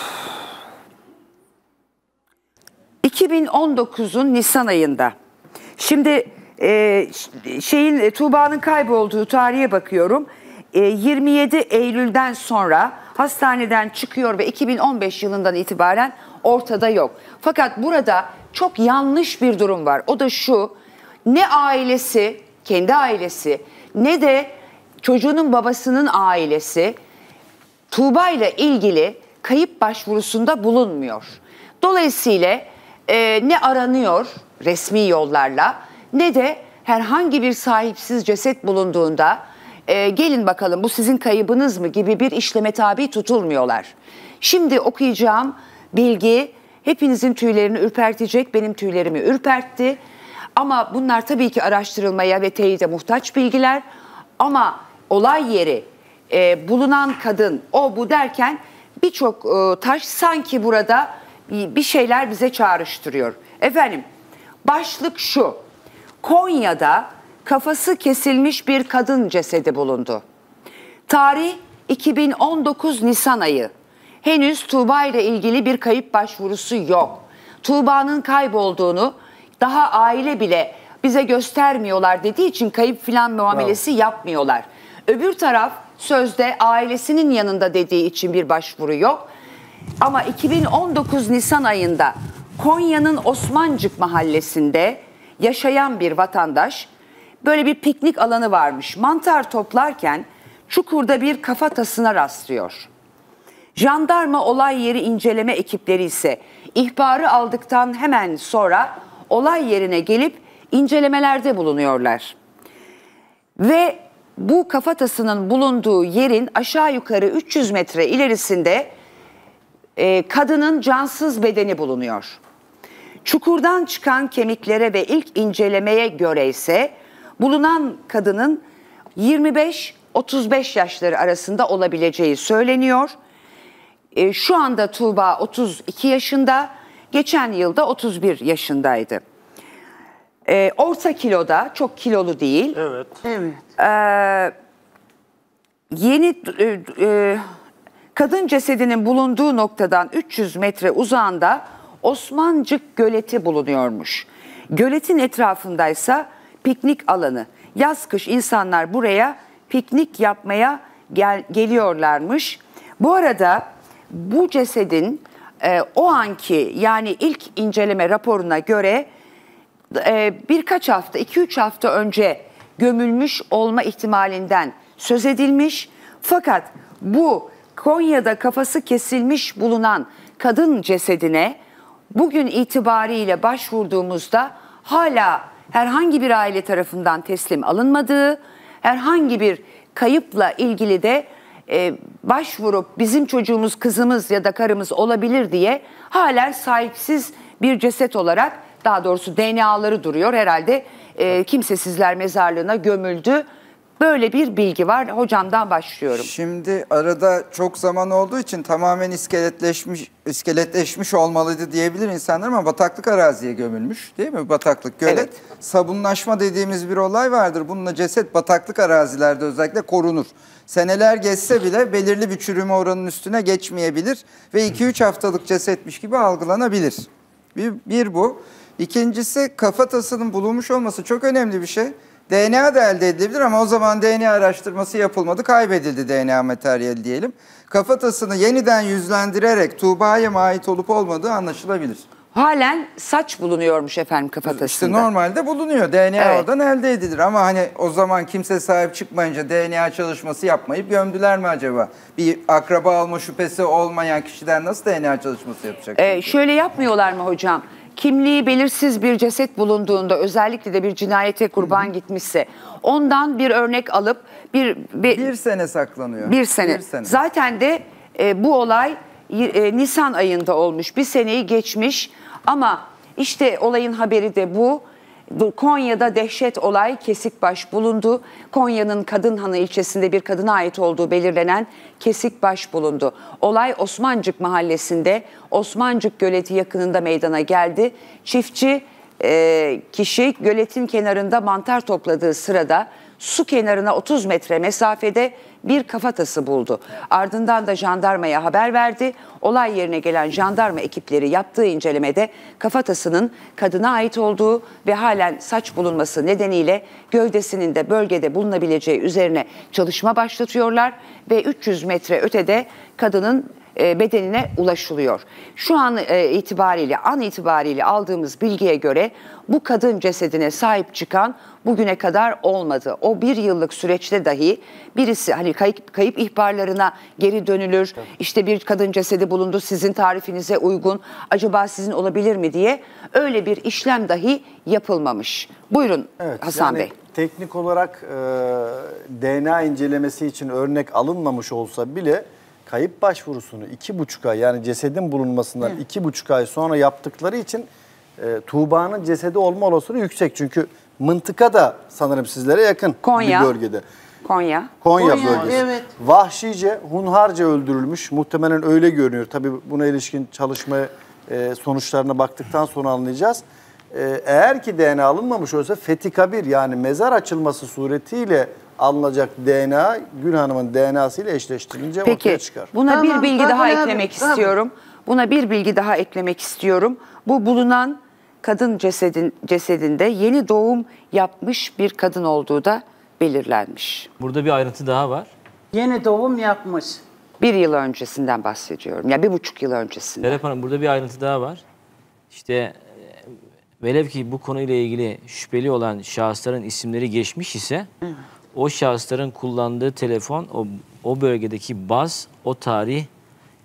iki bin on dokuzun Nisan ayında. Şimdi e, şeyin Tuğba'nın kaybolduğu tarihe bakıyorum. E, yirmi yedi Eylül'den sonra hastaneden çıkıyor ve iki bin on beş yılından itibaren ortada yok. Fakat burada çok yanlış bir durum var. O da şu: ne ailesi, kendi ailesi, ne de çocuğunun babasının ailesi Tuğba ile ilgili kayıp başvurusunda bulunmuyor. Dolayısıyla e, ne aranıyor resmi yollarla ne de herhangi bir sahipsiz ceset bulunduğunda e, gelin bakalım bu sizin kaybınız mı gibi bir işleme tabi tutulmuyorlar. Şimdi okuyacağım bilgi hepinizin tüylerini ürpertecek, benim tüylerimi ürpertti. Ama bunlar tabii ki araştırılmaya ve teyide muhtaç bilgiler. Ama olay yeri, e, bulunan kadın, o bu derken birçok e, taş sanki burada bir şeyler bize çağrıştırıyor. Efendim, başlık şu: Konya'da kafası kesilmiş bir kadın cesedi bulundu. Tarih iki bin on dokuz Nisan ayı. Henüz Tuğba ile ilgili bir kayıp başvurusu yok. Tuğba'nın kaybolduğunu daha aile bile bize göstermiyorlar dediği için kayıp filan muamelesi yapmıyorlar. Öbür taraf sözde ailesinin yanında dediği için bir başvuru yok. Ama iki bin on dokuz Nisan ayında Konya'nın Osmancık mahallesinde yaşayan bir vatandaş böyle bir piknik alanı varmış. Mantar toplarken çukurda bir kafatasına rastlıyor. Jandarma olay yeri inceleme ekipleri ise ihbarı aldıktan hemen sonra olay yerine gelip incelemelerde bulunuyorlar. Ve bu kafatasının bulunduğu yerin aşağı yukarı üç yüz metre ilerisinde e, kadının cansız bedeni bulunuyor. Çukurdan çıkan kemiklere ve ilk incelemeye göre ise bulunan kadının yirmi beş otuz beş yaşları arasında olabileceği söyleniyor. E, şu anda Tuğba otuz iki yaşında, geçen yılda otuz bir yaşındaydı. E, orta kiloda, çok kilolu değil. Evet. Evet. Ee, yeni e, e, kadın cesedinin bulunduğu noktadan üç yüz metre uzağında Osmancık Göleti bulunuyormuş. Göletin etrafındaysa piknik alanı. Yaz kış insanlar buraya piknik yapmaya gel geliyorlarmış. Bu arada bu cesedin e, o anki, yani ilk inceleme raporuna göre e, birkaç hafta, iki üç hafta önce gömülmüş olma ihtimalinden söz edilmiş. Fakat bu Konya'da kafası kesilmiş bulunan kadın cesedine bugün itibariyle başvurduğumuzda hala herhangi bir aile tarafından teslim alınmadığı, herhangi bir kayıpla ilgili de e, başvurup bizim çocuğumuz, kızımız ya da karımız olabilir diye halen sahipsiz bir ceset olarak, daha doğrusu D N A'ları duruyor. Herhalde e, kimsesizler mezarlığına gömüldü. Böyle bir bilgi var. Hocamdan başlıyorum. Şimdi arada çok zaman olduğu için tamamen iskeletleşmiş iskeletleşmiş olmalıydı diyebilir insanlar, ama bataklık araziye gömülmüş, değil mi? Bataklık, gölet. Evet. Sabunlaşma dediğimiz bir olay vardır. Bununla ceset bataklık arazilerde özellikle korunur. Seneler geçse bile belirli bir çürüme oranının üstüne geçmeyebilir ve iki üç haftalık cesetmiş gibi algılanabilir. Bir, bir bu. İkincisi, kafatasının bulunmuş olması çok önemli bir şey. D N A da elde edilebilir ama o zaman D N A araştırması yapılmadı, kaybedildi D N A materyali diyelim. Kafatasını yeniden yüzlendirerek Tuğba'ya mı ait olup olmadığı anlaşılabilir. Halen saç bulunuyormuş efendim kafatasında. İşte normalde bulunuyor. D N A evet. Oradan elde edilir ama hani o zaman kimse sahip çıkmayınca D N A çalışması yapmayıp gömdüler mi acaba? Bir akraba alma şüphesi olmayan kişiden nasıl D N A çalışması yapacak? Ee, şöyle yapmıyorlar mı hocam? Kimliği belirsiz bir ceset bulunduğunda, özellikle de bir cinayete kurban Hı-hı. gitmişse, ondan bir örnek alıp bir bir, bir sene saklanıyor. Bir sene. Bir sene. Zaten de e, bu olay e, Nisan ayında olmuş. Bir seneyi geçmiş ama işte olayın haberi de bu. Konya'da dehşet olay, Kesikbaş bulundu. Konya'nın Kadınhanı ilçesinde bir kadına ait olduğu belirlenen Kesikbaş bulundu. Olay Osmancık mahallesinde, Osmancık Göleti yakınında meydana geldi. Çiftçi e, kişi göletin kenarında mantar topladığı sırada su kenarına otuz metre mesafede bir kafatası buldu. Ardından da jandarmaya haber verdi. Olay yerine gelen jandarma ekipleri yaptığı incelemede kafatasının kadına ait olduğu ve halen saç bulunması nedeniyle gövdesinin de bölgede bulunabileceği üzerine çalışma başlatıyorlar ve üç yüz metre ötede kadının bedenine ulaşılıyor. Şu an itibariyle, an itibariyle aldığımız bilgiye göre bu kadın cesedine sahip çıkan bugüne kadar olmadı. O bir yıllık süreçte dahi birisi hani kayıp, kayıp ihbarlarına geri dönülür. Evet. İşte bir kadın cesedi bulundu, sizin tarifinize uygun, acaba sizin olabilir mi diye öyle bir işlem dahi yapılmamış. Buyurun evet, Hasan yani Bey. Teknik olarak e, D N A incelemesi için örnek alınmamış olsa bile kayıp başvurusunu iki buçuk ay, yani cesedin bulunmasından Hı. iki buçuk ay sonra yaptıkları için e, Tuğba'nın cesedi olma olasılığı yüksek. Çünkü mıntıka da sanırım sizlere yakın Konya. bir bölgede. Konya. Konya, Konya bölgesi. Evet. Vahşice, hunharca öldürülmüş. Muhtemelen öyle görünüyor. Tabii buna ilişkin çalışma e, sonuçlarına baktıktan sonra anlayacağız. E, eğer ki D N A alınmamış olsa fethi kabir, yani mezar açılması suretiyle alınacak D N A Gül Hanım'ın D N A'sıyla eşleştirilince Peki, ortaya çıkar. Buna Tamam, bir bilgi tamam, daha abi, eklemek tamam. istiyorum. Buna bir bilgi daha eklemek istiyorum. Bu bulunan kadın cesedin cesedinde yeni doğum yapmış bir kadın olduğu da belirlenmiş. Burada bir ayrıntı daha var. Yeni doğum yapmış. Bir yıl öncesinden bahsediyorum. Ya yani bir buçuk yıl öncesinden. Serap Hanım, burada bir ayrıntı daha var. İşte velev ki bu konuyla ilgili şüpheli olan şahısların isimleri geçmiş ise Hı. o şahısların kullandığı telefon, o, o bölgedeki baz, o tarih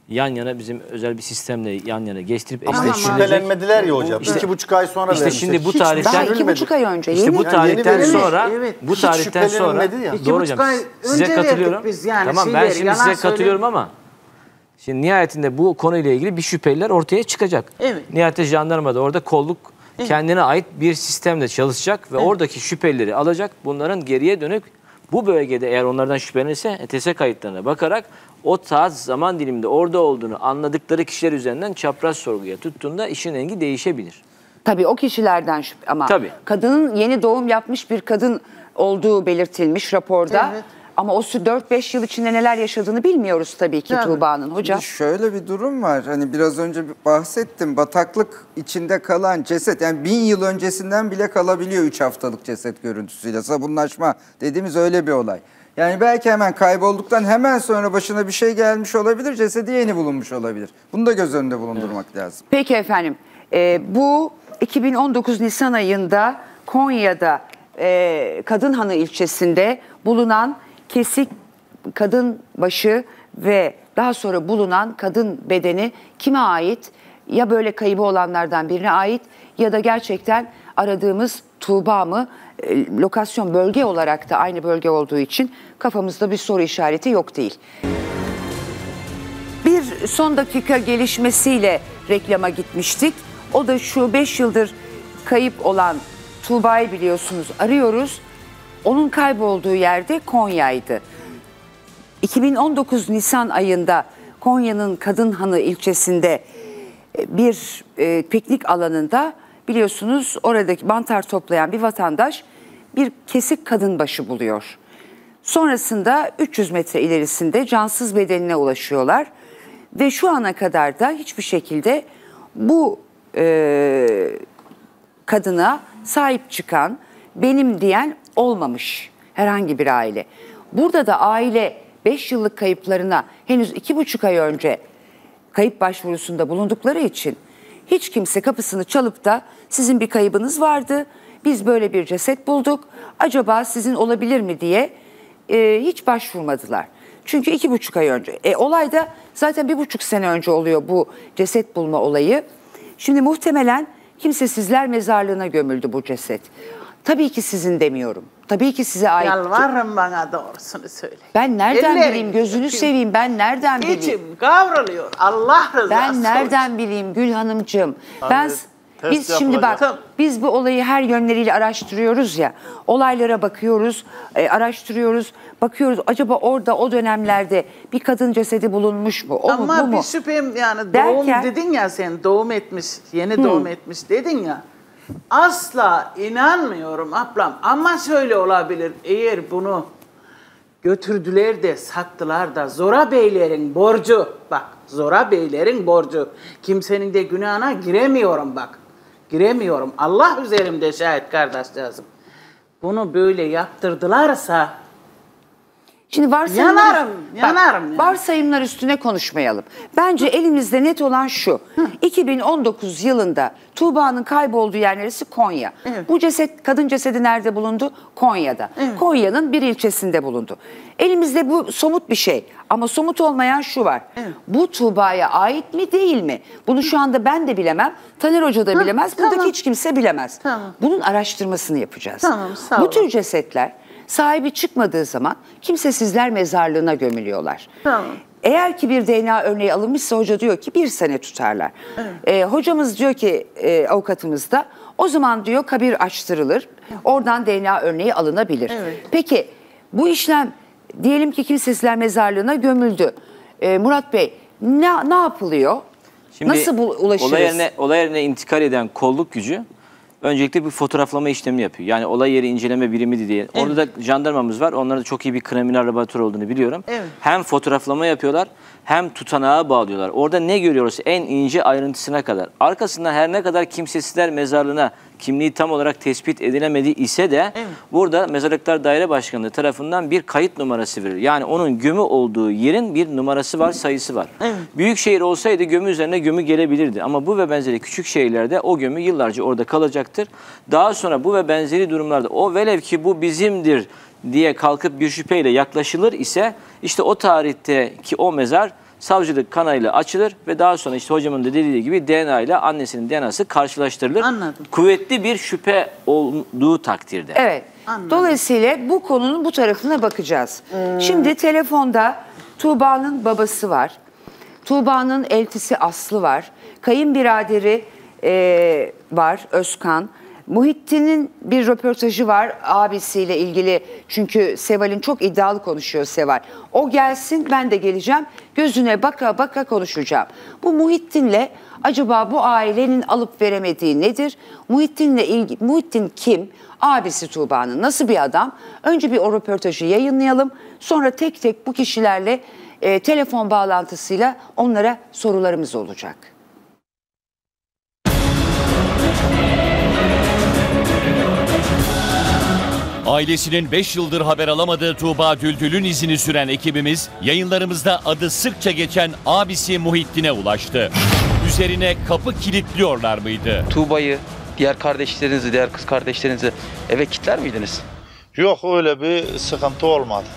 yan yana bizim özel bir sistemle yan yana geçtirip Ama hiç eşleştirilecek. şüphelenmediler ya hocam. İşte, iki buçuk ay sonra işte vermişler. şimdi bu Hiç tarihten Daha iki buçuk ay önce. İşte yeni. bu tarihten Yani yeni sonra evet. bu Hiç tarihten sonra şüphelenilmedi ya. İki doğru buçuk hocam. ay Size önce katılıyorum. verdik biz yani tamam ben şeyleri, şimdi yalan size söyle- katılıyorum ama şimdi nihayetinde bu konuyla ilgili bir şüpheliler ortaya çıkacak. Evet. Nihayetinde jandarma da orada kolluk Evet. kendine ait bir sistemle çalışacak ve Evet. oradaki şüphelileri alacak. Bunların geriye dönük bu bölgede eğer onlardan şüphelenirse E T S kayıtlarına bakarak o tarz zaman diliminde orada olduğunu anladıkları kişiler üzerinden çapraz sorguya tuttuğunda işin rengi değişebilir. Tabii o kişilerden şüphe ama Tabii. kadının yeni doğum yapmış bir kadın olduğu belirtilmiş raporda. Evet. Ama o dört beş yıl içinde neler yaşadığını bilmiyoruz tabii ki Tabii. Tuğba'nın hocam. Şimdi şöyle bir durum var. Hani biraz önce bahsettim. Bataklık içinde kalan ceset, yani bin yıl öncesinden bile kalabiliyor üç haftalık ceset görüntüsüyle. Sabunlaşma dediğimiz öyle bir olay. Yani belki hemen kaybolduktan hemen sonra başına bir şey gelmiş olabilir. Cesedi yeni bulunmuş olabilir. Bunu da göz önünde bulundurmak evet. lazım. Peki efendim. Ee, bu iki bin on dokuz Nisan ayında Konya'da e, Kadınhanı ilçesinde bulunan kesik kadın başı ve daha sonra bulunan kadın bedeni kime ait? Ya böyle kaybı olanlardan birine ait ya da gerçekten aradığımız Tuğba mı? E, lokasyon bölge olarak da aynı bölge olduğu için kafamızda bir soru işareti yok değil. Bir son dakika gelişmesiyle reklama gitmiştik. O da şu beş yıldır kayıp olan Tuğba'yı biliyorsunuz arıyoruz. Onun kaybolduğu yerde Konya'ydı. iki bin on dokuz Nisan ayında Konya'nın Kadınhanı ilçesinde bir e, piknik alanında biliyorsunuz oradaki mantar toplayan bir vatandaş bir kesik kadın başı buluyor. Sonrasında üç yüz metre ilerisinde cansız bedenine ulaşıyorlar. Ve şu ana kadar da hiçbir şekilde bu e, kadına sahip çıkan, benim diyen olmamış herhangi bir aile. Burada da aile beş yıllık kayıplarına henüz iki buçuk ay önce kayıp başvurusunda bulundukları için hiç kimse kapısını çalıp da sizin bir kaybınız vardı, biz böyle bir ceset bulduk, acaba sizin olabilir mi diye e, hiç başvurmadılar. Çünkü iki buçuk ay önce. E, olay da zaten bir buçuk sene önce oluyor bu ceset bulma olayı. Şimdi muhtemelen kimsesizler mezarlığına gömüldü bu ceset. Tabii ki sizin demiyorum. Tabii ki size ait. Yalvarırım bana doğrusunu söyle. Ben nereden Ellerim bileyim gözünü öpeyim. seveyim ben nereden bileyim. İçim kavruluyor Allah rızası Ben nereden olsun. bileyim Gül Hanımcığım. Anne, Ben test biz şimdi bak yapılacak. biz bu olayı her yönleriyle araştırıyoruz ya. Olaylara bakıyoruz, e, araştırıyoruz, bakıyoruz. Acaba orada o dönemlerde bir kadın cesedi bulunmuş mu? O Ama mu, bu bir mu? şüphem yani Derken- doğum dedin ya sen doğum etmiş, yeni Hı. doğum etmiş dedin ya. Asla inanmıyorum ablam ama şöyle olabilir eğer bunu götürdüler de sattılar da Zora Beylerin borcu bak Zora Beylerin borcu kimsenin de günahına giremiyorum bak giremiyorum Allah üzerimde şahit kardeşlerim bunu böyle yaptırdılarsa Şimdi varsayımlar, Yanarım, yanarım yani. varsayımlar üstüne konuşmayalım. Bence elimizde net olan şu. iki bin on dokuz yılında Tuğba'nın kaybolduğu yer neresi? Konya. Bu ceset, kadın cesedi nerede bulundu? Konya'da. Konya'nın bir ilçesinde bulundu. Elimizde bu somut bir şey. Ama somut olmayan şu var. Bu Tuğba'ya ait mi değil mi? Bunu şu anda ben de bilemem. Taner Hoca da bilemez. Buradaki tamam. hiç kimse bilemez. Tamam. Bunun araştırmasını yapacağız. Tamam, sağ Bu olun. tür cesetler sahibi çıkmadığı zaman kimsesizler mezarlığına gömülüyorlar. Tamam. Eğer ki bir D N A örneği alınmışsa hoca diyor ki bir sene tutarlar. Ee, hocamız diyor ki e, avukatımız da o zaman diyor kabir açtırılır. Oradan D N A örneği alınabilir. Evet. Peki bu işlem diyelim ki kimsesizler mezarlığına gömüldü. Ee, Murat Bey ne, ne yapılıyor? Şimdi Nasıl bu, ulaşırız? Olay yerine, olay yerine intikal eden kolluk gücü öncelikle bir fotoğraflama işlemini yapıyor. Yani olay yeri inceleme birimi diye. Evet. Orada da jandarmamız var. Onların da çok iyi bir kriminal laboratuvar olduğunu biliyorum. Evet. Hem fotoğraflama yapıyorlar hem tutanağa bağlıyorlar. Orada ne görüyoruz en ince ayrıntısına kadar. Arkasından her ne kadar kimsesizler mezarlığına kimliği tam olarak tespit edilemedi ise de evet. burada Mezarlıklar Daire Başkanlığı tarafından bir kayıt numarası verilir. Yani onun gömü olduğu yerin bir numarası var, sayısı var. Evet. Büyük şehir olsaydı gömü üzerine gömü gelebilirdi. Ama bu ve benzeri küçük şehirlerde o gömü yıllarca orada kalacaktır. Daha sonra bu ve benzeri durumlarda o velev ki bu bizimdir diye kalkıp bir şüpheyle yaklaşılır ise işte o tarihteki o mezar savcılık kanalıyla açılır ve daha sonra işte hocamın da dediği gibi D N A ile annesinin D N A'sı karşılaştırılır. Anladım. Kuvvetli bir şüphe olduğu takdirde. Evet. Anladım. Dolayısıyla bu konunun bu tarafına bakacağız. Hmm. Şimdi telefonda Tuğba'nın babası var. Tuğba'nın eltisi Aslı var. Kayınbiraderi e, var Özkan. Muhittin'in bir röportajı var abisiyle ilgili. Çünkü Seval'in çok iddialı konuşuyor Seval. O gelsin, ben de geleceğim. Gözüne baka baka konuşacağım. Bu Muhittin'le acaba bu ailenin alıp veremediği nedir? Muhittin'le ilgili, Muhittin kim? Abisi Tuğba'nın nasıl bir adam? Önce bir o röportajı yayınlayalım. Sonra tek tek bu kişilerle e, telefon bağlantısıyla onlara sorularımız olacak. Ailesinin beş yıldır haber alamadığı Tuğba Düldül'ün izini süren ekibimiz yayınlarımızda adı sıkça geçen abisi Muhittin'e ulaştı. Üzerine kapı kilitliyorlar mıydı? Tuğba'yı, diğer kardeşlerinizi, diğer kız kardeşlerinizi eve kilitler miydiniz? Yok, öyle bir sıkıntı olmadı.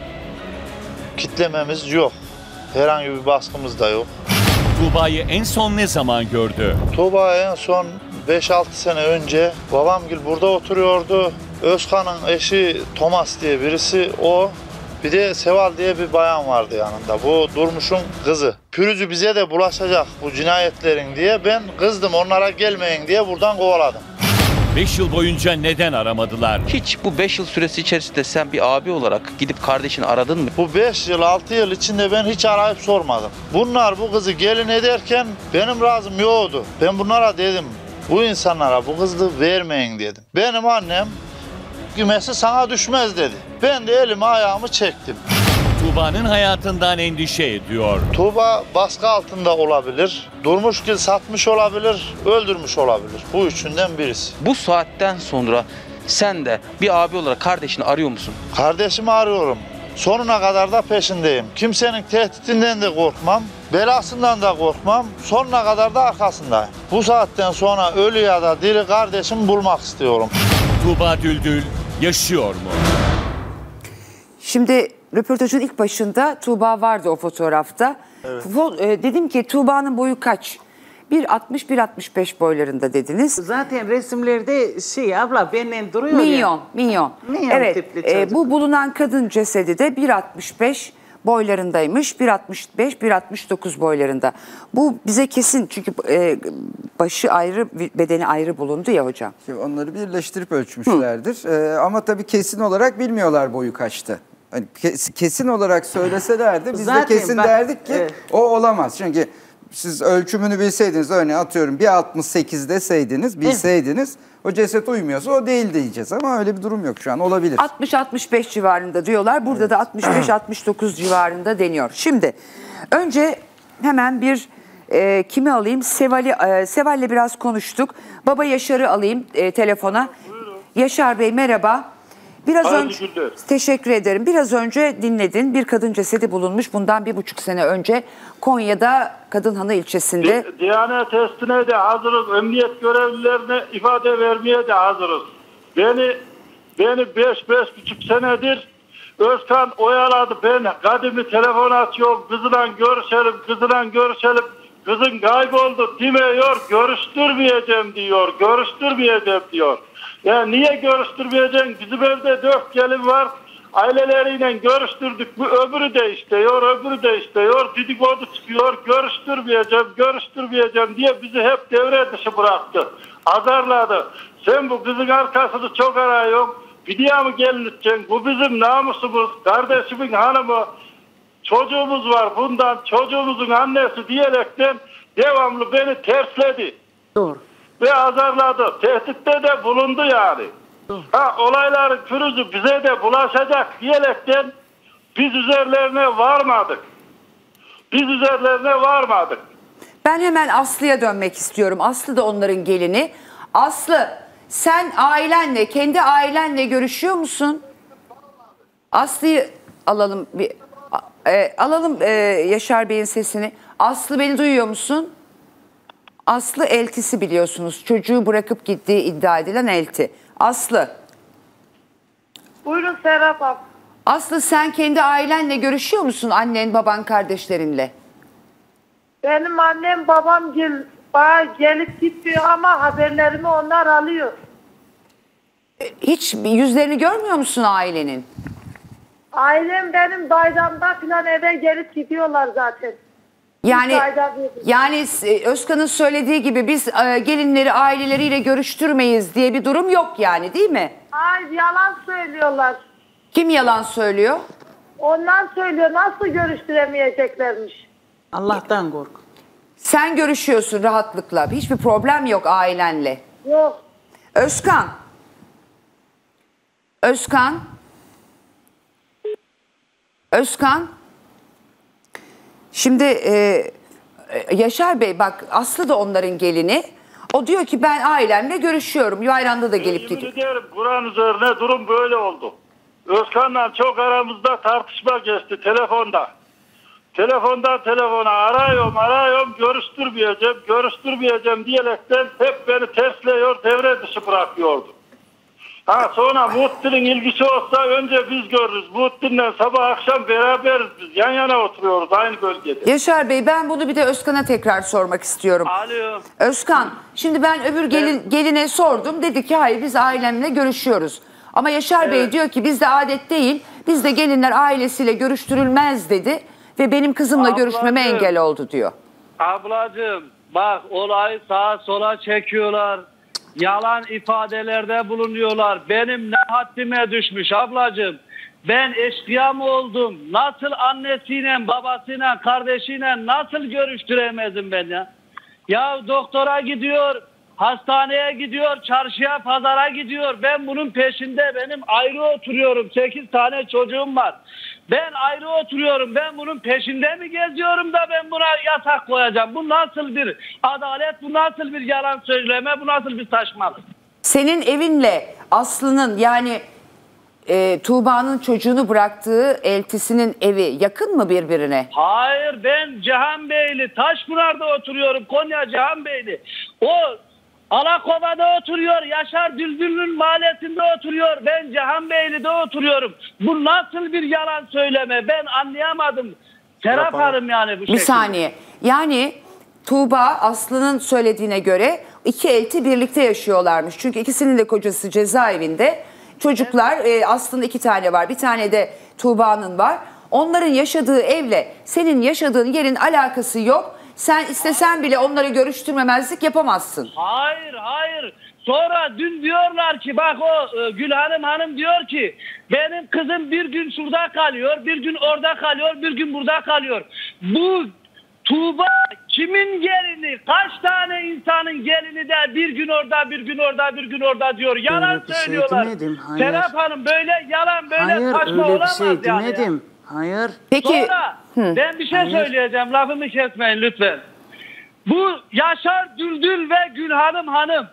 Kitlememiz yok. Herhangi bir baskımız da yok. Tuğba'yı en son ne zaman gördü? Tuğba en son beş altı sene önce babamgil burada oturuyordu. Özkan'ın eşi Thomas diye birisi o. Bir de Seval diye bir bayan vardı yanında. Bu Durmuş'un kızı. Pürüzü bize de bulaşacak bu cinayetlerin diye ben kızdım, onlara gelmeyin diye buradan kovaladım. beş yıl boyunca neden aramadılar? Hiç bu beş yıl süresi içerisinde sen bir abi olarak gidip kardeşini aradın mı? Bu beş yıl altı yıl içinde ben hiç arayıp sormadım. Bunlar bu kızı gelin ederken benim razım yoktu. Ben bunlara dedim, bu insanlara bu kızı vermeyin dedim. Benim annem kümesi sana düşmez dedi. Ben de elimi ayağımı çektim. Tuğba'nın hayatından endişe ediyor. Tuğba baskı altında olabilir. Durmuşgil satmış olabilir, öldürmüş olabilir. Bu üçünden birisi. Bu saatten sonra sen de bir abi olarak kardeşini arıyor musun? Kardeşimi arıyorum. Sonuna kadar da peşindeyim. Kimsenin tehditinden de korkmam, belasından da korkmam. Sonuna kadar da arkasındayım. Bu saatten sonra ölü ya da diri kardeşimi bulmak istiyorum. Tuğba Düldül yaşıyor mu? Şimdi röportajın ilk başında Tuğba vardı o fotoğrafta. Evet. Fo- e, dedim ki Tuğba'nın boyu kaç? bir altmış bir altmış beş boylarında dediniz. Zaten resimlerde şey abla benden duruyor ya. Milyon, milyon. Milyon Evet, tipli e, çocuk. bu bulunan kadın cesedi de bir altmış beş boylarındaymış. bir altmış beş bir altmış dokuz boylarında. Bu bize kesin çünkü e, başı ayrı, bedeni ayrı bulundu ya hocam. Onları birleştirip ölçmüşlerdir. Ee, ama tabii kesin olarak bilmiyorlar boyu kaçtı. Hani kes- kesin olarak söyleselerdi biz Zaten de kesin bak- derdik ki evet. o olamaz. Çünkü siz ölçümünü bilseydiniz, örneğin atıyorum bir altmış sekiz deseydiniz, bilseydiniz o ceset uymuyorsa o değil diyeceğiz ama öyle bir durum yok şu an, olabilir. altmış altmış beş civarında diyorlar. Burada da altmış beş altmış dokuz civarında deniyor. Şimdi önce hemen bir e, kimi alayım? Seval'i e, Seval'le biraz konuştuk. Baba Yaşar'ı alayım e, telefona. Yaşar Bey merhaba. Biraz Hayırlı önce günler. teşekkür ederim. Biraz önce dinledin. Bir kadın cesedi bulunmuş bundan bir buçuk sene önce Konya'da Kadınhanı ilçesinde. D N A testine de hazırız. Emniyet görevlilerine ifade vermeye de hazırız. Beni beni beş beş buçuk senedir Özkan oyaladı. Ben kadimi telefon açıyorum. Kızla görüşelim, kızla görüşelim. Kızın kayboldu demiyor. Görüştürmeyeceğim diyor. Görüştürmeyeceğim diyor. Ya niye görüştürmeyeceksin? Bizim evde dört gelin var. Aileleriyle görüştürdük. Bu öbürü de istiyor, öbürü de istiyor. Dedikodu çıkıyor. Görüştürmeyeceğim, görüştürmeyeceğim diye bizi hep devre dışı bıraktı. Azarladı. Sen bu kızın arkasını çok arıyorsun. Bir diye mi gelin edeceksin? Bu bizim namusumuz. Kardeşimin hanımı. Çocuğumuz var bundan. Çocuğumuzun annesi diyerekten devamlı beni tersledi. Doğru. Ve azarladı. Tehditte de bulundu yani. Ha, olayların pürüzü bize de bulaşacak diyerekten biz üzerlerine varmadık. Biz üzerlerine varmadık. Ben hemen Aslı'ya dönmek istiyorum. Aslı da onların gelini. Aslı sen ailenle, kendi ailenle görüşüyor musun? Aslı'yı alalım bir e, alalım e, Yaşar Bey'in sesini. Aslı beni duyuyor musun? Aslı eltisi biliyorsunuz. Çocuğu bırakıp gittiği iddia edilen elti. Aslı. Buyurun Serap abla. Aslı sen kendi ailenle görüşüyor musun? Annen, baban, kardeşlerinle. Benim annem babam gel, bana gelip gitmiyor ama haberlerimi onlar alıyor. Hiç yüzlerini görmüyor musun ailenin? Ailem benim bayramda falan eve gelip gidiyorlar zaten. Yani Üç ayda bir. yani e, Özkan'ın söylediği gibi biz e, gelinleri aileleriyle görüştürmeyiz diye bir durum yok yani, değil mi? Hayır, yalan söylüyorlar. Kim yalan söylüyor? Onlar söylüyor, nasıl görüştüremeyeceklermiş. Allah'tan kork. Sen görüşüyorsun rahatlıkla. Hiçbir problem yok ailenle. Yok. Özkan. Özkan. Özkan. Şimdi e, Yaşar Bey, bak Aslı da onların gelini. O diyor ki ben ailemle görüşüyorum. Bayramda da gelip gidiyor. Yemin ederim Kur'an üzerine durum böyle oldu. Özkan'la çok aramızda tartışma geçti telefonda. Telefondan telefona arıyorum arıyorum görüştürmeyeceğim görüştürmeyeceğim diyerekten hep beni tersliyor, devre dışı bırakıyordu. Ha sonra Muhittin'in ilgisi olsa önce biz görürüz. Muhittin'le sabah akşam beraberiz biz. Yan yana oturuyoruz aynı bölgede. Yaşar Bey, ben bunu bir de Özkan'a tekrar sormak istiyorum. Alo. Özkan, şimdi ben öbür gelin, geline sordum. Dedi ki hayır, biz ailemle görüşüyoruz. Ama Yaşar Evet. Bey diyor ki bizde adet değil. Bizde gelinler ailesiyle görüştürülmez dedi. Ve benim kızımla Ablacığım. görüşmeme engel oldu diyor. Ablacığım bak olayı sağa sola çekiyorlar. Yalan ifadelerde bulunuyorlar. Benim ne haddime düşmüş ablacığım. Ben eşkıya mı oldum? Nasıl annesiyle, babasıyla, kardeşiyle nasıl görüştüremezim ben ya? Ya doktora gidiyor, hastaneye gidiyor, çarşıya, pazara gidiyor. Ben bunun peşinde, benim ayrı oturuyorum. Sekiz tane çocuğum var. Ben ayrı oturuyorum. Ben bunun peşinde mi geziyorum da ben buna yasak koyacağım? Bu nasıl bir adalet, bu nasıl bir yalan söyleme, bu nasıl bir saçmalık? Senin evinle Aslı'nın yani e, Tuğba'nın çocuğunu bıraktığı eltisinin evi yakın mı birbirine? Hayır, ben Cihanbeyli, Taşpınar'da oturuyorum. Konya Cihanbeyli. O Alakova'da oturuyor. Yaşar Düldül'ün mahallesinde oturuyor. Ben Cihanbeyli'de oturuyorum. Bu nasıl bir yalan söyleme? Ben anlayamadım. Serap Hanım yani bu Bir şekilde. saniye. Yani Tuğba Aslı'nın söylediğine göre iki elti birlikte yaşıyorlarmış. Çünkü ikisinin de kocası cezaevinde. Çocuklar e, Aslı'nın iki tane var. Bir tane de Tuğba'nın var. Onların yaşadığı evle senin yaşadığın yerin alakası yok. Sen istesen bile onları görüştürmemezlik yapamazsın. Hayır hayır. Sonra dün diyorlar ki bak o e, Gülhanım Hanım diyor ki benim kızım bir gün şurada kalıyor, bir gün orada kalıyor, bir gün burada kalıyor. Bu Tuğba kimin gelini? Kaç tane insanın gelini de bir gün orada, bir gün orada, bir gün orada diyor. Yalan Öyle bir şey söylüyorlar. demedim, hayır. Serap Hanım böyle yalan böyle Hayır, saçma öyle bir olamaz şey yani. demedim. Hayır. Sonra ben bir şey Hayır. söyleyeceğim, lafımı kesmeyin lütfen. Bu Yaşar Düldül ve Gülhanım Hanım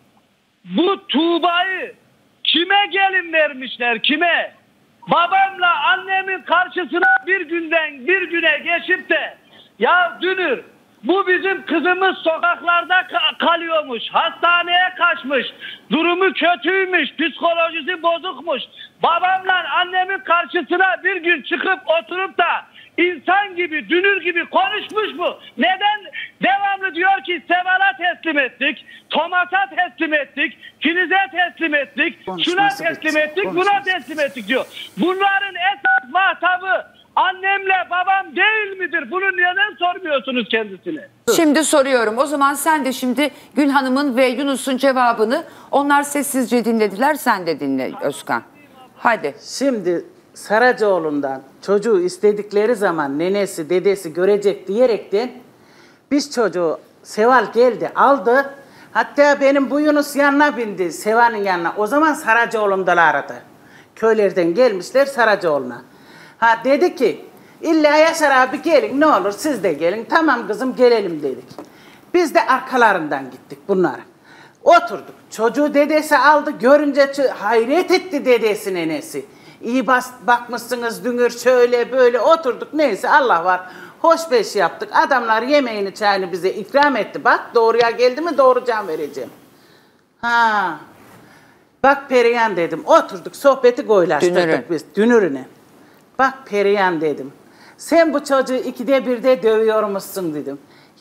bu Tuğba'yı kime gelin vermişler, kime? Babamla annemin karşısına bir günden bir güne geçip de ya Dünür bu bizim kızımız sokaklarda ka- kalıyormuş, hastaneye kaçmış, durumu kötüymüş, psikolojisi bozukmuş. Babamla annemin karşısına bir gün çıkıp oturup da İnsan gibi, dünür gibi konuşmuş mu? Neden devamlı diyor ki Seval'a teslim ettik, Thomas'a teslim ettik, Filiz'e teslim ettik, şuna Konuşması teslim bitti, ettik, buna konuşması. teslim ettik diyor. Bunların esas muhatabı annemle babam değil midir? Bunu neden sormuyorsunuz kendisine? Şimdi soruyorum. O zaman sen de şimdi Gül Hanım'ın ve Yunus'un cevabını onlar sessizce dinlediler. Sen de dinle Özkan. Hadi. Şimdi Saracoğlu'ndan çocuğu istedikleri zaman nenesi, dedesi görecek diyerekten biz çocuğu Seval geldi, aldı. Hatta benim bu Yunus yanına bindi, Seval'in yanına. O zaman Saracoğlu'ndalardı. Köylerden gelmişler Saracoğlu'na. Ha dedi ki, illa Yaşar abi gelin ne olur siz de gelin. Tamam kızım gelelim dedik. Biz de arkalarından gittik bunlara. Oturduk. Çocuğu dedesi aldı. Görünce çö- hayret etti dedesi nenesi. İyi bas, bakmışsınız Dünür şöyle böyle oturduk. Neyse Allah var. Hoş beş yaptık. Adamlar yemeğini çayını bize ikram etti. Bak doğruya geldi mi doğru can vereceğim. Ha. Bak Perihan dedim. Oturduk sohbeti goylaştırdık Dünür'ün. biz. Dünürüne. Bak Perihan dedim. Sen bu çocuğu ikide birde dövüyormuşsun dedim.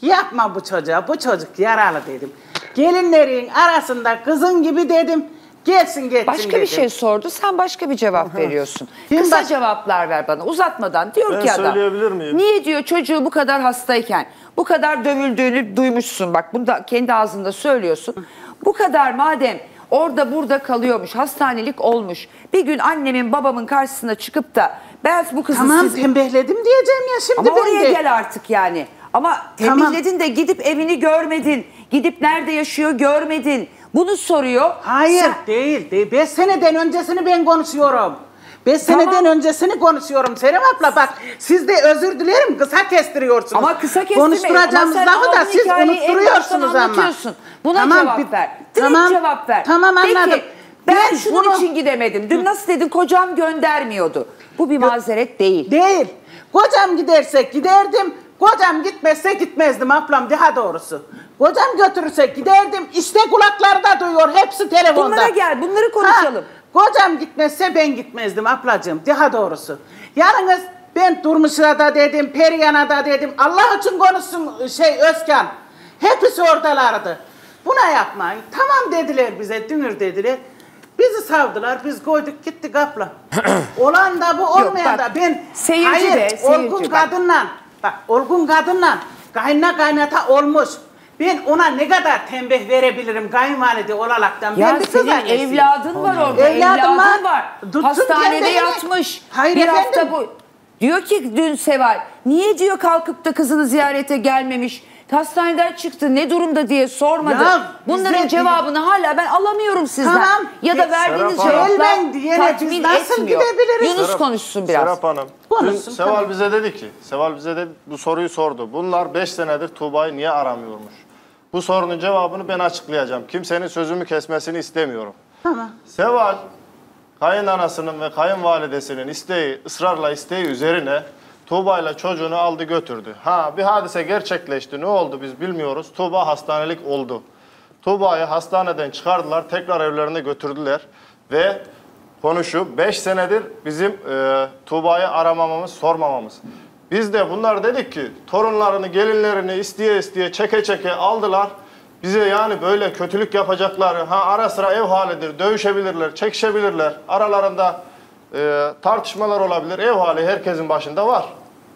Yapma bu çocuğa, bu çocuk yaralı dedim. Gelinlerin arasında kızın gibi dedim. Gelsin geçsin Başka dedim. bir şey sordu, sen başka bir cevap veriyorsun. Kim Kısa baş- cevaplar ver bana, uzatmadan. Diyor Ben ki adam, söyleyebilir miyim? niye diyor çocuğu bu kadar hastayken, bu kadar dövüldüğünü duymuşsun, bak bunu da kendi ağzında söylüyorsun. Bu kadar madem orada burada kalıyormuş, hastanelik olmuş, bir gün annemin babamın karşısına çıkıp da ben bu kızı Tamam siz... tembihledim diyeceğim ya şimdi Ama ben oraya de. gel artık yani. Ama Tamam. tembihledin de gidip evini görmedin, gidip nerede yaşıyor görmedin. Bunu soruyor. Hayır Sen- değil, değil. Beş seneden öncesini ben konuşuyorum. Beş Tamam. seneden öncesini konuşuyorum Serap abla bak. Siz de özür dilerim kısa kestiriyorsunuz. Ama kısa kestirmeyin. Konuşturacağımız Ama sen lafı da aldığın siz hikayeyi en unutturuyorsunuz baştan ama. anlatıyorsun. Buna Tamam, cevap bir- ver. Direkt tamam, cevap ver. tamam, Peki, anladım. ben, Ben şunun bunu- için gidemedim. Dün nasıl dedin, kocam göndermiyordu. Bu bir mazeret değil. Değil. Kocam giderse giderdim. Kocam gitmezse gitmezdim ablam daha doğrusu. Kocam götürürse giderdim. İşte kulaklarda duyuyor. Hepsi telefonda. Bunlara gel, bunları konuşalım. Ha, kocam gitmezse ben gitmezdim ablacığım. Daha doğrusu. Yalnız ben Durmuş'a da dedim, Periyan'a da dedim. Allah için konuşsun şey Özkan. Hepsi oradalardı. Buna yapmayın. Tamam dediler bize, dünür dediler. Bizi savdılar, biz koyduk gittik abla. Olan da bu, olmayan bak, da ben... seyirci hayır, de, seyirci olgun bak. kadınla, bak olgun kadınla kayna kaynata olmuş. Ben ona ne kadar tembih verebilirim kayınvalide olaraktan. Ya ben bir kız senin annesiyim. evladın var orada, Evladım evladın var. var. Tutsun Hastanede kendini. yatmış. Hayır bir efendim. hafta bu. Diyor ki dün Seval, niye diyor kalkıp da kızını ziyarete gelmemiş? Hastaneden çıktı, ne durumda diye sormadı. Ya, Bunların bize- cevabını hala ben alamıyorum sizden. Tamam. Ya da Ge- verdiğiniz Serap Hanım. cevaplar Gelmen diyene biz tatmin nasıl etmiyor. gidebiliriz? Yunus Serap- konuşsun biraz. Serap Hanım, Konuşsun, dün Seval tabii. bize dedi ki, Seval bize de bu soruyu sordu. Bunlar beş senedir Tuğba'yı niye aramıyormuş? Bu sorunun cevabını ben açıklayacağım. Kimsenin sözümü kesmesini istemiyorum. Tamam. Seval, kayınanasının ve kayınvalidesinin isteği, ısrarla isteği üzerine Tuğba ile çocuğunu aldı götürdü. Ha bir hadise gerçekleşti. Ne oldu biz bilmiyoruz. Tuğba hastanelik oldu. Tuğba'yı hastaneden çıkardılar. Tekrar evlerine götürdüler. Ve konu şu, beş senedir bizim e, Tuğba'yı aramamamız, sormamamız. Biz de bunlar dedik ki torunlarını, gelinlerini isteye isteye çeke çeke aldılar. Bize yani böyle kötülük yapacakları, ha ara sıra ev halidir, dövüşebilirler, çekişebilirler. Aralarında e, tartışmalar olabilir, ev hali herkesin başında var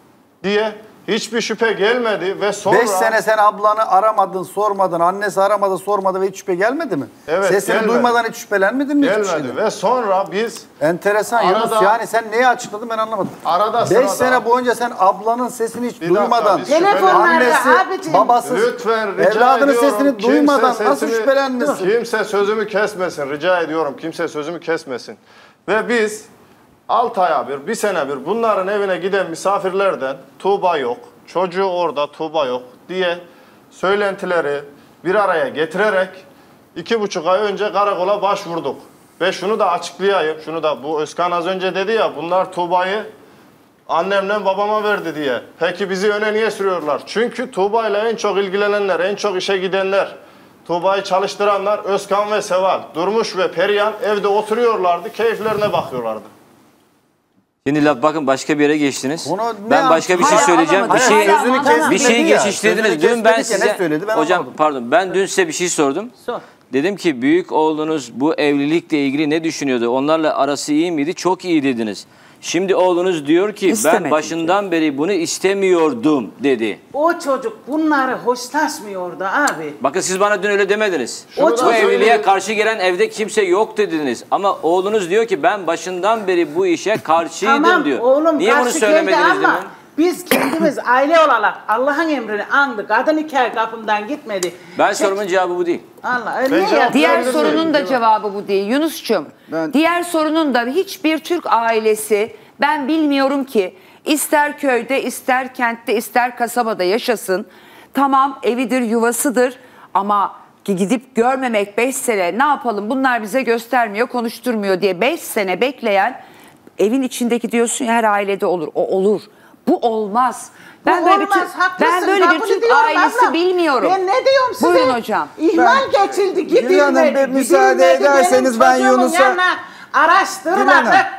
diye hiçbir şüphe gelmedi ve sonra... Beş sene sen ablanı aramadın, sormadın, annesi aramadı, sormadı ve hiç şüphe gelmedi mi? Evet, Sesini gelmedi. duymadan hiç şüphelenmedin mi? hiçbir Gelmedi şeyden? ve sonra biz... Enteresan Arada- Yunus, yani sen neyi açıkladın ben anlamadım. Arada Beş sırada- sene boyunca sen ablanın sesini hiç Bir dakika, duymadan, biz Telefonlarda annesi, abicim. babası, Lütfen rica evladının ediyorum. sesini Kimse duymadan nasıl sesini- şüphelenmesin? Kimse sözümü kesmesin. Rica ediyorum. Kimse sözümü kesmesin. Ve biz altı aya bir, bir sene bir bunların evine giden misafirlerden Tuğba yok, çocuğu orada Tuğba yok diye söylentileri bir araya getirerek iki buçuk ay önce karakola başvurduk. Ve şunu da açıklayayım. Şunu da bu Özkan az önce dedi ya bunlar Tuğba'yı annemle babama verdi diye. Peki bizi öne niye sürüyorlar? Çünkü Tuğba ile en çok ilgilenenler, en çok işe gidenler, Tuğba'yı çalıştıranlar Özkan ve Seval, Durmuş ve Perihan evde oturuyorlardı, keyiflerine bakıyorlardı. Şimdi laf bakın başka bir yere geçtiniz. Onu ne Ben başka bir şey Hala söyleyeceğim. Bir anlamadım. şey Hala sözünü kesmedi bir şey ya. geçiştirdiniz. Sözünü Dün ben kesmedik ya, ne size söyledi ben hocam anlamadım. pardon ben dün size bir şey sordum. Sor. Dedim ki büyük oğlunuz bu evlilikle ilgili ne düşünüyordu? Onlarla arası iyi miydi? Çok iyi dediniz. Şimdi oğlunuz diyor ki İstemedim ben başından beri bunu istemiyordum dedi. O çocuk bunları hoşlaşmıyordu abi. Bakın siz bana dün öyle demediniz. O Bu çocuk- evliliğe karşı gelen evde kimse yok dediniz. Ama oğlunuz diyor ki ben başından beri bu işe karşıydım Tamam diyor. oğlum Niye bunu karşı söylemediniz geldi ama demin? biz kendimiz aile olarak Allah'ın emrini andık. Kadın hikaye kapımdan gitmedi. Ben sorumun cevabı bu değil. Allah öyle Ben ya. cevap Diğer Verebilir sorunun miyim? da cevabı bu değil Yunus'cum. Ben- Diğer sorunun da hiçbir Türk ailesi ben bilmiyorum ki ister köyde ister kentte ister kasabada yaşasın. Tamam evidir yuvasıdır ama gidip görmemek beş sene ne yapalım bunlar bize göstermiyor konuşturmuyor diye beş sene bekleyen evin içindeki diyorsun ya her ailede olur o olur. Bu olmaz. Ben Bu böyle bir olmaz, Türk, haklısın, ben böyle bir kabul Türk ediyorum ailesi abla. bilmiyorum. Ben ne diyorum size? Buyurun hocam. İhmal geçildi, gidilmedi. Gülhan Hanım, bir müsaade gidilmedi. ederseniz Benim ben çocuğumun Yunus'a- yanına Gülhan araştırmadık. Hanım.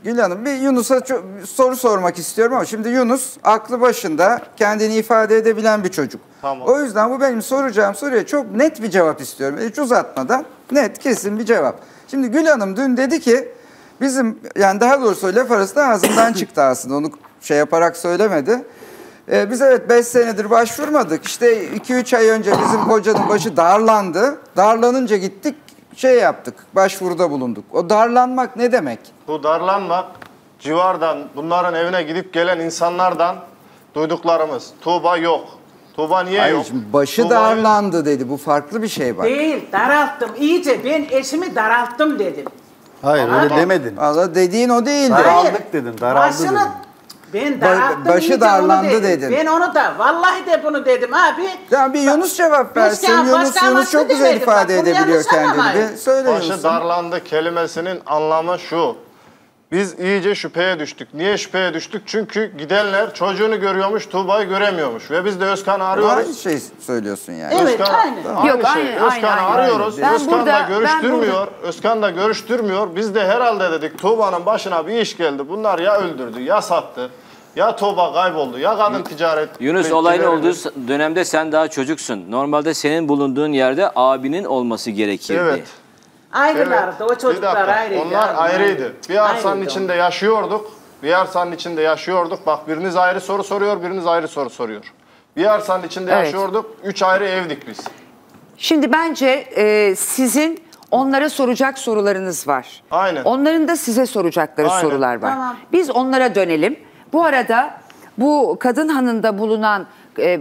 Gül Hanım, bir Yunus'a çok, soru sormak istiyorum ama şimdi Yunus aklı başında, kendini ifade edebilen bir çocuk. Tamam. O yüzden bu benim soracağım soruya çok net bir cevap istiyorum. Hiç uzatmadan net, kesin bir cevap. Şimdi Gül Hanım dün dedi ki bizim, yani daha doğrusu laf arasında ağzından çıktı aslında, onu şey yaparak söylemedi. Ee, biz evet beş senedir başvurmadık. İşte iki üç ay önce bizim kocanın başı darlandı. Darlanınca gittik şey yaptık, başvuruda bulunduk. O darlanmak ne demek? Bu darlanmak civardan, bunların evine gidip gelen insanlardan duyduklarımız. Tuğba yok. Tuğba niye Hayır, yok? şimdi başı Tuğba'yı- darlandı dedi. Bu farklı bir şey bak. Değil, daralttım. İyice ben eşimi daralttım dedim. Hayır öyle Anladın? demedin. Valla dediğin o değildi. Daraldık dedin, daraldı Başını dedin. ben daralttım. başı iyice darlandı onu dedim. dedin. Ben onu da vallahi de bunu dedim abi. Ya bir Yunus cevap versin. Başka- Yunus, başka Yunus amaçlı çok güzel demedim. ifade Bak, bunu edebiliyor yanlış kendini. anlamayın. Bir söyle Başı Yunus'um. darlandı kelimesinin anlamı şu. Biz iyice şüpheye düştük. Niye şüpheye düştük? Çünkü gidenler çocuğunu görüyormuş, Tuğba'yı göremiyormuş. Ve biz de Özkan'ı arıyoruz. Aynı şey söylüyorsun yani. Evet, Özkan, aynı. Aynı Yok, şey. aynı, Özkan'ı aynı, aynı. arıyoruz. Ben Özkan burada- da ben görüştürmüyor. Özkan da görüştürmüyor. Biz de herhalde dedik Tuğba'nın başına bir iş geldi. Bunlar ya öldürdü, ya sattı, ya Tuğba kayboldu, ya kadın ticaret. Yunus olayın olduğu dönemde sen daha çocuksun. Normalde senin bulunduğun yerde abinin olması gerekirdi. Evet. Ayrılardı. O Bir çocuklar dakika, ayrıydı. onlar abi. ayrıydı. Bir arsanın Ayrıydı içinde yaşıyorduk. Bir arsanın içinde yaşıyorduk. Bak biriniz ayrı soru soruyor, biriniz ayrı soru soruyor. Bir arsanın içinde Evet. yaşıyorduk. Üç ayrı evdik biz. Şimdi bence e, sizin onlara soracak sorularınız var. Aynen. Onların da size soracakları Aynen. sorular var. Tamam. Biz onlara dönelim. Bu arada bu kadın hanında bulunan e,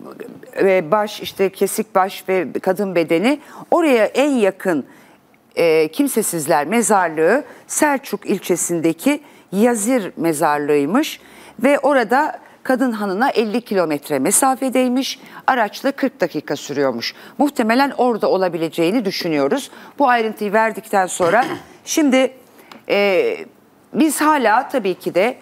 e, baş, işte kesik baş ve kadın bedeni, oraya en yakın e, kimsesizler mezarlığı Selçuk ilçesindeki Yazir mezarlığıymış ve orada kadın hanına elli kilometre mesafedeymiş. Araçla kırk dakika sürüyormuş. Muhtemelen orada olabileceğini düşünüyoruz. Bu ayrıntıyı verdikten sonra şimdi e, biz hala tabii ki de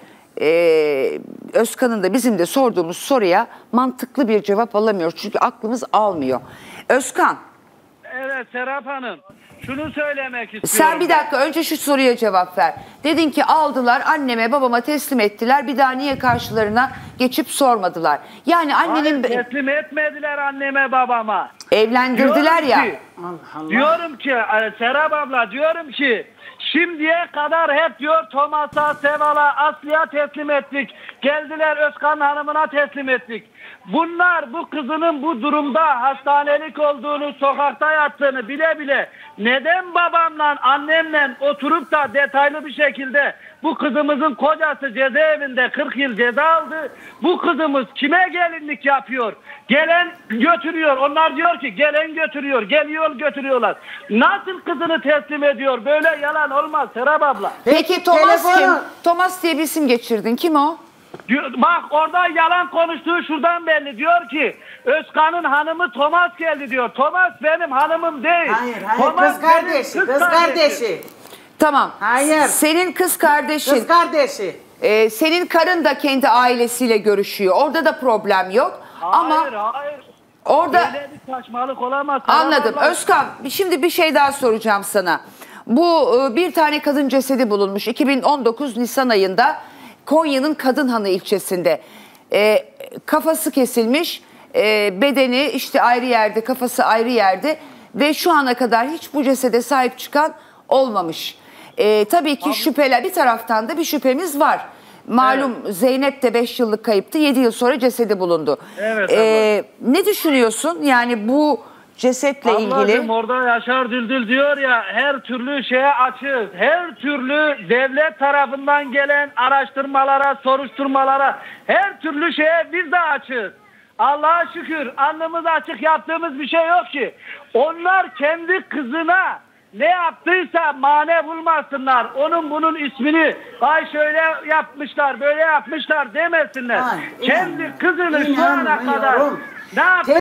e, Özkan'ın da bizim de sorduğumuz soruya mantıklı bir cevap alamıyoruz. Çünkü aklımız almıyor. Özkan, Evet Serap Hanım. Şunu söylemek istiyorum. sen bir dakika önce şu soruya cevap ver. Dedin ki aldılar, anneme babama teslim ettiler. Bir daha niye karşılarına geçip sormadılar? Yani annenin Hayır, teslim etmediler anneme babama. evlendirdiler Diyorum ya. ki- Diyorum ki e, Serap abla diyorum ki şimdiye kadar hep diyor Thomas'a, Seval'a, Aslı'ya teslim ettik. Geldiler Özkan Hanım'ına teslim ettik. Bunlar bu kızının bu durumda hastanelik olduğunu, sokakta yattığını bile bile neden babamla, annemle oturup da detaylı bir şekilde bu kızımızın kocası cezaevinde kırk yıl ceza aldı. Bu kızımız kime gelinlik yapıyor? Gelen götürüyor. Onlar diyor ki gelen götürüyor. Geliyor götürüyorlar. Nasıl kızını teslim ediyor? Böyle yalan olmaz Serap abla. Peki Thomas telefonu- kim? Thomas diye bir isim geçirdin. Kim o? Diyor- Bak orada yalan konuştuğu şuradan belli. Diyor ki Özkan'ın hanımı Thomas geldi diyor. Thomas benim hanımım değil. Hayır, hayır. Thomas Kız benim kardeşi, kız kardeşi. Tamam. Hayır. Senin kız kardeşin. Kız kardeşi. e, senin karın da kendi ailesiyle görüşüyor. Orada da problem yok. Ama Hayır, hayır. orada Böyle bir saçmalık olamaz. Serap anladım. abla. Özkan, şimdi bir şey daha soracağım sana. Bu e, bir tane kadın cesedi bulunmuş iki bin on dokuz Nisan ayında Konya'nın Kadınhanı ilçesinde. E, kafası kesilmiş, e, bedeni işte ayrı yerde, kafası ayrı yerde ve şu ana kadar hiç bu cesede sahip çıkan olmamış. E, tabii ki şüpheler, bir taraftan da bir şüphemiz var. Malum Zeynep de beş yıllık kayıptı, yedi yıl sonra cesedi bulundu. Evet, E, ne düşünüyorsun yani bu cesetle ilgili? Ablacığım orada Yaşar Düldül diyor ya her türlü şeye açığız. Her türlü devlet tarafından gelen araştırmalara, soruşturmalara, her türlü şeye biz de açığız. Allah'a şükür alnımız açık, yaptığımız bir şey yok ki. Onlar kendi kızına ne yaptıysa mane bulmasınlar. Onun bunun ismini ay şöyle yapmışlar, böyle yapmışlar demesinler. Ay, kendi inan- kızını şu ana inanmıyorum. kadar ne yaptı?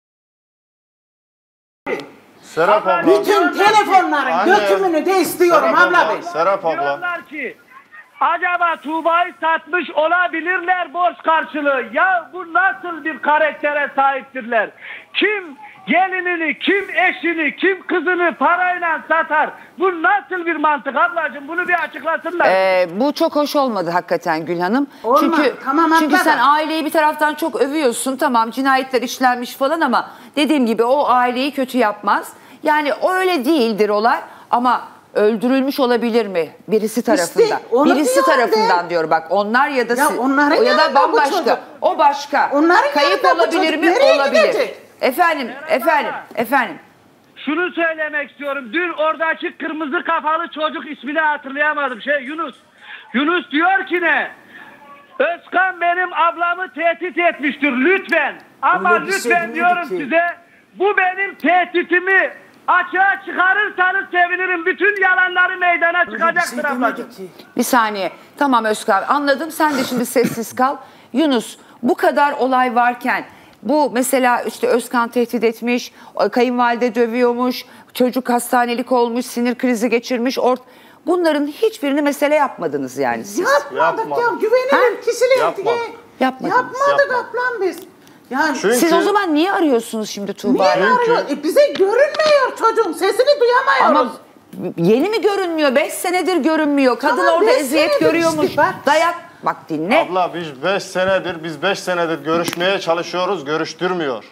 Serap abla. Bütün telefonların Anne. dökümünü de istiyorum Serap abla abla, ben. Serap abla. Diyorlar ki acaba Tuğba'yı satmış olabilirler borç karşılığı. Ya bu nasıl bir karaktere sahiptirler? Kim gelinini, kim eşini, kim kızını parayla satar? Bu nasıl bir mantık ablacığım? Bunu bir açıklasınlar. Ee, bu çok hoş olmadı hakikaten Gül Hanım. Olmaz, Çünkü tamam, çünkü atladım. sen aileyi bir taraftan çok övüyorsun. Tamam, cinayetler işlenmiş falan ama dediğim gibi o aileyi kötü yapmaz. Yani öyle değildir olay ama öldürülmüş olabilir mi birisi tarafından? İşte onu birisi diyorum tarafından ben. diyor bak. Onlar ya da Ya siz- onların o ya da yanında bu bambaşka. çocuk. O başka. Onların Kayıp yanında bu olabilir çocuk mi? nereye Olabilir. gidecek? Efendim, efendim, efendim. Şunu söylemek istiyorum. Dün oradaki kırmızı kafalı çocuk ismini hatırlayamadım. Şey Yunus. Yunus diyor ki ne? Özkan benim ablamı tehdit etmiştir lütfen. Ama Öyle bir şey lütfen demedi diyorum ki. size bu benim tehditimi açığa çıkarırsanız sevinirim. Bütün yalanları meydana çıkacaktır ablacığım. Bir saniye. Tamam Özkan, anladım. Sen de şimdi sessiz kal. Yunus, bu kadar olay varken bu mesela işte Özkan tehdit etmiş, kayınvalide dövüyormuş, çocuk hastanelik olmuş, sinir krizi geçirmiş. Ort Bunların hiçbirini mesele yapmadınız yani siz. Yapmadık ya, güvenelim kişiler Yapmadık. diye. Yapmadınız. Yapmadık ablam biz. Yani Siz o zaman niye arıyorsunuz şimdi Tuğba'yı? niye arıyor? E bize görünmüyor çocuğun, sesini duyamıyoruz. Ama yeni mi görünmüyor? Beş senedir görünmüyor. Kadın Tamam, orada beş eziyet senedir görüyormuş. işte, bak. Dayak. Bak dinle. Abla biz beş senedir, biz beş senedir görüşmeye çalışıyoruz, görüştürmüyor.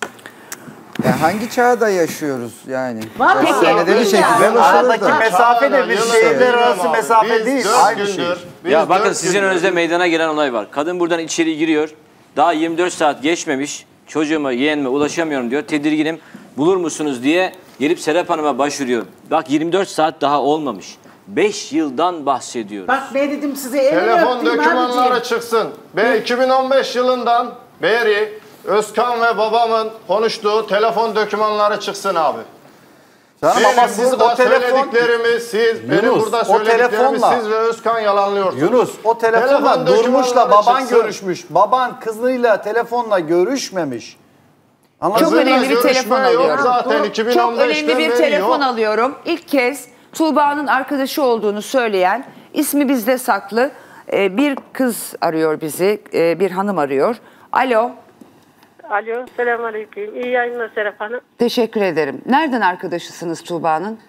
Ya hangi çağda yaşıyoruz yani? Var Beş mı? senede bir Peki. şekilde Yani aradaki başarılı. mesafe de bir Yılı şehirler bilmem arası abi. mesafe Biz değil. dört Aynı şey. gündür, biz Ya bakın dört sizin gündür- önünüzde meydana gelen olay var. Kadın buradan içeri giriyor. Daha yirmi dört saat geçmemiş. Çocuğuma, yeğenime ulaşamıyorum diyor. Tedirginim. Bulur musunuz diye gelip Serap Hanım'a başvuruyor. Bak yirmi dört saat daha olmamış. beş yıldan bahsediyoruz. Bak ne dedim size, elini Telefon öptüm dokümanları abiciğim. çıksın. Ben iki bin on beş yılından beri Özkan ve babamın konuştuğu telefon dokümanları çıksın abi. Canım benim ama siz burada o telefon... söylediklerimi siz, benim Yunus, burada o söylediklerimi telefonla- siz ve Özkan yalanlıyorsunuz. Yunus o telefonla Telefon Durmuş'la dokümanları baban çıksın. görüşmüş. Baban kızıyla telefonla görüşmemiş. Anladın Çok mı? önemli bir görüşme telefon yok alıyorum. zaten, Çok iki bin on beşten önemli bir beri telefon yok. alıyorum. İlk kez Tuğba'nın arkadaşı olduğunu söyleyen, ismi bizde saklı e, bir kız arıyor bizi, e, bir hanım arıyor. Alo, Alo, selamünaleyküm. İyi yayınlar Serap Hanım. teşekkür ederim. Nereden arkadaşısınız Tuğba'nın?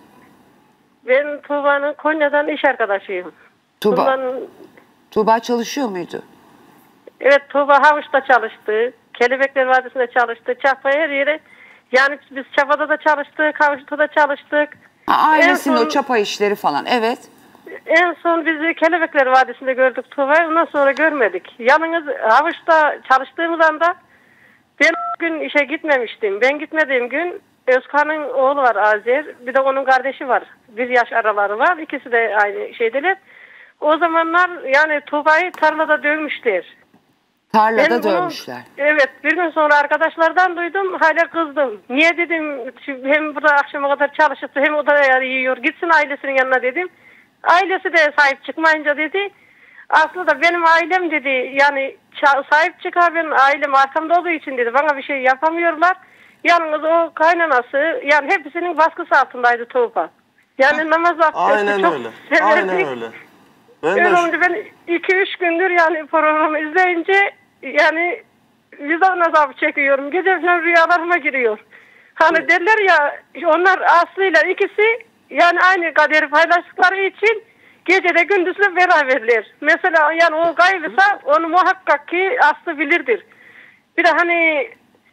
Ben Tuğba'nın Konya'dan iş arkadaşıyım. Tuğba, Bundan, Tuğba çalışıyor muydu? evet, Tuğba Havuç'ta çalıştı. Kelebekler Vadisi'nde çalıştı. Çapa her yere. Yani biz Çapa'da da çalıştık, Havuç'ta da çalıştık. Ha, ailesinin En son- o çapa işleri falan, evet. En son bizi Kelebekler Vadisi'nde gördük Tuğba'yı. Ondan sonra görmedik. Yalnız Havuç'ta çalıştığımız anda ben o gün işe gitmemiştim. Ben gitmediğim gün Özkan'ın oğlu var Azer. Bir de onun kardeşi var. Bir yaş araları var. İkisi de aynı şeydeler. O zamanlar yani Tuğba'yı tarlada dövmüşler. Tarlada Ben bunu- dövmüşler. Evet, bir gün sonra arkadaşlardan duydum, hala kızdım. Niye dedim, şimdi hem burada akşama kadar çalışıp hem o da yani yiyor, gitsin ailesinin yanına dedim. Ailesi de sahip çıkmayınca dedi, aslında benim ailem dedi, yani ça- sahip çıkar, benim ailem arkamda olduğu için dedi, bana bir şey yapamıyorlar. Yalnız o kaynanası, yani hepsinin baskısı altındaydı Tuğba. Yani namaz abdesti Aynen çok öyle. severdik. Aynen öyle. Ben de Öyle şu- olunca ben iki üç gündür yani programı izleyince yani vicdan azabı çekiyorum. Gece falan rüyalarıma giriyor. Hani derler ya onlar Aslı'yla ikisi yani aynı kaderi paylaştıkları için gecede gündüzle beraberler. Mesela yani o gaybısa onu muhakkak ki Aslı bilirdir. Bir de hani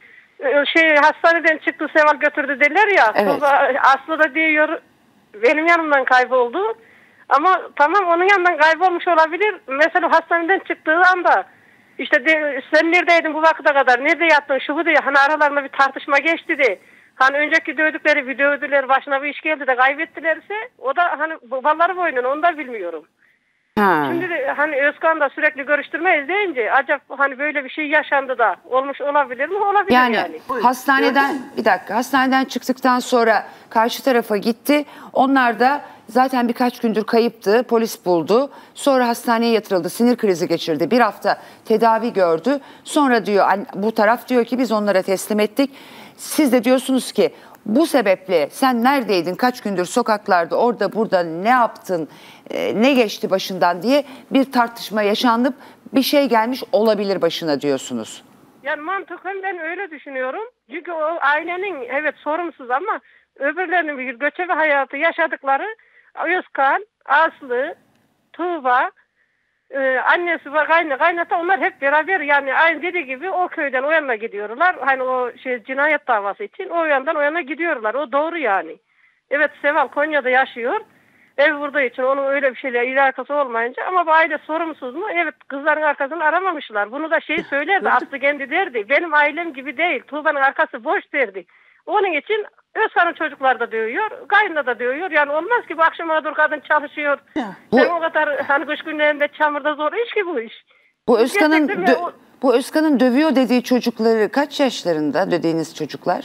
şey hastaneden çıktı Seval götürdü derler ya. Evet. Sonra Aslı da diyor benim yanımdan kayboldu. Ama tamam onun yanından kaybolmuş olabilir. Mesela hastaneden çıktığı anda işte de, sen neredeydin bu vakite kadar? Nerede yattın? Şu bu diye. Hani aralarında bir tartışma geçti de. Hani önceki dövdükleri bir dövdüler başına bir iş geldi de kaybettilerse o da hani babaları boynunu onu da bilmiyorum. Ha. Şimdi de hani Özkan da sürekli görüştürmeyiz deyince acaba hani böyle bir şey yaşandı da olmuş olabilir mi? Olabilir yani. Yani, yani. hastaneden bir dakika hastaneden çıktıktan sonra karşı tarafa gitti. Onlar da zaten birkaç gündür kayıptı. Polis buldu. Sonra hastaneye yatırıldı. Sinir krizi geçirdi. Bir hafta tedavi gördü. Sonra diyor bu taraf diyor ki biz onlara teslim ettik. Siz de diyorsunuz ki bu sebeple sen neredeydin? Kaç gündür sokaklarda orada burada ne yaptın? E, ne geçti başından diye bir tartışma yaşanıp bir şey gelmiş olabilir başına diyorsunuz. Yani mantıken ben öyle düşünüyorum. Çünkü o ailenin evet sorumsuz ama öbürlerinin bir göçebe hayatı yaşadıkları Özkan, Aslı, Tuğba, e, annesi ve kayna, kaynata onlar hep beraber yani aynı dediği gibi o köyden o yana gidiyorlar. Hani o şey cinayet davası için o yandan o yana gidiyorlar. O doğru yani. Evet Seval Konya'da yaşıyor. Ev burada için onun öyle bir şeyle ilakası olmayınca ama bu aile sorumsuz mu? Evet kızların arkasını aramamışlar. Bunu da şey söylerdi Aslı kendi derdi. Benim ailem gibi değil. Tuğba'nın arkası boş derdi. Onun için Özkan'ın çocuklar da dövüyor. Kaynına da dövüyor. Yani olmaz ki bu akşam mağdur kadın çalışıyor. Bu- Sen o kadar hani kış günlerinde çamurda zor iş ki bu iş. Bu Özkan'ın Gerçekten dö- o- bu Özkan'ın dövüyor dediği çocukları kaç yaşlarında dediğiniz çocuklar?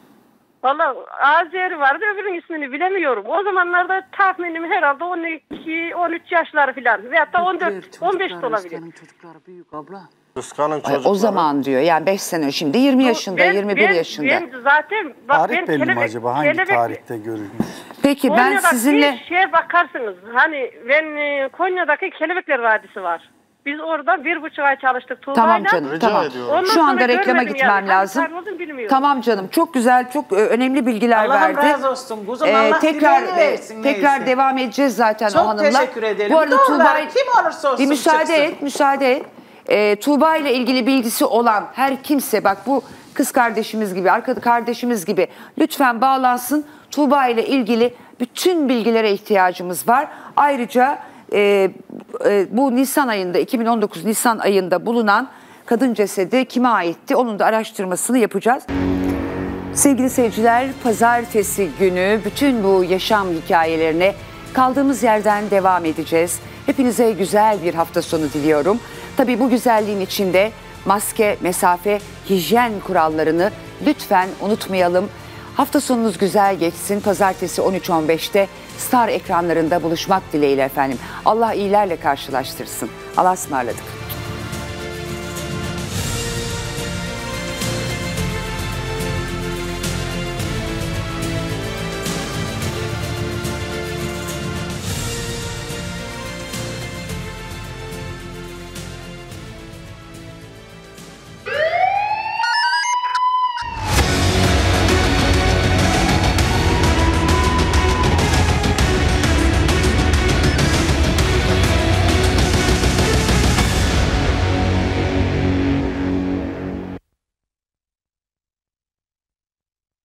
Valla Azeri vardı öbürünün ismini bilemiyorum. O zamanlarda tahminim herhalde on iki on üç yaşları falan. Veyahut da on dört on beş de olabilir. Çocukları büyük abla. Özkan'ın Ay, çocukları. o zaman diyor yani beş sene şimdi yirmi yaşında Ben- yirmi bir ben- yaşında. Ben zaten bak Tarih ben belli mi kelebek- acaba? Hangi kelebek- tarihte görülmüş? Peki ben Konya'da sizinle bir şeye bakarsınız. Hani ben e, Konya'daki Kelebekler Vadisi var. Biz orada bir buçuk ay çalıştık Tuğba'yla. Tamam canım tamam. Ondan Şu sonra anda reklama görmedim gitmem yani. lazım. Hangi tarih olduğunu bilmiyorum. Tamam canım çok güzel çok e, önemli bilgiler Allah'ım verdi. Ee, razı olsun. Kuzum, Allah tekrar dileğini versin, tekrar neyse. devam edeceğiz zaten Çok o hanımla. teşekkür ederim. Bu arada Ne Tuğba olur, kim olursa olsun bir müsaade çıksın. et müsaade et. Ee, Tuğba ile ilgili bilgisi olan her kimse bak bu kız kardeşimiz gibi arkadaş kardeşimiz gibi lütfen bağlansın. Tuğba ile ilgili bütün bilgilere ihtiyacımız var. Ayrıca e, e, bu Nisan ayında iki bin on dokuz Nisan ayında bulunan kadın cesedi kime aitti? Onun da araştırmasını yapacağız. Sevgili seyirciler, pazartesi günü bütün bu yaşam hikayelerine kaldığımız yerden devam edeceğiz. Hepinize güzel bir hafta sonu diliyorum. Tabii bu güzelliğin içinde maske, mesafe, hijyen kurallarını lütfen unutmayalım. Hafta sonunuz güzel geçsin. Pazartesi on üç on beşte Star ekranlarında buluşmak dileğiyle efendim. Allah iyilerle karşılaştırsın. Allah'a ısmarladık.